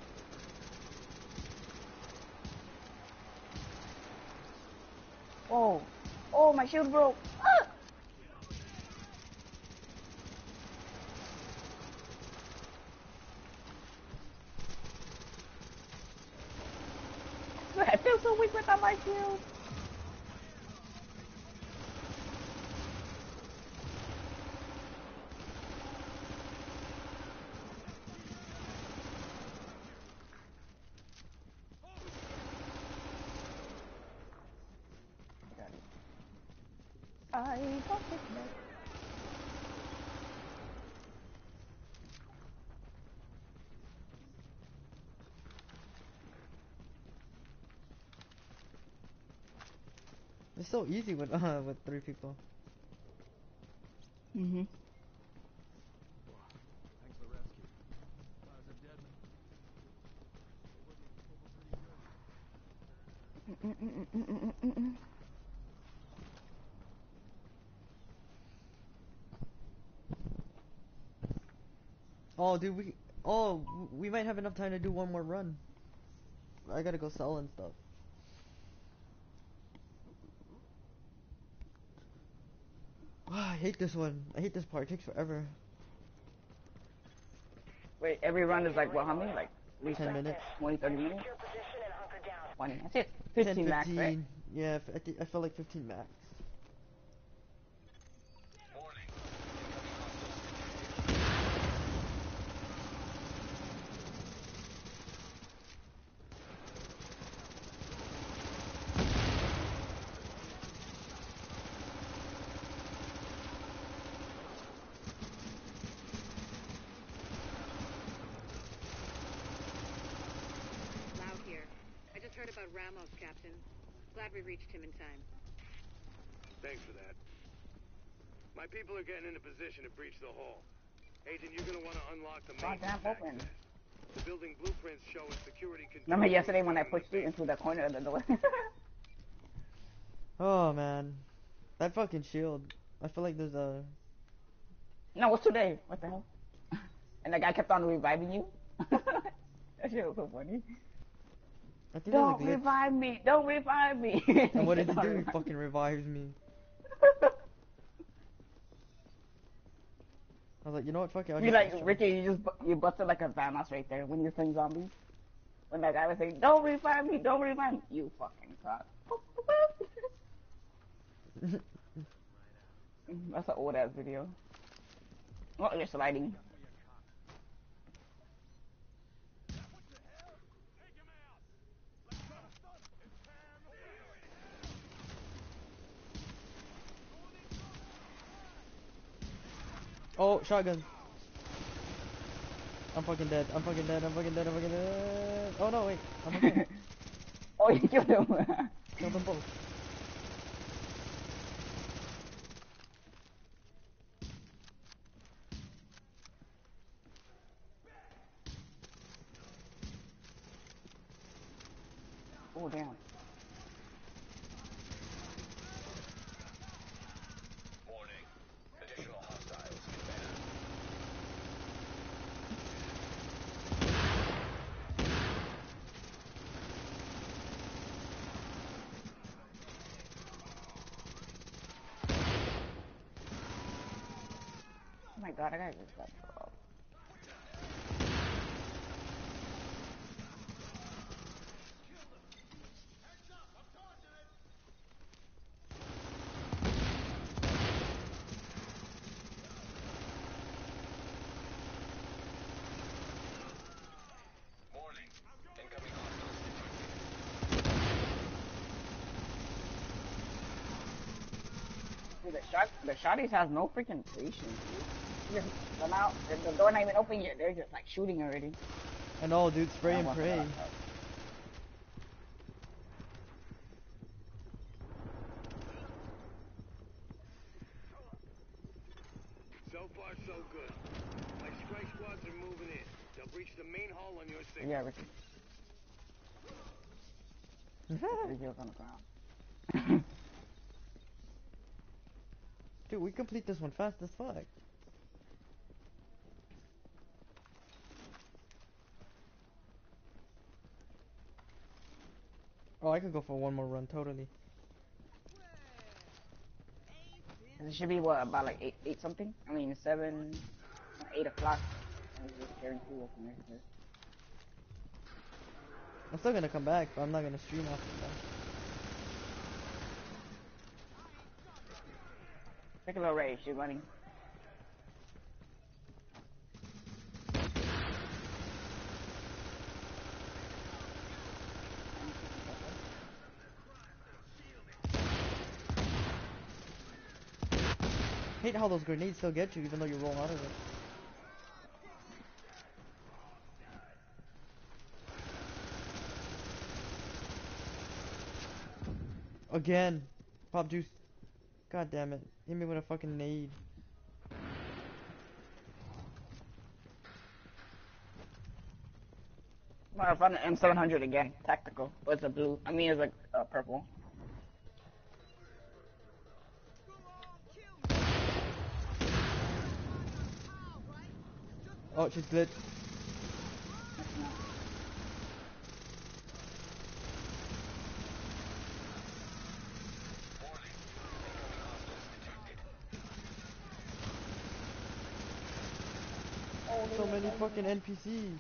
Oh, oh, my shield broke. Ah! I feel so weak without my shield. I got it. It's so easy with uh, with three people. Mm-hmm. Thanks for the rescue. I was a dead man. It wasn't over pretty good. Mm-mm-mm-mm-mm-mm-mm. Oh, dude, we... Oh, w- we might have enough time to do one more run. I gotta go sell and stuff. I hate this one. I hate this part. It takes forever. Wait, every run is like what? How many? Like at least ten like minutes. twenty, thirty minutes. Secure position and hunker down. twenty. That's it. ten, fifteen max, right? fifteen. Yeah, f- I, thi- I felt like fifteen max. Warning. Loud here. I just heard about Ramos, Captain. Glad we reached him in time. Thanks for that. My people are getting in a position to breach the hall. Agent, you're gonna want to unlock the main Goddamn open. access. The building blueprints show a security control. Remember yesterday room when I down in the pushed you into the corner of the door? Oh man, that fucking shield. I feel like there's a. No, it's today. What the hell? And the guy kept on reviving you. That shit was so funny. I think Don't there's a glitch. revive me! Don't revive me! And what did he do? He fucking revives me. I was like, you know what? Fuck it. I'll You just like destroy. Ricky? You just bu- you busted like a Thanos right there when you're playing zombies. When that guy was saying, "Don't revive me! Don't revive me!" You fucking cock. That's an old ass video. Oh, you're sliding. Oh, shotgun. I'm fucking dead. I'm fucking dead. I'm fucking dead. I'm fucking dead. Oh no, wait. I'm okay. Oh, you killed him. Killed them both. Oh damn. Warning. Additional hostiles inbound. Oh my god, I gotta just got off. Warning. Incoming hostiles detected. Dude, the shot, the shotties has no freaking patience, dude. You just run out, the, the door not even open yet. They're just like shooting already. I know, dude. Spray I and want pray. that. So far, so good. My strike squads are moving in. They'll breach the main hall on your signal. Yeah, Ricky. Three kills on the ground. Dude, we complete this one fast as fuck. Oh, I could go for one more run, totally. And it should be what, about like eight, eight something? I mean seven, eight o'clock. I was just guarantee what's the next day. I'm still gonna come back, but I'm not gonna stream after that. Take a little rage, you're running. Hate how those grenades still get you even though you roll out of it. Again. Pop juice. God damn it. Hit me with a fucking nade. Well, I found the M seven hundred again, tactical. But it's a blue. I mean, it's like uh, purple. Oh, she's glitched. Warning. Incoming hostiles detected. So many fucking N P Cs.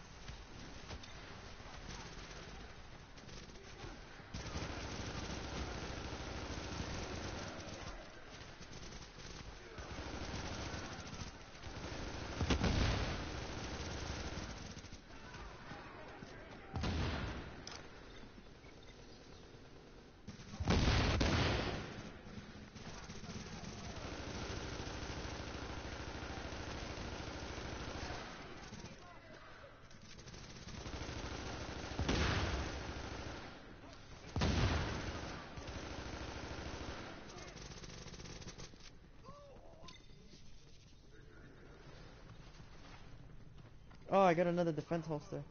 Oh, I got another defense holster.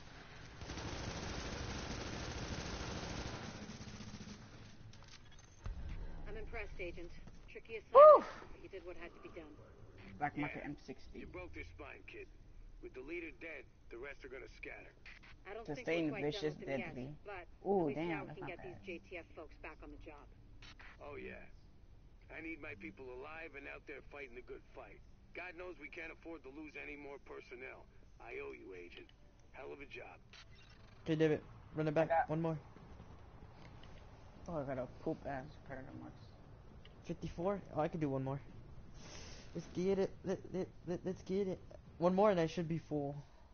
I'm impressed, Agent. Tricky Woo! assignment, but you did what had to be done. Black Yeah. market M sixty. You broke their spine, kid. With the leader dead, the rest are gonna scatter. I don't Sustained, think we're quite vicious, done with them deadly. yet, but Ooh, at least damn, now we that's can not get these bad. J T F folks back on the job. Oh yeah. I need my people alive and out there fighting the good fight. God knows we can't afford to lose any more personnel. I owe you, Agent. Hell of a job. Okay, David, run it back. got- One more. Oh, I got a poop ass predator marks. fifty-four? Oh, I could do one more. Let's get it. Let, let, let, let's get it. One more and I should be full.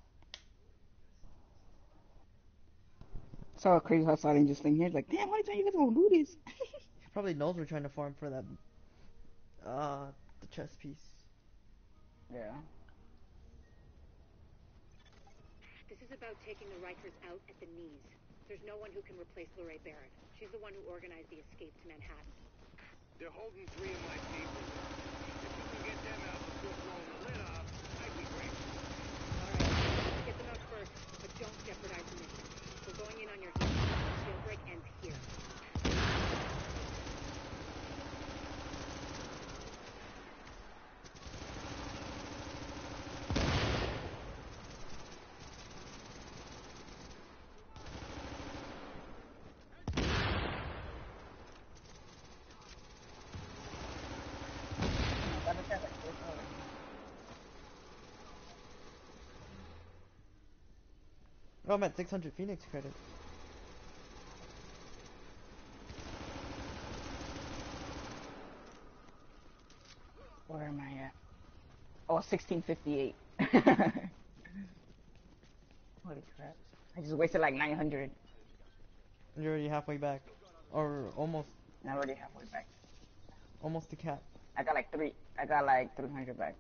Saw a crazy how Silent just thinking here, like, damn, why are you guys gonna do this? Probably knows we're trying to farm for that, uh, the chess piece. Yeah. This is about taking the Rikers out at the knees. There's no one who can replace Lorraine Barrett. She's the one who organized the escape to Manhattan. They're holding three of my people. If we can get them out before blowing the lid off, I'd be grateful. Alright, get them out first, but don't jeopardize the mission. We're going in on your heels. Jailbreak ends here. Oh, I'm at six hundred Phoenix credits. Where am I at? Oh, sixteen fifty-eight. Holy crap. I just wasted like nine hundred. You're already halfway back. Or almost, And I'm already halfway back. almost to cap. I got like three. I got like three hundred back.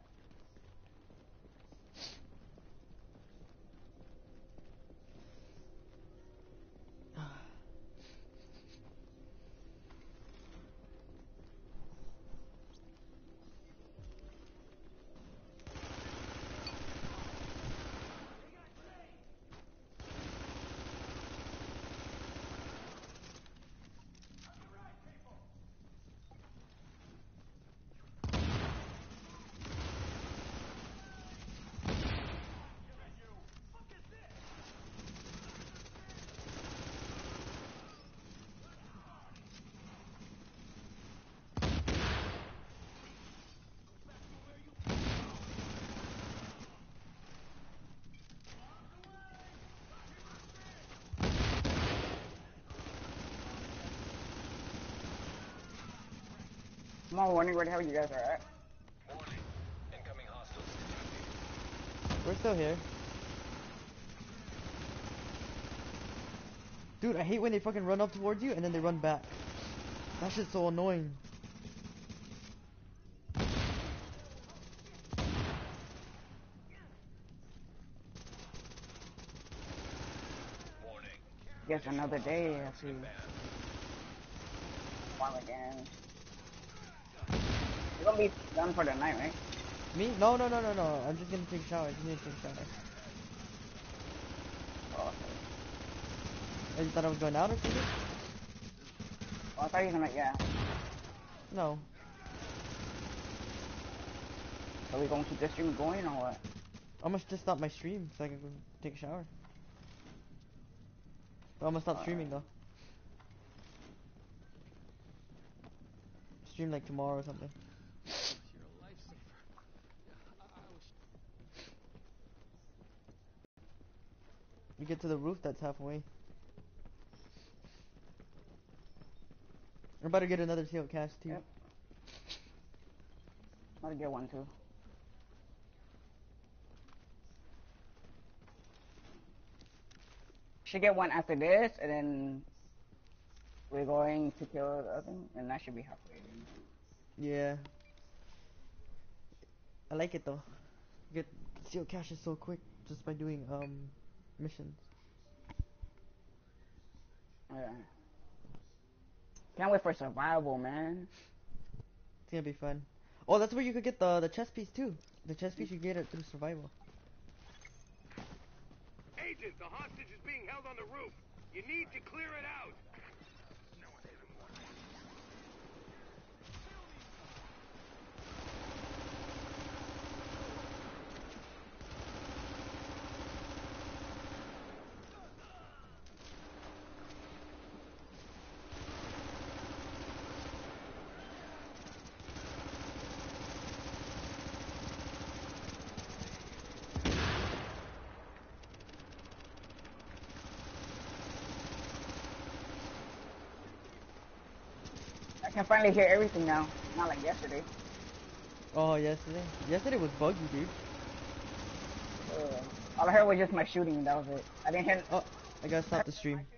I'm all wondering where the hell you guys are at. Warning. Incoming hostiles. We're still here. Dude, I hate when they fucking run up towards you and then they run back. That shit's so annoying. Warning. Guess another day, I see. Banned. Farm again. You're gonna be done for the night, right? Me? No, no, no, no, no. I'm just gonna take a shower. I just need to take a shower. Oh, okay. Oh, you thought I was going out or something? Oh, I thought you were gonna, yeah. No. So we gonna keep this stream going or what? I'm gonna just stop my stream so I can go take a shower. But I'm gonna stop streaming though. Stream like tomorrow or something. You're a lifesaver. Yeah, I, I was. We get to the roof, that's halfway. We're about to get another seal cash too. Yep. I'm gonna get one too. Should get one after this, and then we're going to kill the other thing, and that should be halfway. Yeah. I like it though. Get seal caches so quick just by doing um missions. Yeah. Can't wait for survival, man. It's gonna be fun. Oh, that's where you could get the the chess piece too. The chess piece you get it through survival. Agent, the hostage is being held on the roof. You need to clear it out. I can finally hear everything now. Not like yesterday. Oh, yesterday? Yesterday was buggy, dude. Uh, all I heard was just my shooting, and that was it. I didn't hear. Oh, I gotta stop the stream.